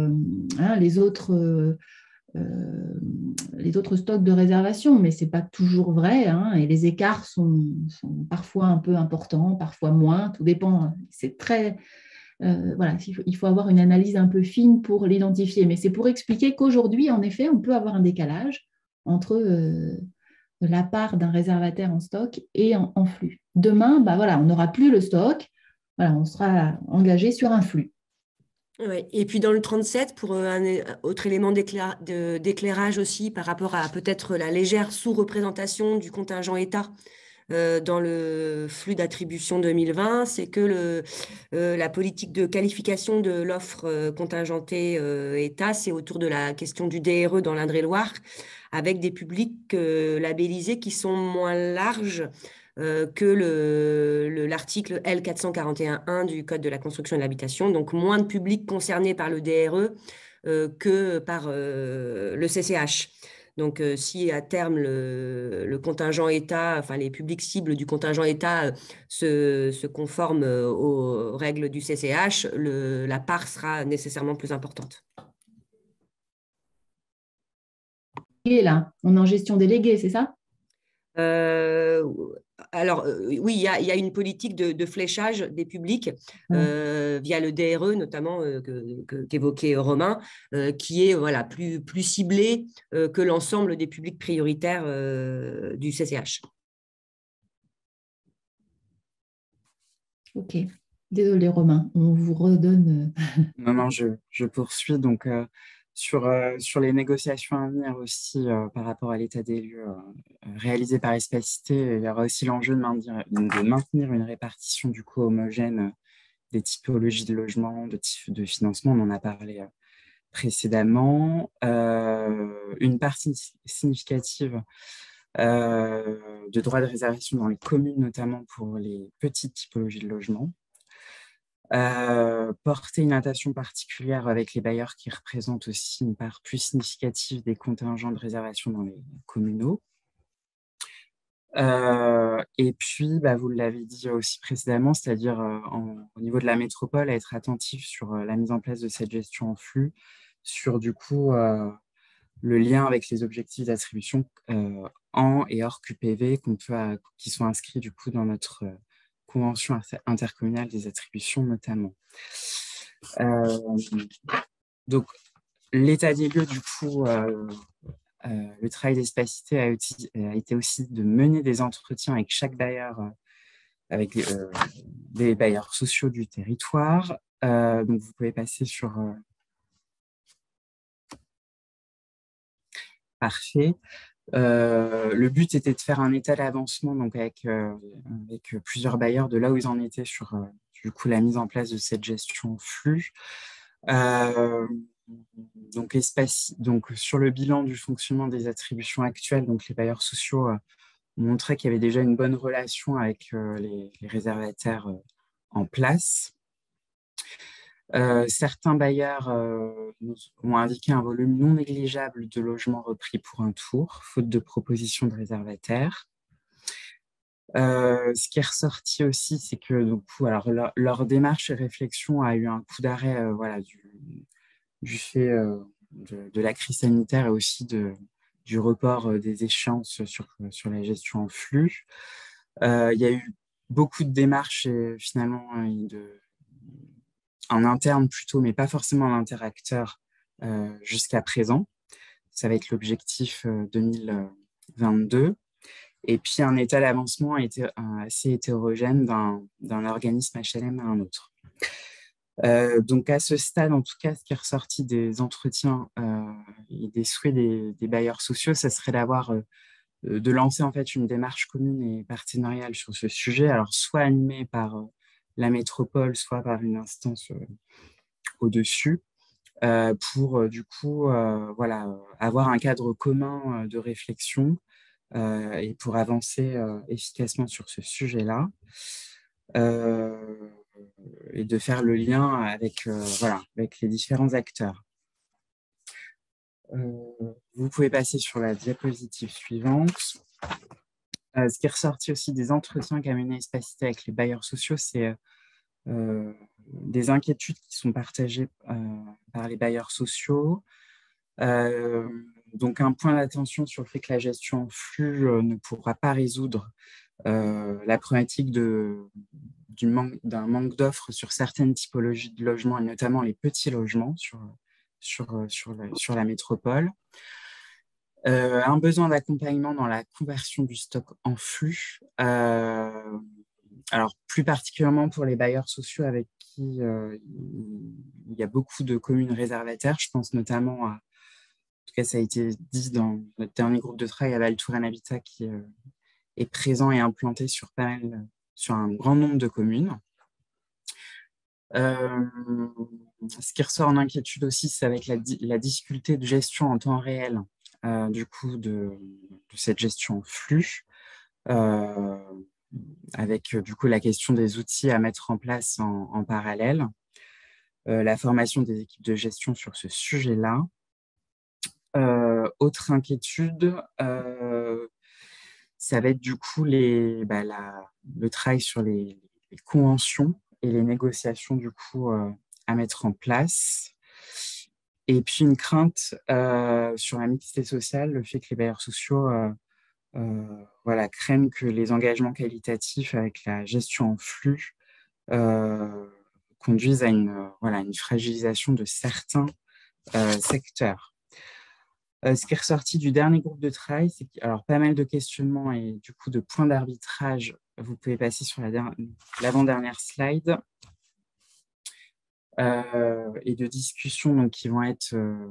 stocks de réservation, mais ce n'est pas toujours vrai, hein, et les écarts sont parfois un peu importants, parfois moins, tout dépend. C'est très, voilà, il faut avoir une analyse un peu fine pour l'identifier, mais c'est pour expliquer qu'aujourd'hui, en effet, on peut avoir un décalage entre la part d'un réservataire en stock et en flux. Demain, bah voilà, on n'aura plus le stock, voilà, on sera engagé sur un flux. Ouais. Et puis dans le 37, pour un autre élément d'éclairage aussi par rapport à peut-être la légère sous-représentation du contingent État dans le flux d'attribution 2020, c'est que la politique de qualification de l'offre contingentée État, c'est autour de la question du DRE dans l'Indre-et-Loire, avec des publics labellisés qui sont moins larges que l'article L441.1 du Code de la construction et de l'habitation, donc moins de publics concernés par le DRE que par le CCH. Donc, si à terme le contingent État, enfin les publics cibles du contingent État se conforment aux règles du CCH, la part sera nécessairement plus importante. Et là, on est en gestion déléguée, c'est ça? Alors, oui, il y a une politique de fléchage des publics via le DRE, notamment, qu'évoquait Romain, qui est voilà, plus ciblé que l'ensemble des publics prioritaires du CCH. Ok. Désolé, Romain, on vous redonne. Non, je poursuis. Donc, sur les négociations à venir aussi par rapport à l'état des lieux réalisé par Espacité, il y aura aussi l'enjeu de maintenir une répartition du coup homogène des typologies de logement, de types de financement. On en a parlé précédemment. Une partie significative de droits de réservation dans les communes, notamment pour les petites typologies de logement. Porter une attention particulière avec les bailleurs qui représentent aussi une part plus significative des contingents de réservation dans les communaux. Et puis, vous l'avez dit aussi précédemment, c'est-à-dire au niveau de la métropole, à être attentif sur la mise en place de cette gestion en flux, sur du coup le lien avec les objectifs d'attribution en et hors QPV qui sont inscrits du coup dans notre convention intercommunale des attributions notamment. Donc, l'état des lieux, du coup, le travail d'Espacité a été aussi de mener des entretiens avec chaque bailleur, avec des bailleurs sociaux du territoire. Donc, vous pouvez passer sur... Parfait. Le but était de faire un état d'avancement donc avec plusieurs bailleurs de là où ils en étaient sur du coup la mise en place de cette gestion flux. Donc sur le bilan du fonctionnement des attributions actuelles, donc les bailleurs sociaux ont montré qu'il y avait déjà une bonne relation avec les réservataires en place. Certains bailleurs ont indiqué un volume non négligeable de logements repris pour un tour, faute de propositions de réservataires. Ce qui est ressorti aussi, c'est que donc, alors, leur démarche et réflexion a eu un coup d'arrêt du fait de la crise sanitaire et aussi du report des échéances sur la gestion en flux. Il y a eu beaucoup de démarches et finalement en interne plutôt, mais pas forcément en interacteur jusqu'à présent. Ça va être l'objectif 2022. Et puis, un état d'avancement assez hétérogène d'un organisme HLM à un autre. Donc, à ce stade, en tout cas, ce qui est ressorti des entretiens et des souhaits des bailleurs sociaux, ça serait de lancer en fait une démarche commune et partenariale sur ce sujet, alors soit animée par la métropole, soit par une instance au-dessus, pour du coup avoir un cadre commun de réflexion et pour avancer efficacement sur ce sujet-là et de faire le lien avec les différents acteurs. Vous pouvez passer sur la diapositive suivante. Ce qui est ressorti aussi des entretiens qu'a mené Espacité avec les bailleurs sociaux, c'est des inquiétudes qui sont partagées par les bailleurs sociaux. Donc, un point d'attention sur le fait que la gestion en flux ne pourra pas résoudre la problématique d'un manque d'offres sur certaines typologies de logements, et notamment les petits logements sur la métropole. Un besoin d'accompagnement dans la conversion du stock en flux. Alors, plus particulièrement pour les bailleurs sociaux avec qui il y a beaucoup de communes réservataires. Je pense notamment à, en tout cas, ça a été dit dans notre dernier groupe de travail à Val Touraine Habitat, qui est présent et implanté sur un grand nombre de communes. Ce qui ressort en inquiétude aussi, c'est avec la difficulté de gestion en temps réel, du coup, de cette gestion en flux, avec du coup la question des outils à mettre en place en parallèle, la formation des équipes de gestion sur ce sujet-là. Autre inquiétude, ça va être du coup le travail sur les conventions et les négociations du coup à mettre en place. Et puis une crainte sur la mixité sociale, le fait que les bailleurs sociaux craignent que les engagements qualitatifs avec la gestion en flux conduisent à une fragilisation de certains secteurs. Ce qui est ressorti du dernier groupe de travail, c'est pas mal de questionnements et du coup de points d'arbitrage. Vous pouvez passer sur l'avant-dernière slide. Et de discussions donc, qui vont être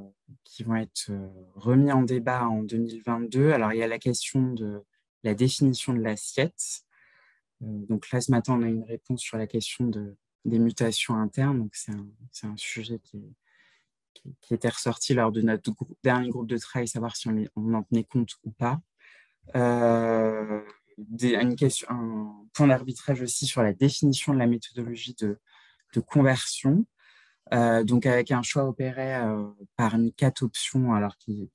remis en débat en 2022. Alors, il y a la question de la définition de l'assiette. Donc là, ce matin, on a une réponse sur la question des mutations internes. Donc, c'est un sujet qui était ressorti lors de notre dernier groupe de travail, savoir si on en tenait compte ou pas. Un point d'arbitrage aussi sur la définition de la méthodologie de conversion. Donc avec un choix opéré parmi 4 options, alors qui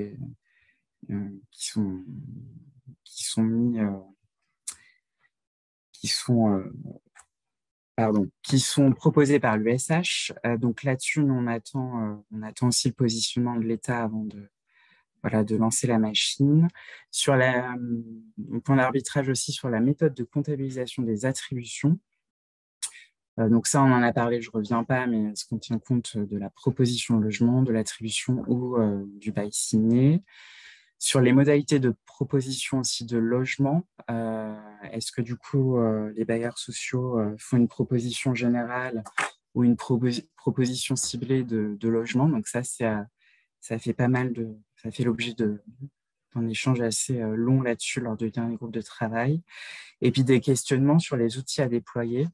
sont proposées par l'USH. Donc là-dessus, on attend aussi le positionnement de l'État avant de lancer la machine. Sur un point d'arbitrage aussi sur la méthode de comptabilisation des attributions. Donc ça, on en a parlé, je ne reviens pas, mais est-ce qu'on tient compte de la proposition de logement, de l'attribution ou du bail signé? Sur les modalités de proposition aussi de logement, est-ce que du coup, les bailleurs sociaux font une proposition générale ou une proposition ciblée de logement? Donc ça fait ça fait l'objet d'un échange assez long là-dessus lors du dernier groupe de travail. Et puis des questionnements sur les outils à déployer,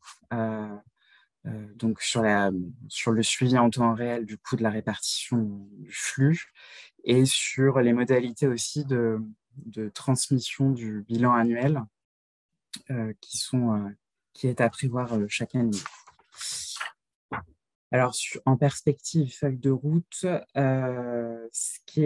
donc sur le suivi en temps réel du coup de la répartition du flux et sur les modalités aussi de transmission du bilan annuel qui est à prévoir chaque année. Alors, en perspective, feuille de route, ce qui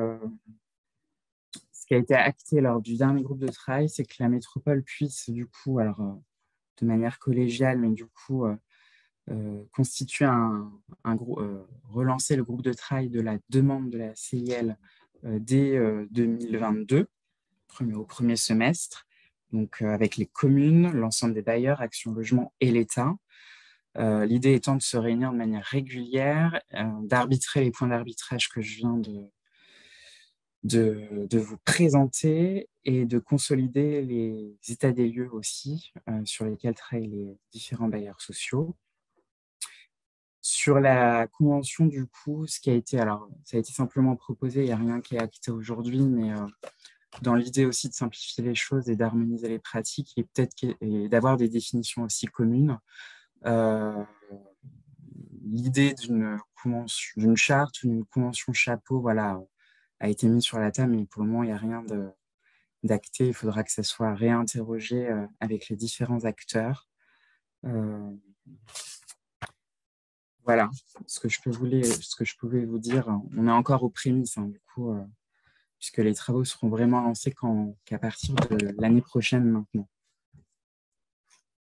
a été acté lors du dernier groupe de travail, c'est que la métropole puisse, du coup, de manière collégiale, mais du coup, constituer relancer le groupe de travail de la demande de la CIL dès 2022, au premier semestre, donc avec les communes, l'ensemble des bailleurs, Action Logement et l'État. L'idée étant de se réunir de manière régulière, d'arbitrer les points d'arbitrage que je viens de vous présenter et de consolider les états des lieux aussi sur lesquels travaillent les différents bailleurs sociaux. Sur la convention, du coup, ça a été simplement proposé, il n'y a rien qui est acté aujourd'hui, mais dans l'idée aussi de simplifier les choses et d'harmoniser les pratiques et d'avoir des définitions aussi communes. L'idée d'une charte ou d'une convention chapeau, a été mise sur la table, mais pour le moment, il n'y a rien d'acté. Il faudra que ça soit réinterrogé avec les différents acteurs. Voilà ce que je pouvais vous dire. On est encore aux prémices, du coup, puisque les travaux seront vraiment lancés qu'à partir de l'année prochaine maintenant.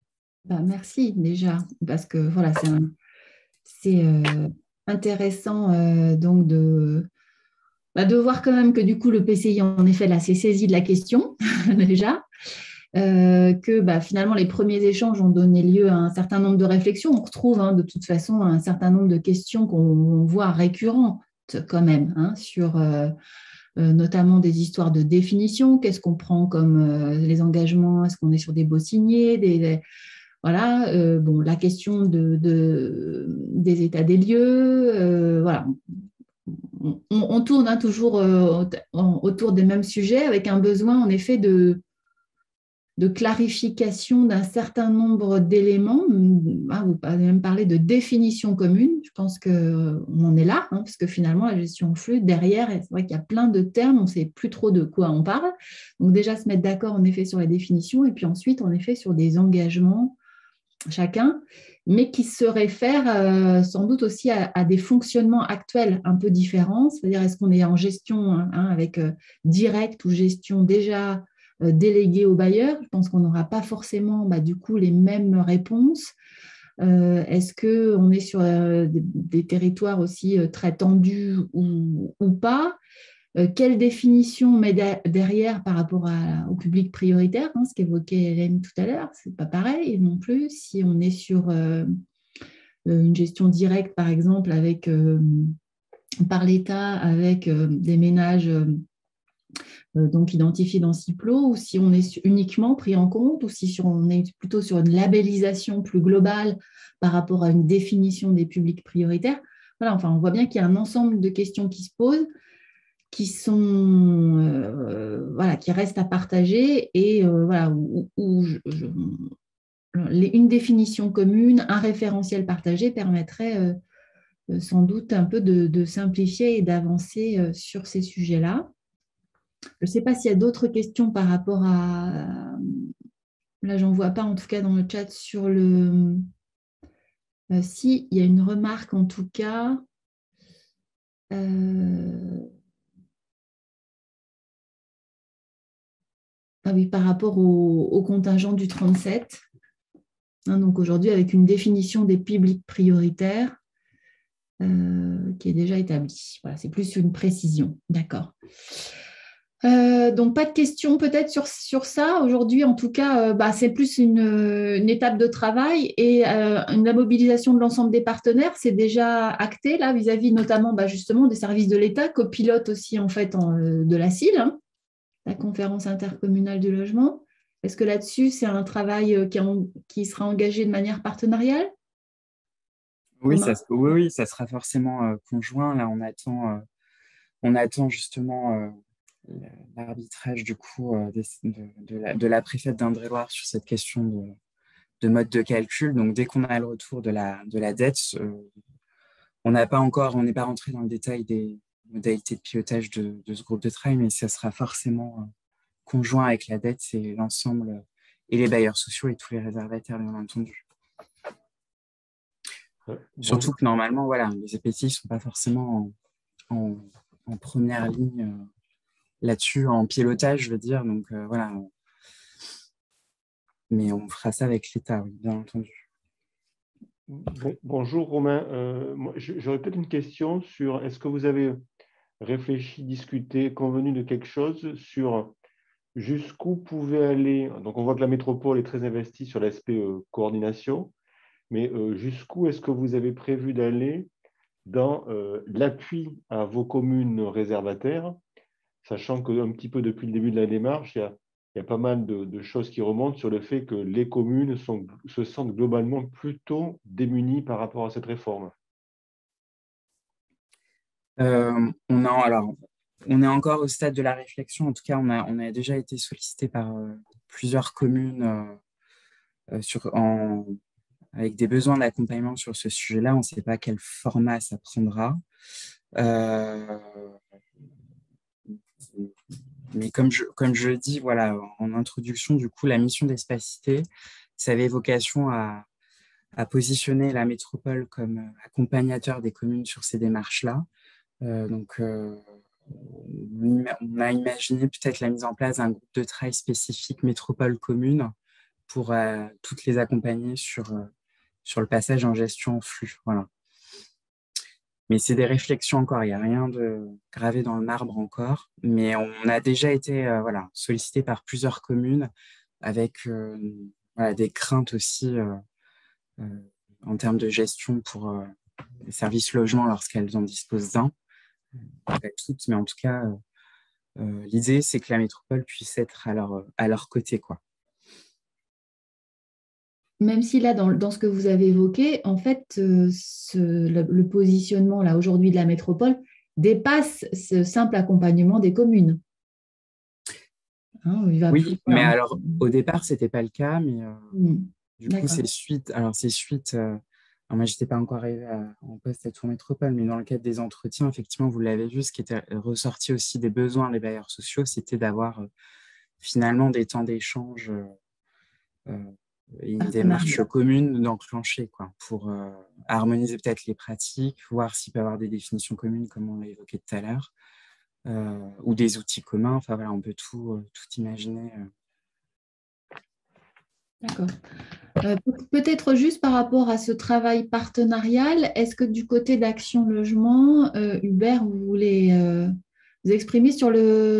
Merci déjà, parce que voilà, c'est intéressant donc de voir quand même que du coup le PCI en effet là s'est saisi de la question déjà, que finalement les premiers échanges ont donné lieu à un certain nombre de réflexions. On retrouve de toute façon un certain nombre de questions qu'on voit récurrentes quand même sur notamment des histoires de définition. Qu'est-ce qu'on prend comme les engagements? Est-ce qu'on est sur des baux signés, voilà, la question des états des lieux, voilà. On tourne toujours autour des mêmes sujets avec un besoin en effet de clarification d'un certain nombre d'éléments. Vous avez même parlé de définition commune. Je pense qu'on en est là, parce que finalement, la gestion en flux, derrière, c'est vrai qu'il y a plein de termes, on ne sait plus trop de quoi on parle. Donc déjà, se mettre d'accord en effet sur la définition et puis ensuite, en effet, sur des engagements chacun, mais qui se réfèrent sans doute aussi à des fonctionnements actuels un peu différents. C'est-à-dire, est-ce qu'on est en gestion avec direct ou gestion déjà déléguée au bailleur? Je pense qu'on n'aura pas forcément du coup les mêmes réponses. Est-ce qu'on est sur des territoires aussi très tendus ou pas? Quelle définition on met derrière par rapport au public prioritaire, ce qu'évoquait Hélène tout à l'heure? C'est pas pareil non plus. Si on est sur une gestion directe, par exemple, par l'État, avec des ménages donc identifiés dans CIPLO, ou si on est uniquement pris en compte, ou si on est plutôt sur une labellisation plus globale par rapport à une définition des publics prioritaires. Voilà, enfin, on voit bien qu'il y a un ensemble de questions qui se posent, qui restent à partager et une définition commune, un référentiel partagé permettrait sans doute un peu de simplifier et d'avancer sur ces sujets-là. Je ne sais pas s'il y a d'autres questions par rapport à... Là, j'en vois pas en tout cas dans le chat sur le... Si, il y a une remarque en tout cas. Ah oui, par rapport au contingent du 37. Donc aujourd'hui, avec une définition des publics prioritaires qui est déjà établie. Voilà, c'est plus une précision. D'accord. Donc, pas de questions peut-être sur ça. Aujourd'hui, en tout cas, c'est plus une étape de travail et la mobilisation de l'ensemble des partenaires, c'est déjà acté là vis-à-vis notamment justement des services de l'État, copilote aussi en fait de la CIL, la conférence intercommunale du logement. Est-ce que là-dessus, c'est un travail qui sera engagé de manière partenariale? Oui, oui, ça sera forcément conjoint. Là, on attend justement l'arbitrage du coup de la préfète d'Indre-et-Loire sur cette question de mode de calcul. Donc, dès qu'on a le retour de la dette, on n'est pas rentré dans le détail des modalités de pilotage de ce groupe de travail, mais ça sera forcément conjoint avec la dette et l'ensemble et les bailleurs sociaux et tous les réservataires, bien entendu. Surtout que normalement, voilà, les EPCI ne sont pas forcément en première ligne là-dessus, en pilotage, je veux dire. Donc, voilà. Mais on fera ça avec l'État, oui, bien entendu. Bonjour Romain. J'aurais peut-être une question sur est-ce que vous avez réfléchi, discuté, convenu de quelque chose sur jusqu'où pouvait aller. Donc, on voit que la métropole est très investie sur l'aspect coordination, mais jusqu'où est-ce que vous avez prévu d'aller dans l'appui à vos communes réservataires, sachant qu'un petit peu depuis le début de la démarche, il y a pas mal de choses qui remontent sur le fait que les communes se sentent globalement plutôt démunies par rapport à cette réforme. On est encore au stade de la réflexion. En tout cas, on a déjà été sollicité par plusieurs communes avec des besoins d'accompagnement sur ce sujet-là. On ne sait pas quel format ça prendra. Mais comme je le dis, voilà, en introduction, du coup, la mission d'Espacité, ça avait vocation à positionner la métropole comme accompagnateur des communes sur ces démarches-là. Donc, on a imaginé peut-être la mise en place d'un groupe de travail spécifique métropole commune pour toutes les accompagner sur le passage en gestion en flux. Voilà. Mais c'est des réflexions encore, il n'y a rien de gravé dans le marbre encore, mais on a déjà été sollicité par plusieurs communes avec des craintes aussi en termes de gestion pour les services logements lorsqu'elles en disposent d'un. Pas toutes, mais en tout cas, l'idée, c'est que la métropole puisse être à leur côté, quoi. Même si là, dans ce que vous avez évoqué, en fait, le positionnement là aujourd'hui de la métropole dépasse ce simple accompagnement des communes. Hein, oui, mais alors au départ, ce n'était pas le cas, mais du coup, c'est suite. Alors, moi, je n'étais pas encore arrivée en poste à Tours Métropole, mais dans le cadre des entretiens, effectivement, vous l'avez vu, ce qui était ressorti aussi des besoins des bailleurs sociaux, c'était d'avoir finalement des temps d'échange et une démarche commune d'enclencher, quoi, pour harmoniser peut-être les pratiques, voir s'il peut y avoir des définitions communes, comme on l'a évoqué tout à l'heure, ou des outils communs. Enfin, voilà, on peut tout imaginer. D'accord. Peut-être juste par rapport à ce travail partenarial, est-ce que du côté d'Action Logement, Hubert, vous voulez vous exprimer sur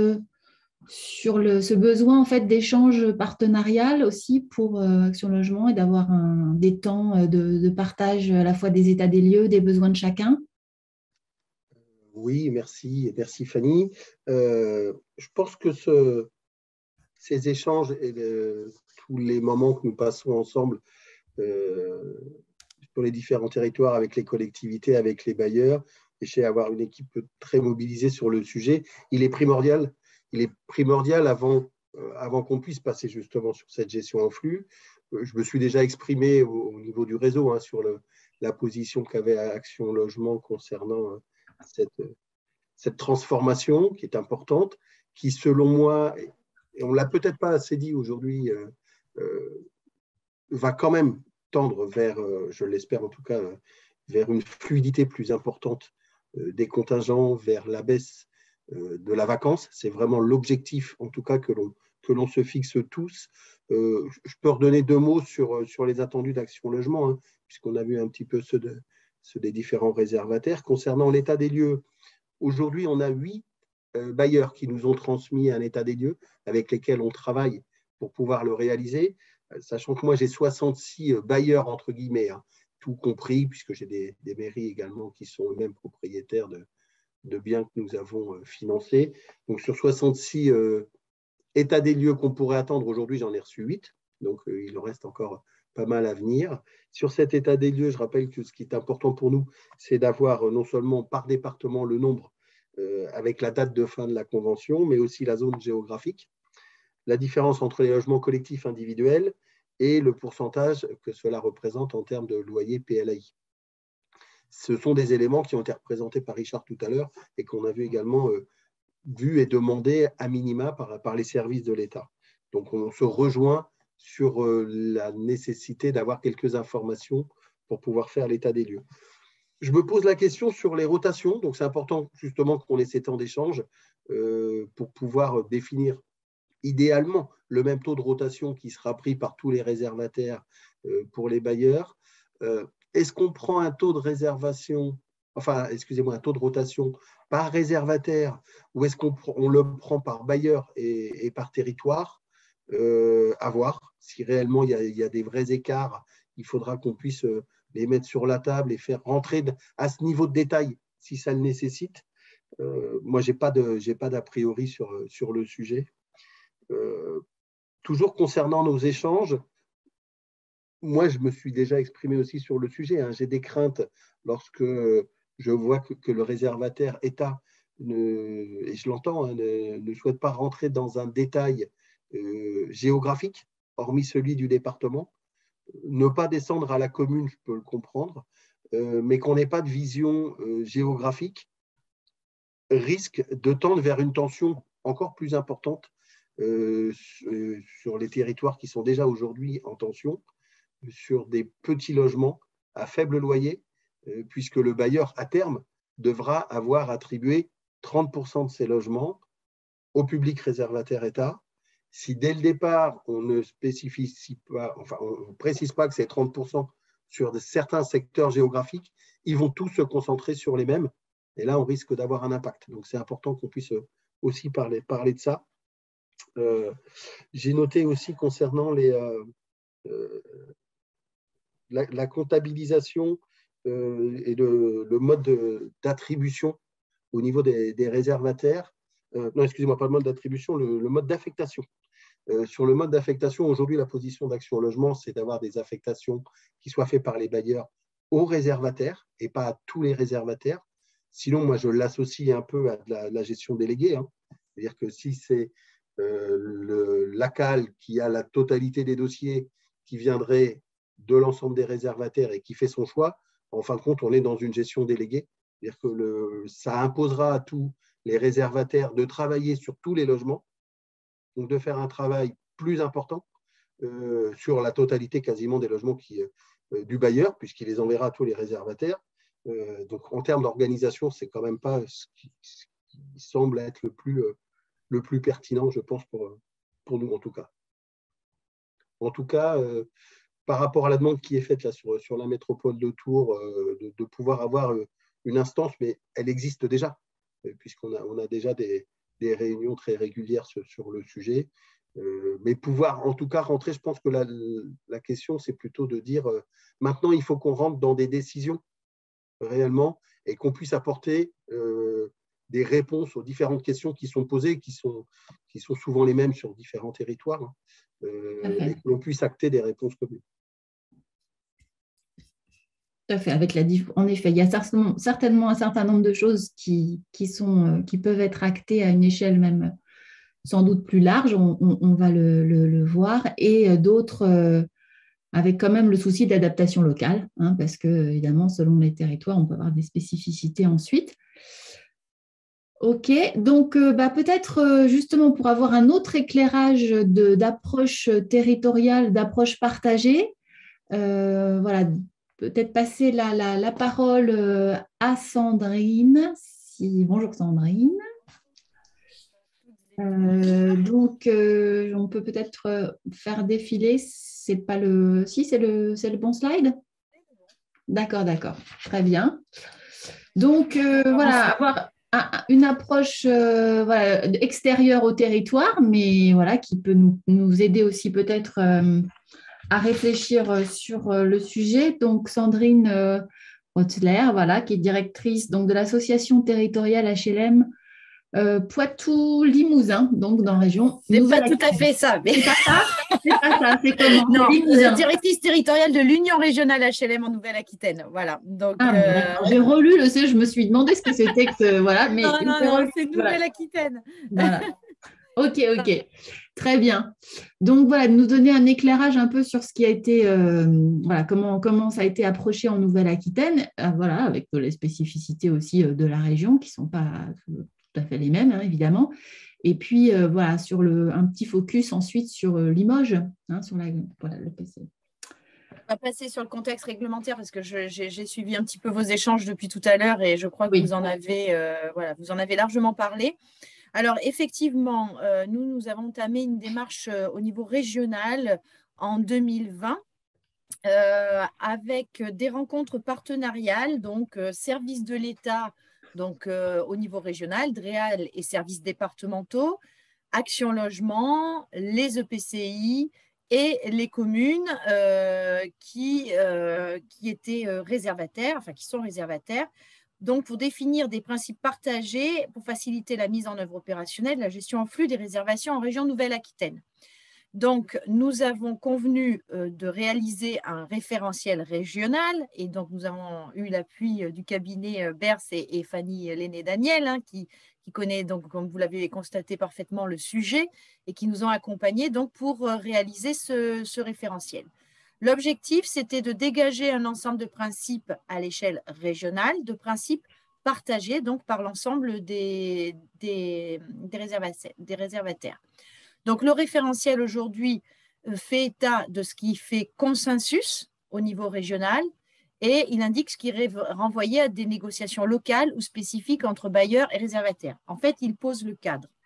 ce besoin en fait d'échange partenarial aussi pour Action Logement et d'avoir des temps de partage à la fois des états des lieux, des besoins de chacun? Oui, merci Fanny. Je pense que ces échanges et tous les moments que nous passons ensemble sur les différents territoires avec les collectivités, avec les bailleurs, et chez avoir une équipe très mobilisée sur le sujet, il est primordial avant qu'on puisse passer justement sur cette gestion en flux. Je me suis déjà exprimé au niveau du réseau sur la position qu'avait Action Logement concernant cette transformation qui est importante, qui selon moi, et on ne l'a peut-être pas assez dit aujourd'hui, va quand même tendre vers, je l'espère en tout cas, vers une fluidité plus importante des contingents, vers la baisse de la vacance. C'est vraiment l'objectif, en tout cas, que l'on se fixe tous. Je peux redonner 2 mots sur les attendus d'Action Logement, puisqu'on a vu un petit peu ceux des différents réservataires. Concernant l'état des lieux, aujourd'hui, on a 8 bailleurs qui nous ont transmis un état des lieux avec lesquels on travaille pour pouvoir le réaliser, sachant que moi, j'ai 66 bailleurs, entre guillemets, tout compris, puisque j'ai des mairies également qui sont eux-mêmes propriétaires de biens que nous avons financés. Donc, sur 66 états des lieux qu'on pourrait attendre aujourd'hui, j'en ai reçu 8. Donc, il en reste encore pas mal à venir. Sur cet état des lieux, je rappelle que ce qui est important pour nous, c'est d'avoir non seulement par département le nombre avec la date de fin de la convention, mais aussi la zone géographique, la différence entre les logements collectifs individuels et le pourcentage que cela représente en termes de loyer PLAI. Ce sont des éléments qui ont été représentés par Richard tout à l'heure et qu'on a vu également vu et demandé à minima par les services de l'État. Donc, on se rejoint sur la nécessité d'avoir quelques informations pour pouvoir faire l'état des lieux. Je me pose la question sur les rotations. Donc, c'est important justement qu'on ait ces temps d'échange pour pouvoir définir idéalement le même taux de rotation qui sera pris par tous les réservataires pour les bailleurs. Est-ce qu'on prend un taux de réservation, un taux de rotation par réservataire, ou est-ce qu'on le prend par bailleur et par territoire? À voir. Si réellement il y a des vrais écarts, il faudra qu'on puisse les mettre sur la table et faire rentrer à ce niveau de détail si ça le nécessite. Moi, je n'ai pas d'a priori sur le sujet. Toujours concernant nos échanges, moi, je me suis déjà exprimé aussi sur le sujet. J'ai des craintes lorsque je vois que le réservataire État, et je l'entends, ne souhaite pas rentrer dans un détail géographique, hormis celui du département. Ne pas descendre à la commune, je peux le comprendre, mais qu'on n'ait pas de vision géographique risque de tendre vers une tension encore plus importante sur les territoires qui sont déjà aujourd'hui en tension, sur des petits logements à faible loyer, puisque le bailleur, à terme, devra avoir attribué 30% de ces logements au public réservataire État. Si dès le départ, on ne spécifie pas, enfin, on ne précise pas que c'est 30% sur certains secteurs géographiques, ils vont tous se concentrer sur les mêmes. Et là, on risque d'avoir un impact. Donc, c'est important qu'on puisse aussi parler de ça. J'ai noté aussi concernant la comptabilisation et le mode d'attribution au niveau des réservataires. Non, excusez-moi, pas le mode d'attribution, le mode d'affectation. Sur le mode d'affectation, aujourd'hui, la position d'Action Logement, c'est d'avoir des affectations qui soient faites par les bailleurs aux réservataires et pas à tous les réservataires. Sinon, moi, je l'associe un peu à la gestion déléguée. Hein. C'est-à-dire que si c'est l'ACAL qui a la totalité des dossiers qui viendrait de l'ensemble des réservataires et qui fait son choix, en fin de compte, on est dans une gestion déléguée. C'est-à-dire que ça imposera à tous les réservataires de travailler sur tous les logements, donc de faire un travail plus important sur la totalité quasiment des logements du bailleur, puisqu'il les enverra à tous les réservataires. Donc en termes d'organisation, c'est quand même pas ce qui semble être le plus pertinent, je pense, pour nous en tout cas. En tout cas, par rapport à la demande qui est faite là, sur la métropole de Tours, de pouvoir avoir une instance, mais elle existe déjà, puisqu'on a déjà des réunions très régulières sur le sujet. Mais pouvoir en tout cas rentrer, je pense que la question, c'est plutôt de dire maintenant, il faut qu'on rentre dans des décisions réellement et qu'on puisse apporter des réponses aux différentes questions qui sont posées, qui sont souvent les mêmes sur différents territoires, hein, et que l'on puisse acter des réponses communes. Tout à fait. En effet, il y a certainement un certain nombre de choses qui peuvent être actées à une échelle même sans doute plus large, on va le voir, et d'autres avec quand même le souci d'adaptation locale, hein, parce que évidemment, selon les territoires, on peut avoir des spécificités ensuite. Ok, donc peut-être justement pour avoir un autre éclairage d'approche territoriale, d'approche partagée, voilà, peut-être passer la parole à Sandrine. Bonjour Sandrine. Donc, on peut peut-être faire défiler. C'est pas le. Si, c'est le bon slide. D'accord. Très bien. Donc, voilà, avoir une approche extérieure au territoire, mais voilà, qui peut nous aider aussi peut-être à réfléchir sur le sujet. Donc, Sandrine Rottler, voilà, qui est directrice donc, de l'association territoriale HLM Poitou-Limousin, donc dans la région. C'est pas tout à fait ça. Mais... C'est pas ça. C'est comment? Non, directrice territoriale de l'Union régionale HLM en Nouvelle-Aquitaine. Voilà. Donc, j'ai relu le C, je me suis demandé ce que c'était que voilà, mais non, c'est Nouvelle-Aquitaine. Voilà. Ok, très bien. Donc voilà, nous donner un éclairage un peu sur ce qui a été, comment ça a été approché en Nouvelle-Aquitaine, voilà, avec les spécificités aussi de la région qui ne sont pas tout à fait les mêmes, hein, évidemment. Et puis, voilà, sur un petit focus ensuite sur Limoges, hein, sur le PC. On va passer sur le contexte réglementaire parce que j'ai suivi un petit peu vos échanges depuis tout à l'heure et je crois que vous en avez largement parlé. Alors, effectivement, nous avons entamé une démarche au niveau régional en 2020 avec des rencontres partenariales, donc services de l'État, donc au niveau régional, DREAL et services départementaux, Action Logement, les EPCI et les communes qui étaient réservataires, enfin qui sont réservataires. Donc, pour définir des principes partagés pour faciliter la mise en œuvre opérationnelle de la gestion en flux des réservations en région Nouvelle-Aquitaine. Donc, nous avons convenu de réaliser un référentiel régional et donc nous avons eu l'appui du cabinet Bers et Fanny Lenné-Daniel hein, qui connaît donc, comme vous l'avez constaté parfaitement, le sujet et qui nous ont accompagnés donc pour réaliser ce référentiel. L'objectif, c'était de dégager un ensemble de principes à l'échelle régionale, de principes partagés donc par l'ensemble des réservataires. Donc, le référentiel aujourd'hui fait état de ce qui fait consensus au niveau régional et il indique ce qui est renvoyé à des négociations locales ou spécifiques entre bailleurs et réservataires. En fait, il pose le cadre.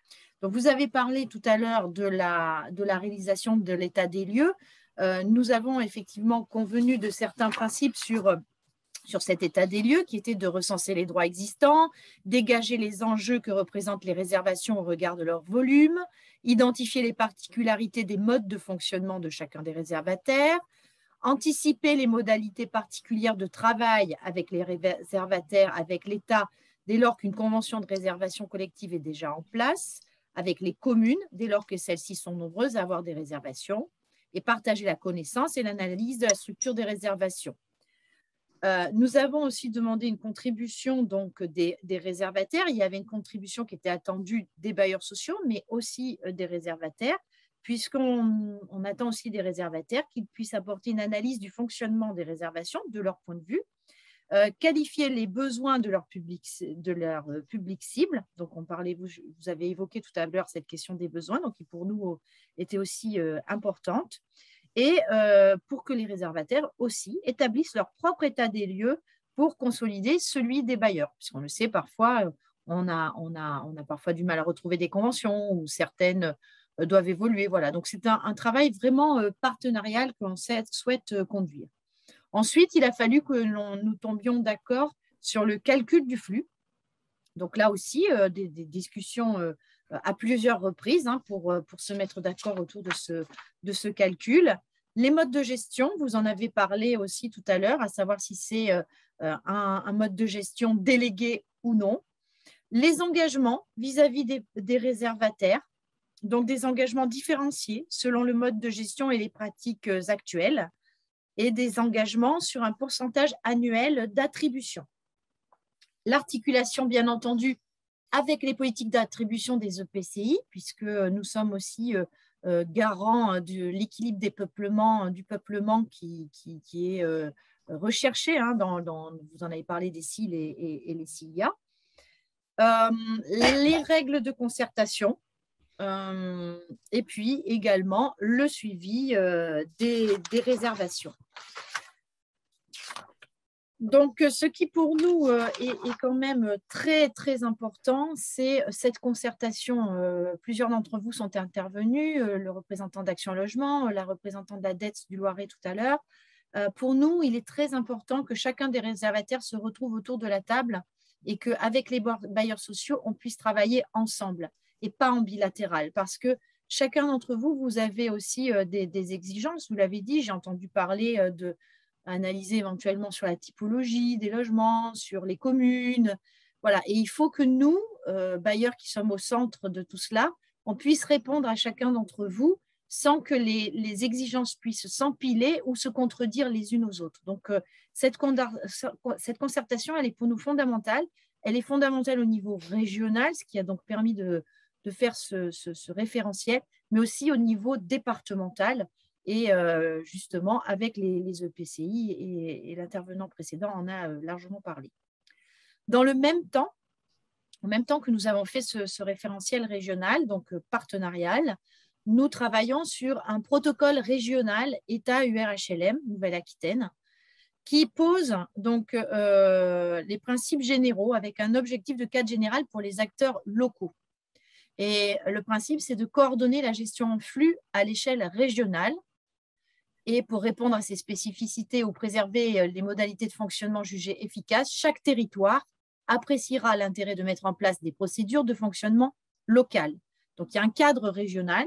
Donc, vous avez parlé tout à l'heure de la réalisation de l'état des lieux. Nous avons effectivement convenu de certains principes sur cet état des lieux, qui était de recenser les droits existants, dégager les enjeux que représentent les réservations au regard de leur volume, identifier les particularités des modes de fonctionnement de chacun des réservataires, anticiper les modalités particulières de travail avec les réservataires, avec l'État, dès lors qu'une convention de réservation collective est déjà en place, avec les communes, dès lors que celles-ci sont nombreuses à avoir des réservations, et partager la connaissance et l'analyse de la structure des réservations. Nous avons aussi demandé une contribution donc, des réservataires. Il y avait une contribution qui était attendue des bailleurs sociaux, mais aussi des réservataires, puisqu'on attend aussi des réservataires qu'ils puissent apporter une analyse du fonctionnement des réservations, de leur point de vue, qualifier les besoins de leur public cible. Donc, vous avez évoqué tout à l'heure cette question des besoins, donc qui pour nous était aussi importante. Et pour que les réservataires aussi établissent leur propre état des lieux pour consolider celui des bailleurs. Puisqu'on le sait, parfois, on a parfois du mal à retrouver des conventions ou certaines doivent évoluer. Voilà. Donc, c'est un travail vraiment partenarial que l'on souhaite conduire. Ensuite, il a fallu que nous tombions d'accord sur le calcul du flux. Donc là aussi, des discussions à plusieurs reprises pour se mettre d'accord autour de ce calcul. Les modes de gestion, vous en avez parlé aussi tout à l'heure, à savoir si c'est un mode de gestion délégué ou non. Les engagements vis-à-vis des réservataires, donc des engagements différenciés selon le mode de gestion et les pratiques actuelles, et des engagements sur un pourcentage annuel d'attribution. L'articulation, bien entendu, avec les politiques d'attribution des EPCI, puisque nous sommes aussi garants de l'équilibre du peuplement qui est recherché, vous en avez parlé des CIL et les CILIA. Les règles de concertation, et puis également le suivi des réservations. Donc, ce qui pour nous est quand même très, très important, c'est cette concertation. Plusieurs d'entre vous sont intervenus, le représentant d'Action Logement, la représentante d'ADETS du Loiret tout à l'heure. Pour nous, il est très important que chacun des réservataires se retrouve autour de la table et qu'avec les bailleurs sociaux, on puisse travailler ensemble et pas en bilatéral. Parce que chacun d'entre vous, vous avez aussi des exigences. Vous l'avez dit, j'ai entendu parler de analyser éventuellement sur la typologie des logements, sur les communes. Voilà. Et il faut que nous, bailleurs qui sommes au centre de tout cela, on puisse répondre à chacun d'entre vous sans que les exigences puissent s'empiler ou se contredire les unes aux autres. Donc, cette concertation, elle est pour nous fondamentale. Elle est fondamentale au niveau régional, ce qui a donc permis de faire ce référentiel, mais aussi au niveau départemental. Et justement, avec les EPCI et l'intervenant précédent en a largement parlé. Dans le même temps, en même temps que nous avons fait ce référentiel régional, donc partenarial, nous travaillons sur un protocole régional État-URHLM, Nouvelle-Aquitaine, qui pose donc les principes généraux avec un objectif de cadre général pour les acteurs locaux. Et le principe, c'est de coordonner la gestion en flux à l'échelle régionale. Et pour répondre à ces spécificités ou préserver les modalités de fonctionnement jugées efficaces, chaque territoire appréciera l'intérêt de mettre en place des procédures de fonctionnement locales. Donc, il y a un cadre régional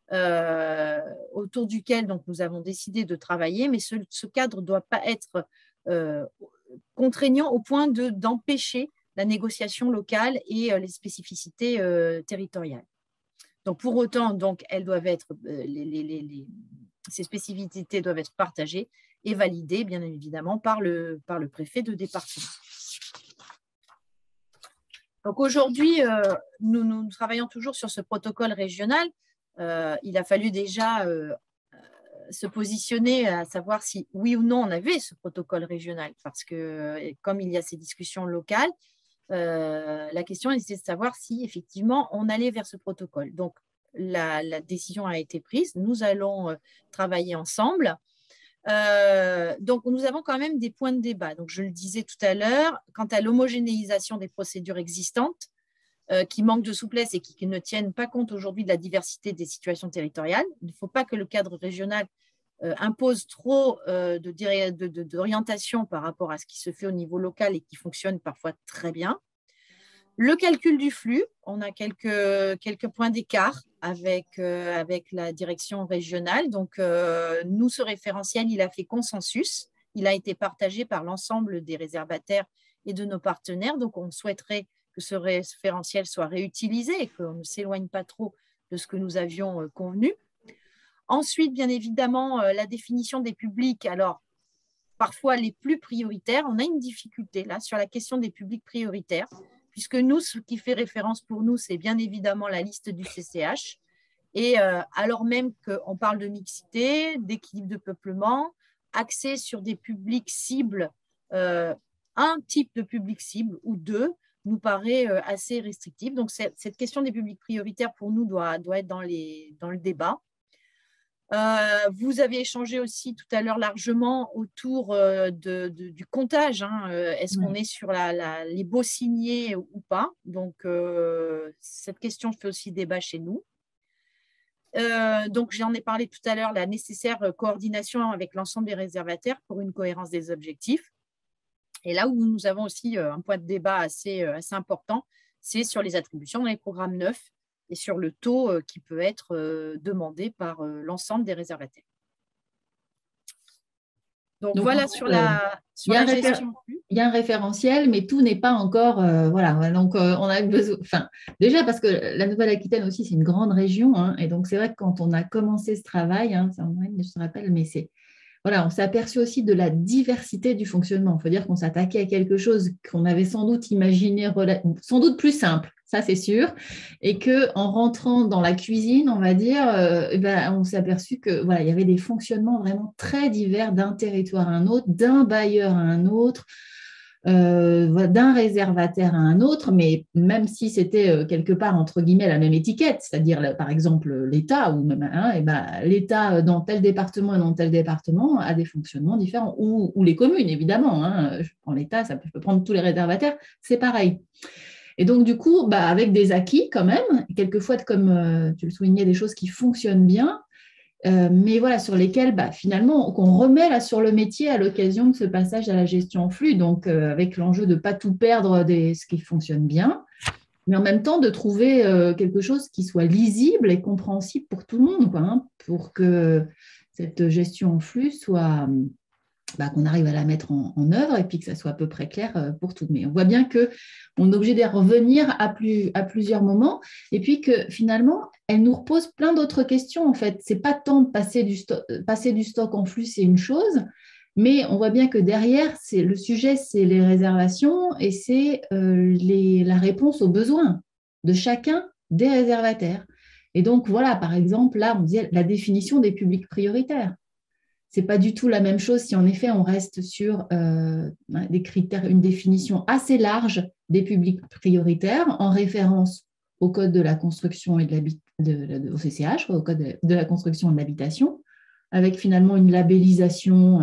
autour duquel donc, nous avons décidé de travailler, mais ce cadre ne doit pas être contraignant au point d'empêcher la négociation locale et les spécificités territoriales. Donc, pour autant, donc, elles doivent être, ces spécificités doivent être partagées et validées, bien évidemment, par le préfet de département. Donc, aujourd'hui, nous travaillons toujours sur ce protocole régional. Il a fallu déjà se positionner à savoir si, oui ou non, on avait ce protocole régional, parce que comme il y a ces discussions locales, la question était de savoir si, effectivement, on allait vers ce protocole. Donc, la décision a été prise. Nous allons travailler ensemble. Donc, nous avons quand même des points de débat. Donc, je le disais tout à l'heure, quant à l'homogénéisation des procédures existantes, qui manquent de souplesse et qui ne tiennent pas compte aujourd'hui de la diversité des situations territoriales. Il ne faut pas que le cadre régional impose trop d'orientation par rapport à ce qui se fait au niveau local et qui fonctionne parfois très bien. Le calcul du flux, on a quelques points d'écart avec la direction régionale. Donc, nous, ce référentiel, il a fait consensus. Il a été partagé par l'ensemble des réservataires et de nos partenaires. Donc, on souhaiterait que ce référentiel soit réutilisé et qu'on ne s'éloigne pas trop de ce que nous avions convenu. Ensuite, bien évidemment, la définition des publics. Alors, parfois les plus prioritaires, on a une difficulté là sur la question des publics prioritaires, puisque nous, ce qui fait référence pour nous, c'est bien évidemment la liste du CCH. Et alors même qu'on parle de mixité, d'équilibre de peuplement, axé sur des publics cibles, un type de public cible ou deux, nous paraît assez restrictive. Donc, cette question des publics prioritaires, pour nous, doit être dans le débat. Vous avez échangé aussi tout à l'heure largement autour du comptage. Est-ce qu'on est sur les baux signés ou pas? Donc, cette question fait aussi débat chez nous. Donc, j'en ai parlé tout à l'heure, la nécessaire coordination avec l'ensemble des réservataires pour une cohérence des objectifs. Et là où nous avons aussi un point de débat assez important, c'est sur les attributions dans les programmes neufs et sur le taux qui peut être demandé par l'ensemble des réservataires. Donc voilà, sur la gestion. Il y a un référentiel, mais tout n'est pas encore… voilà, donc on a besoin… Enfin, déjà parce que la Nouvelle-Aquitaine aussi, c'est une grande région. Et donc, c'est vrai que quand on a commencé ce travail, je me rappelle, mais c'est… Voilà, on s'est aperçu aussi de la diversité du fonctionnement. Il faut dire qu'on s'attaquait à quelque chose qu'on avait sans doute imaginé, sans doute plus simple, ça c'est sûr, et qu'en rentrant dans la cuisine, on va dire, on s'est aperçu que voilà, il y avait des fonctionnements vraiment très divers d'un territoire à un autre, d'un bailleur à un autre, d'un réservataire à un autre, mais même si c'était quelque part entre guillemets la même étiquette, c'est-à-dire par exemple l'État ou même l'État dans tel département et dans tel département a des fonctionnements différents, ou les communes évidemment. Je prends l'État, je peux prendre tous les réservataires, c'est pareil. Et donc du coup, avec des acquis quand même, quelquefois comme tu le soulignais, des choses qui fonctionnent bien. Mais voilà, sur lesquels finalement qu'on remet là sur le métier à l'occasion de ce passage à la gestion en flux, donc avec l'enjeu de ne pas tout perdre ce qui fonctionne bien, mais en même temps de trouver quelque chose qui soit lisible et compréhensible pour tout le monde, quoi, pour que cette gestion en flux soit… qu'on arrive à la mettre en œuvre et puis que ça soit à peu près clair pour tout. Mais on voit bien qu'on est obligé d'y revenir à plusieurs moments et puis que finalement, elle nous repose plein d'autres questions. En fait, ce n'est pas tant de passer du stock en flux, c'est une chose, mais on voit bien que derrière, le sujet, c'est les réservations et c'est la réponse aux besoins de chacun des réservataires. Et donc, voilà, par exemple, là, on disait la définition des publics prioritaires. Ce n'est pas du tout la même chose si en effet on reste sur des critères, une définition assez large des publics prioritaires en référence au Code de la construction et au CCH, au Code de la construction et de l'habitation, avec finalement une labellisation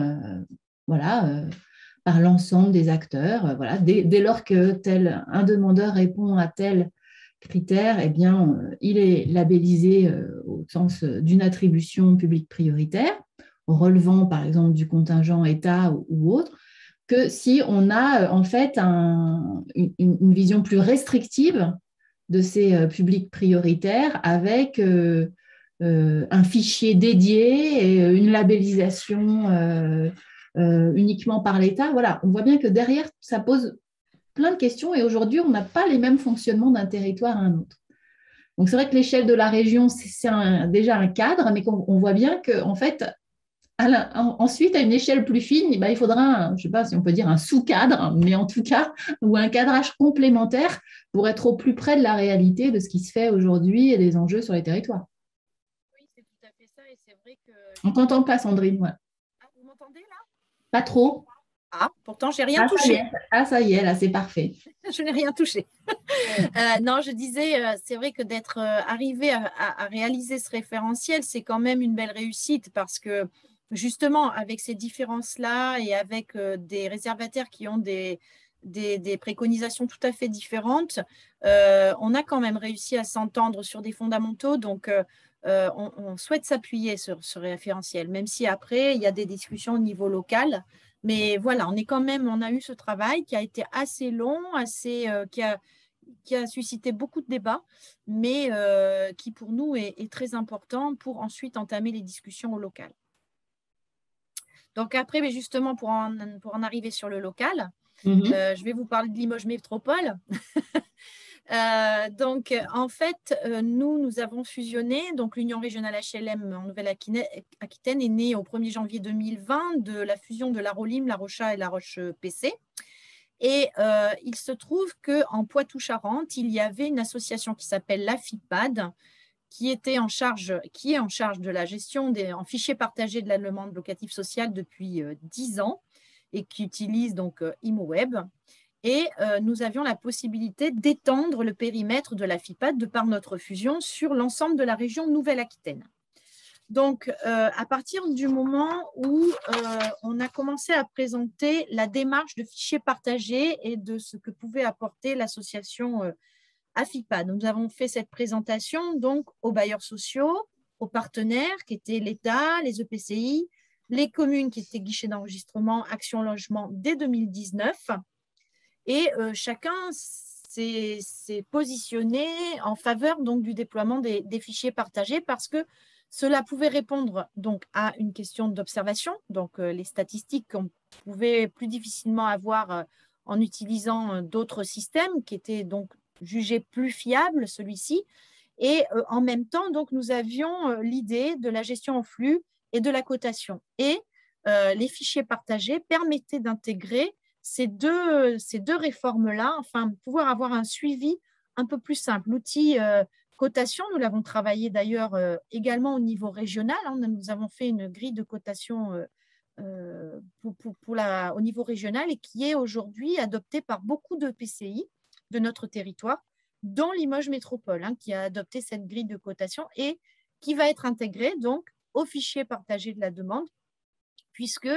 par l'ensemble des acteurs. Dès lors que un demandeur répond à tel critère, eh bien, il est labellisé au sens d'une attribution publique prioritaire, relevant par exemple du contingent État ou autre, que si on a en fait une vision plus restrictive de ces publics prioritaires avec un fichier dédié et une labellisation uniquement par l'État. Voilà, on voit bien que derrière, ça pose plein de questions et aujourd'hui, on n'a pas les mêmes fonctionnements d'un territoire à un autre. Donc, c'est vrai que l'échelle de la région, c'est déjà un cadre, mais on voit bien qu'en fait, ensuite, à une échelle plus fine, il faudra, je ne sais pas si on peut dire un sous-cadre, mais en tout cas, ou un cadrage complémentaire pour être au plus près de la réalité de ce qui se fait aujourd'hui et des enjeux sur les territoires. Oui, c'est tout à fait ça. Et c'est vrai que… On ne t'entend pas, Sandrine. Ouais. Ah, vous m'entendez là? Pas trop. Ah, pourtant, je n'ai rien touché. Ça y est, là, c'est parfait. Je n'ai rien touché. Non, je disais, c'est vrai que d'être arrivé à réaliser ce référentiel, c'est quand même une belle réussite parce que justement, avec ces différences-là et avec des réservataires qui ont des des préconisations tout à fait différentes, on a quand même réussi à s'entendre sur des fondamentaux. Donc, on souhaite s'appuyer sur ce référentiel, même si après, il y a des discussions au niveau local. Mais voilà, on a eu ce travail qui a été assez long, qui a suscité beaucoup de débats, mais qui pour nous est très important pour ensuite entamer les discussions au local. Donc après, mais justement, pour en arriver sur le local, je vais vous parler de Limoges Métropole. Donc, en fait, nous avons fusionné. Donc, l'Union régionale HLM en Nouvelle-Aquitaine est née au 1er janvier 2020 de la fusion de la Rolim, la Rocha et la Roche-PC. Et il se trouve qu'en Poitou-Charentes, il y avait une association qui s'appelle la FIPAD, qui est en charge de la gestion en fichiers partagés de la demande locative sociale depuis 10 ans et qui utilise donc ImoWeb. Et nous avions la possibilité d'étendre le périmètre de la FIPAD de par notre fusion sur l'ensemble de la région Nouvelle-Aquitaine. Donc, à partir du moment où on a commencé à présenter la démarche de fichiers partagés et de ce que pouvait apporter l'association AFIPAD, nous avons fait cette présentation donc aux bailleurs sociaux, aux partenaires qui étaient l'État, les EPCI, les communes qui étaient guichets d'enregistrement, Action Logement dès 2019. Et chacun s'est positionné en faveur donc, du déploiement des fichiers partagés parce que cela pouvait répondre donc, à une question d'observation, donc les statistiques qu'on pouvait plus difficilement avoir en utilisant d'autres systèmes qui étaient donc jugés plus fiables, celui-ci. Et en même temps, donc, nous avions l'idée de la gestion en flux et de la cotation. Et les fichiers partagés permettaient d'intégrer ces deux réformes-là, enfin, pouvoir avoir un suivi un peu plus simple. L'outil cotation, nous l'avons travaillé d'ailleurs également au niveau régional. Hein, nous avons fait une grille de cotation au niveau régional et qui est aujourd'hui adoptée par beaucoup de PCI de notre territoire, dont Limoges Métropole, hein, qui a adopté cette grille de cotation et qui va être intégrée donc au fichier partagé de la demande, puisque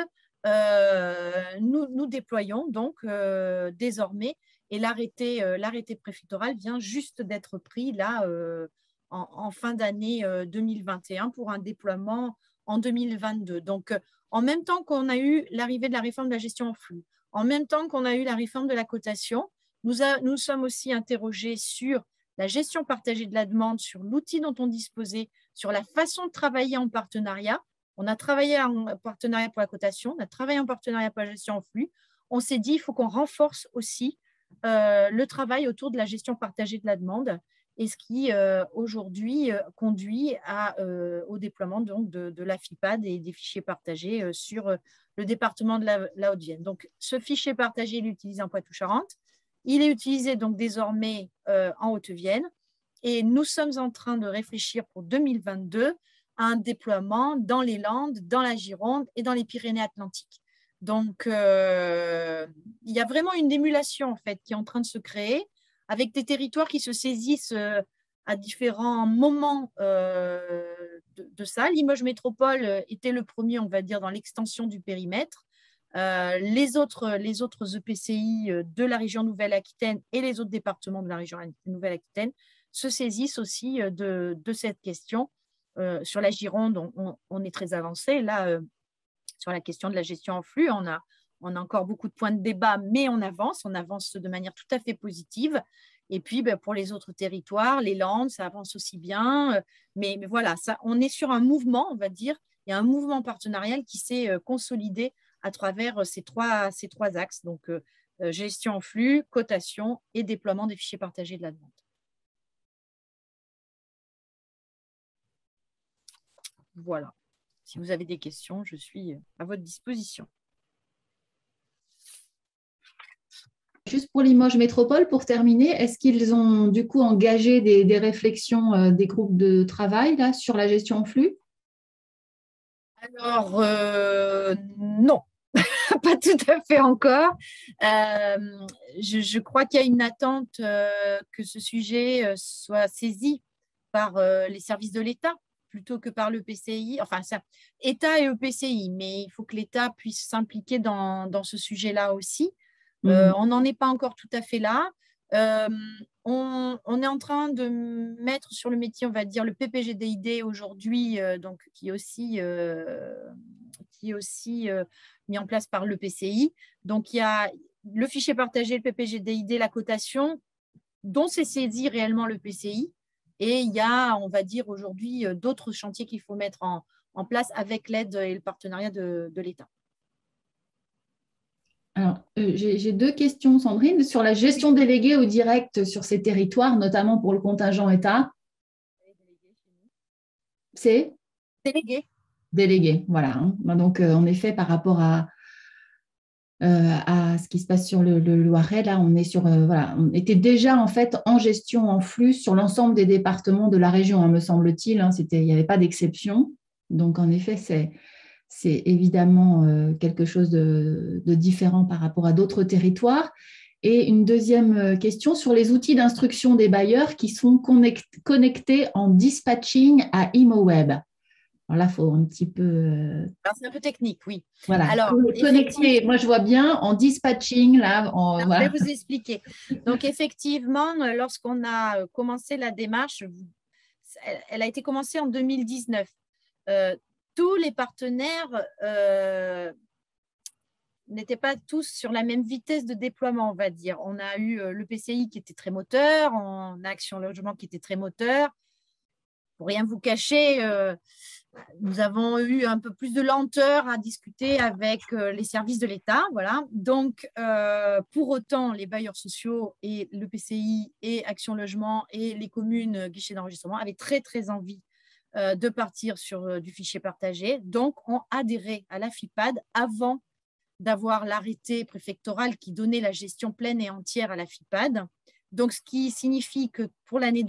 nous déployons donc désormais, et l'arrêté préfectoral vient juste d'être pris là en fin d'année 2021 pour un déploiement en 2022. Donc, en même temps qu'on a eu l'arrivée de la réforme de la gestion en flux, en même temps qu'on a eu la réforme de la cotation, nous sommes aussi interrogés sur la gestion partagée de la demande, sur l'outil dont on disposait, sur la façon de travailler en partenariat. On a travaillé en partenariat pour la cotation, on a travaillé en partenariat pour la gestion en flux. On s'est dit qu'il faut qu'on renforce aussi le travail autour de la gestion partagée de la demande, et ce qui aujourd'hui conduit au déploiement donc, de la FIPAD et des fichiers partagés sur le département de la Haute-Vienne. Donc, ce fichier partagé, il est utilisé en Poitou-Charentes. Il est utilisé donc désormais en Haute-Vienne, et nous sommes en train de réfléchir pour 2022 à un déploiement dans les Landes, dans la Gironde et dans les Pyrénées-Atlantiques. Donc, il y a vraiment une émulation en fait, qui est en train de se créer avec des territoires qui se saisissent à différents moments de ça. Limoges Métropole était le premier, on va dire, dans l'extension du périmètre. Les autres EPCI de la région Nouvelle-Aquitaine et les autres départements de la région Nouvelle-Aquitaine se saisissent aussi de cette question. Sur la Gironde, on est très avancé. Là, sur la question de la gestion en flux, on a encore beaucoup de points de débat, mais on avance de manière tout à fait positive. Et puis, pour les autres territoires, les Landes, ça avance aussi bien. Mais voilà, on est sur un mouvement, on va dire, il y a un mouvement partenarial qui s'est consolidé à travers ces trois axes, donc gestion en flux, cotation et déploiement des fichiers partagés de la demande. Voilà. Si vous avez des questions, je suis à votre disposition. Juste pour Limoges Métropole, pour terminer, est-ce qu'ils ont du coup engagé des réflexions, des groupes de travail là, sur la gestion en flux? Alors, non, pas tout à fait encore. Je crois qu'il y a une attente que ce sujet soit saisi par les services de l'État plutôt que par l'EPCI, enfin, État et EPCI, mais il faut que l'État puisse s'impliquer dans ce sujet-là aussi. On n'en est pas encore tout à fait là. On est en train de mettre sur le métier, on va dire, le PPGDID aujourd'hui, donc, qui est aussi mis en place par le PCI. Donc, il y a le fichier partagé, le PPGDID, la cotation, dont s'est saisi réellement le PCI. Et il y a, on va dire, aujourd'hui, d'autres chantiers qu'il faut mettre en place avec l'aide et le partenariat de l'État. Alors, j'ai 2 questions, Sandrine. Sur la gestion déléguée ou directe sur ces territoires, notamment pour le contingent État. C'est Délégué, voilà. Hein. Donc, en effet, par rapport à ce qui se passe sur le Loiret, là, on est sur, voilà, on était déjà en fait en gestion en flux sur l'ensemble des départements de la région, hein, me semble-t-il. Hein, il n'y avait pas d'exception. Donc, en effet, c'est évidemment quelque chose de différent par rapport à d'autres territoires. Et une deuxième question sur les outils d'instruction des bailleurs qui sont connectés en dispatching à ImoWeb. Alors là, il faut un petit peu… C'est un peu technique, oui. Voilà, alors, connecter, moi je vois bien en dispatching. Là, je vais vous expliquer. Donc effectivement, lorsqu'on a commencé la démarche, elle a été commencée en 2019. Tous les partenaires n'étaient pas tous sur la même vitesse de déploiement, on va dire. On a eu le PCI qui était très moteur, on a Action Logement qui était très moteur. Pour rien vous cacher, nous avons eu un peu plus de lenteur à discuter avec les services de l'État. Voilà. Donc, pour autant, les bailleurs sociaux et le PCI et Action Logement et les communes guichets d'enregistrement avaient très, très envie de partir sur du fichier partagé. Donc, on adhérait à la FIPAD avant d'avoir l'arrêté préfectoral qui donnait la gestion pleine et entière à la FIPAD. Donc, ce qui signifie que pour l'année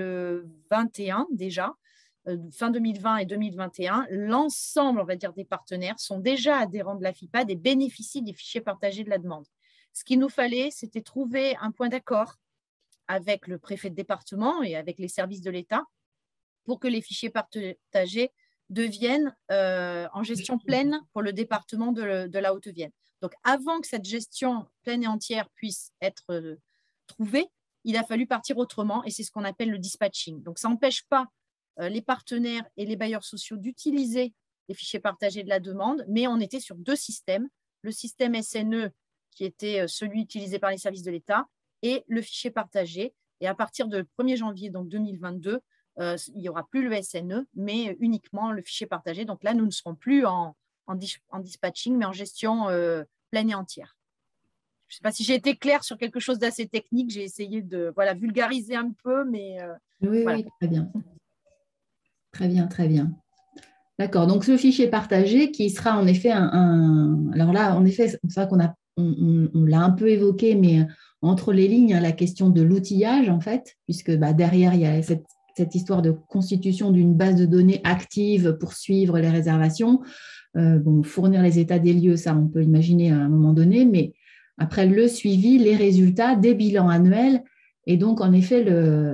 2021 déjà, fin 2020 et 2021, l'ensemble, on va dire, des partenaires sont déjà adhérents de la FIPAD et bénéficient des fichiers partagés de la demande. Ce qu'il nous fallait, c'était trouver un point d'accord avec le préfet de département et avec les services de l'État pour que les fichiers partagés deviennent en gestion pleine pour le département de la Haute-Vienne. Donc, avant que cette gestion pleine et entière puisse être trouvée, il a fallu partir autrement et c'est ce qu'on appelle le dispatching. Donc, ça n'empêche pas les partenaires et les bailleurs sociaux d'utiliser les fichiers partagés de la demande, mais on était sur 2 systèmes, le système SNE qui était celui utilisé par les services de l'État et le fichier partagé. Et à partir du 1er janvier donc 2022, il n'y aura plus le SNE, mais uniquement le fichier partagé. Donc là, nous ne serons plus en dispatching, mais en gestion pleine et entière. Je ne sais pas si j'ai été claire sur quelque chose d'assez technique. J'ai essayé de vulgariser un peu, mais… Oui, voilà. Oui, très bien. Très bien, très bien. D'accord. Donc, ce fichier partagé qui sera en effet alors là, en effet, c'est vrai on l'a un peu évoqué, mais entre les lignes, la question de l'outillage, en fait, puisque derrière, il y a cette histoire de constitution d'une base de données active pour suivre les réservations. Fournir les états des lieux, ça, on peut imaginer à un moment donné, mais après le suivi, les résultats, des bilans annuels. Et donc, en effet,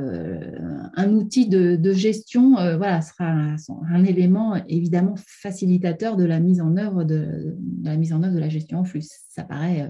un outil de gestion sera un élément évidemment facilitateur de la mise en œuvre de la gestion en flux. Ça paraît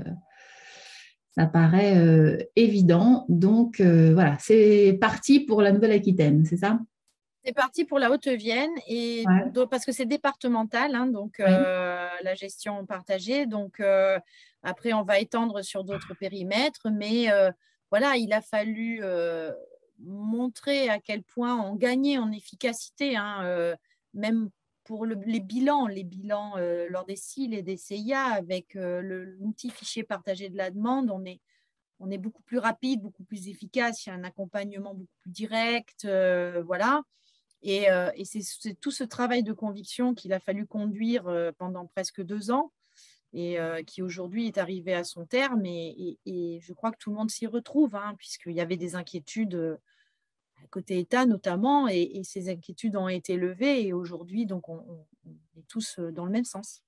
évident. Donc, voilà, c'est parti pour la Nouvelle-Aquitaine, c'est ça ? C'est parti pour la Haute-Vienne et parce que c'est départemental, hein, donc la gestion partagée. Donc, après, on va étendre sur d'autres périmètres, mais… voilà, il a fallu montrer à quel point on gagnait en efficacité, hein, même pour les bilans lors des CIL et des CIA, avec l'outil fichier partagé de la demande, on est beaucoup plus rapide, beaucoup plus efficace, il y a un accompagnement beaucoup plus direct, voilà. Et c'est tout ce travail de conviction qu'il a fallu conduire pendant presque 2 ans. Et qui aujourd'hui est arrivé à son terme et je crois que tout le monde s'y retrouve, hein, puisqu'il y avait des inquiétudes côté État notamment et ces inquiétudes ont été levées et aujourd'hui donc on est tous dans le même sens.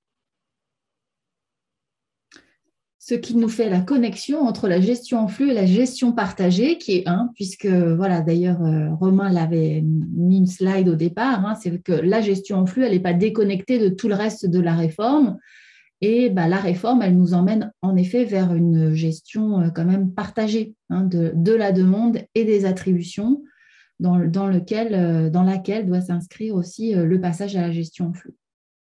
Ce qui nous fait la connexion entre la gestion en flux et la gestion partagée, qui est puisque voilà, d'ailleurs Romain l'avait mis une slide au départ, hein, c'est que la gestion en flux, elle n'est pas déconnectée de tout le reste de la réforme. Et la réforme, elle nous emmène en effet vers une gestion quand même partagée de la demande et des attributions dans laquelle doit s'inscrire aussi le passage à la gestion en flux.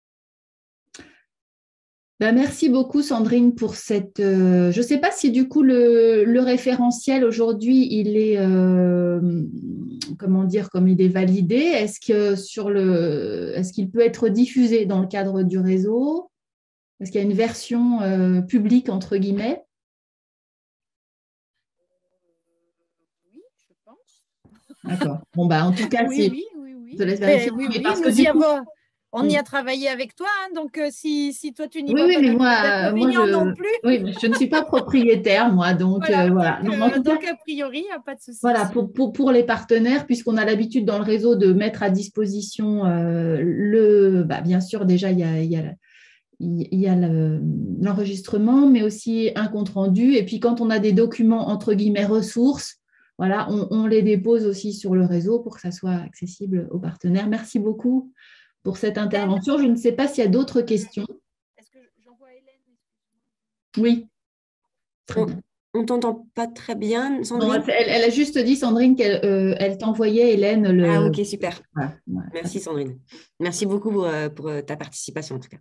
Merci beaucoup Sandrine pour cette… je ne sais pas si du coup le référentiel aujourd'hui, il est, comment dire, comme il est validé, est-ce qu'il peut être diffusé dans le cadre du réseau? Est-ce qu'il y a une version publique entre guillemets? Oui, je pense. D'accord. Bon, en tout cas, Oui. je te laisse vérifier. Oui, Parce que nous du y coup, on y a travaillé avec toi, donc si toi tu n'y oui, vois oui, pas mais moi, d'inconvénient non plus. oui, je ne suis pas propriétaire, moi, donc voilà. Donc, En tout cas, a priori, il n'y a pas de souci. voilà, pour les partenaires, puisqu'on a l'habitude dans le réseau de mettre à disposition bien sûr, déjà, il y a l'enregistrement, mais aussi un compte-rendu. Et puis, quand on a des documents, entre guillemets, ressources, voilà, on les dépose aussi sur le réseau pour que ça soit accessible aux partenaires. Merci beaucoup pour cette intervention. Je ne sais pas s'il y a d'autres questions. Est-ce que j'envoie Hélène? Oui, très bien. On ne t'entend pas très bien, Sandrine. Non, elle a juste dit, Sandrine, qu'elle elle t'envoyait, Hélène, le… Ah, ok, super. Voilà. Merci, Sandrine. Merci beaucoup pour ta participation, en tout cas.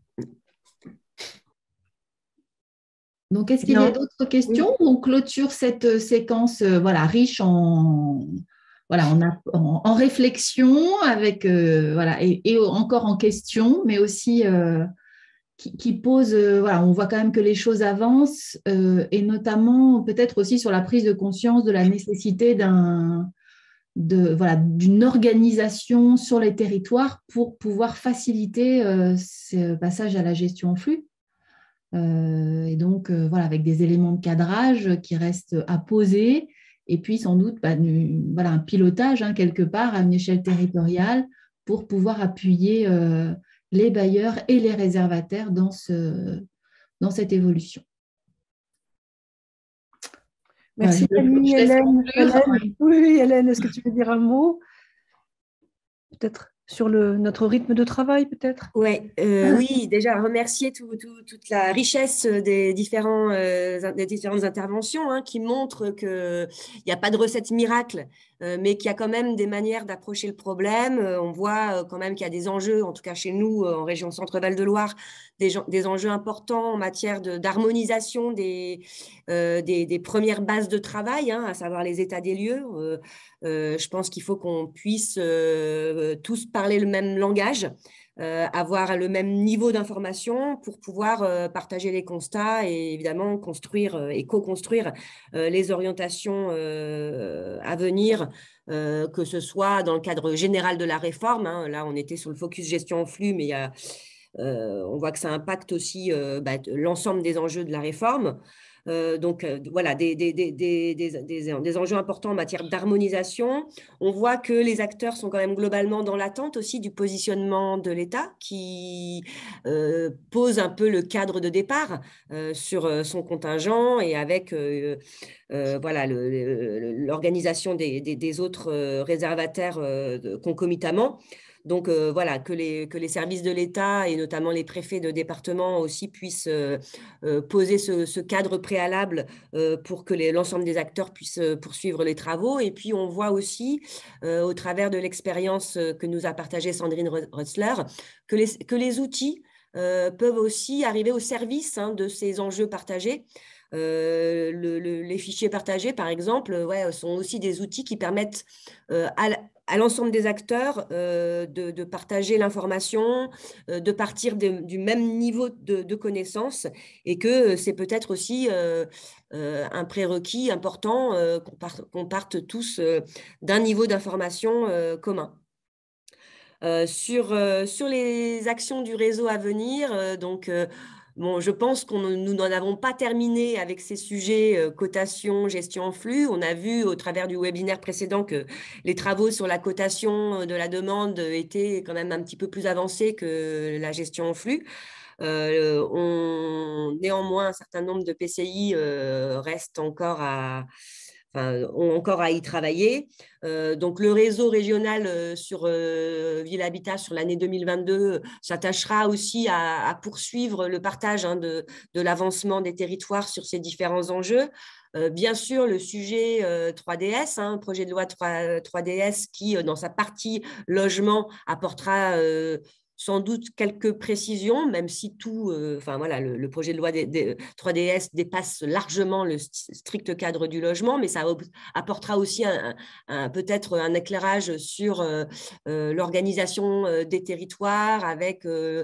Donc, est-ce qu'il y a d'autres questions? On clôture cette séquence riche en réflexion avec, et encore en question, mais aussi qui pose, on voit quand même que les choses avancent et notamment peut-être aussi sur la prise de conscience de la nécessité d'une organisation sur les territoires pour pouvoir faciliter ce passage à la gestion en flux. Et donc, avec des éléments de cadrage qui restent à poser et puis sans doute un pilotage quelque part à une échelle territoriale pour pouvoir appuyer les bailleurs et les réservataires dans cette évolution. Merci, Annie. Hélène. Oui, Hélène, est-ce que tu veux dire un mot? Peut-être sur notre rythme de travail, peut-être? Oui, déjà remercier toute la richesse des différentes interventions qui montrent qu'il n'y a pas de recette miracle, mais qu'il y a quand même des manières d'approcher le problème. On voit quand même qu'il y a des enjeux, en tout cas chez nous, en région Centre-Val de Loire, des enjeux importants en matière d'harmonisation des premières bases de travail, à savoir les états des lieux. Je pense qu'il faut qu'on puisse tous parler le même langage, avoir le même niveau d'information pour pouvoir partager les constats et évidemment construire et co-construire les orientations à venir, que ce soit dans le cadre général de la réforme. Là, on était sur le focus gestion en flux, mais on voit que ça impacte aussi l'ensemble des enjeux de la réforme. Voilà, des enjeux importants en matière d'harmonisation. On voit que les acteurs sont quand même globalement dans l'attente aussi du positionnement de l'État qui pose un peu le cadre de départ sur son contingent et avec l'organisation des autres réservataires concomitamment. Donc, que les services de l'État et notamment les préfets de département aussi puissent poser ce cadre préalable pour que l'ensemble des acteurs puissent poursuivre les travaux. Et puis, on voit aussi, au travers de l'expérience que nous a partagée Sandrine Rötzler, que les outils peuvent aussi arriver au service de ces enjeux partagés. Les fichiers partagés, par exemple, sont aussi des outils qui permettent à l'ensemble des acteurs de partager l'information, de partir du même niveau de connaissance et que c'est peut-être aussi un prérequis important qu'on parte tous d'un niveau d'information commun. Sur les actions du réseau à venir, je pense que nous n'en avons pas terminé avec ces sujets cotation, gestion en flux. On a vu au travers du webinaire précédent que les travaux sur la cotation de la demande étaient quand même un petit peu plus avancés que la gestion en flux. Néanmoins, un certain nombre de PCI restent encore ont encore à y travailler. Donc, le réseau régional sur Ville Habitat sur l'année 2022 s'attachera aussi à poursuivre le partage de l'avancement des territoires sur ces différents enjeux. Bien sûr, le sujet 3DS, projet de loi 3DS qui, dans sa partie logement, apportera sans doute quelques précisions, même si le projet de loi 3DS dépasse largement le strict cadre du logement, mais ça apportera aussi peut-être un éclairage sur l'organisation des territoires avec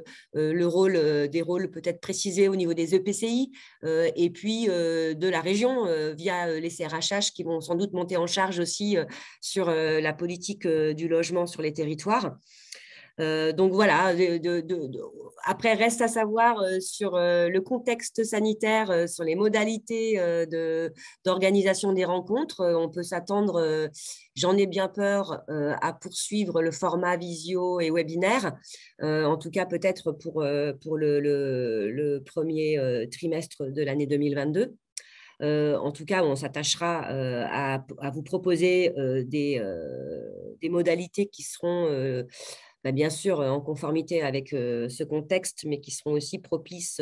des rôles peut-être précisés au niveau des EPCI et puis de la région via les CRHH qui vont sans doute monter en charge aussi sur la politique du logement sur les territoires. Donc voilà, après reste à savoir sur le contexte sanitaire, sur les modalités d'organisation des rencontres. On peut s'attendre, j'en ai bien peur, à poursuivre le format visio et webinaire, en tout cas peut-être pour le premier trimestre de l'année 2022. En tout cas, on s'attachera à vous proposer des modalités qui seront bien sûr en conformité avec ce contexte, mais qui seront aussi propices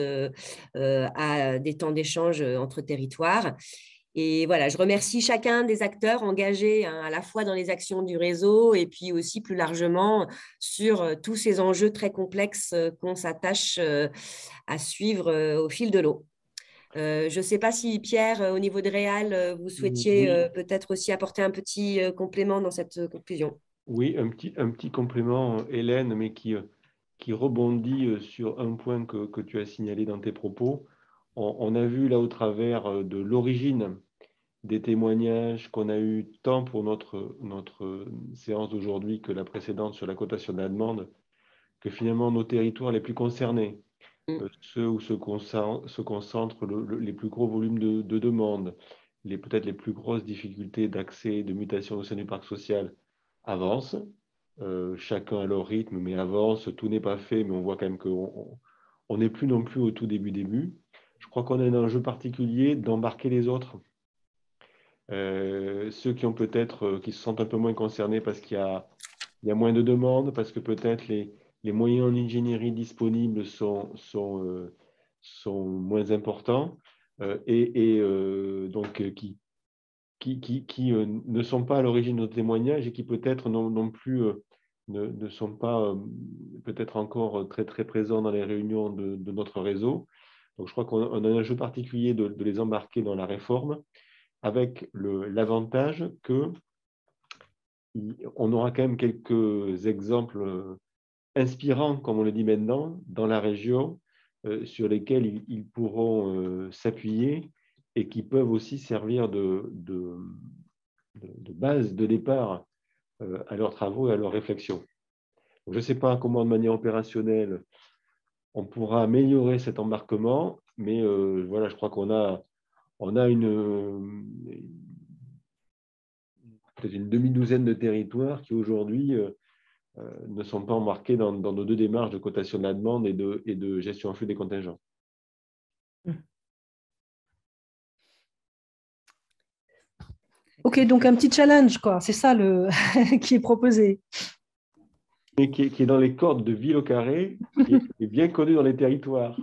à des temps d'échange entre territoires. Et voilà, je remercie chacun des acteurs engagés à la fois dans les actions du réseau et puis aussi plus largement sur tous ces enjeux très complexes qu'on s'attache à suivre au fil de l'eau. Je ne sais pas si Pierre, au niveau de Réal, vous souhaitiez peut-être aussi apporter un petit complément dans cette conclusion. Oui, un petit complément, Hélène, mais qui rebondit sur un point que tu as signalé dans tes propos. On a vu là au travers de l'origine des témoignages qu'on a eu tant pour notre séance d'aujourd'hui que la précédente sur la cotation de la demande, que finalement nos territoires les plus concernés, ceux où se concentrent les plus gros volumes de demandes, peut-être les plus grosses difficultés d'accès et de mutation au sein du parc social, avancent, chacun à leur rythme, mais avance, tout n'est pas fait, mais on voit quand même qu'on n'est plus non plus au tout début. Je crois qu'on a un enjeu particulier d'embarquer les autres. Ceux qui qui se sentent un peu moins concernés parce qu'il y a moins de demandes, parce que peut-être les moyens en ingénierie disponibles sont moins importants donc qui ne sont pas à l'origine de nos témoignages et qui peut-être non plus ne sont pas peut-être encore très, très présents dans les réunions de notre réseau. Donc, je crois qu'on a un enjeu particulier de les embarquer dans la réforme avec l'avantage qu'on aura quand même quelques exemples inspirants, comme on le dit maintenant, dans la région sur lesquels ils pourront s'appuyer et qui peuvent aussi servir de base de départ à leurs travaux et à leurs réflexions. Je ne sais pas comment, de manière opérationnelle, on pourra améliorer cet embarquement, mais voilà, je crois qu'on a peut-être une demi-douzaine de territoires qui aujourd'hui ne sont pas embarqués dans nos deux démarches de cotation de la demande et de gestion en flux des contingents. Ok, donc un petit challenge, quoi. C'est ça qui est proposé. Mais qui est dans les cordes de Ville au Carré, qui est bien connu dans les territoires.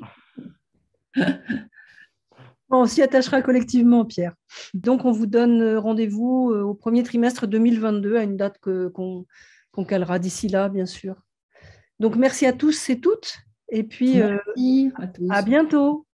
On s'y attachera collectivement, Pierre. Donc, on vous donne rendez-vous au premier trimestre 2022, à une date qu'on calera d'ici là, bien sûr. Donc, merci à tous et toutes. Et puis, merci à tous. À bientôt.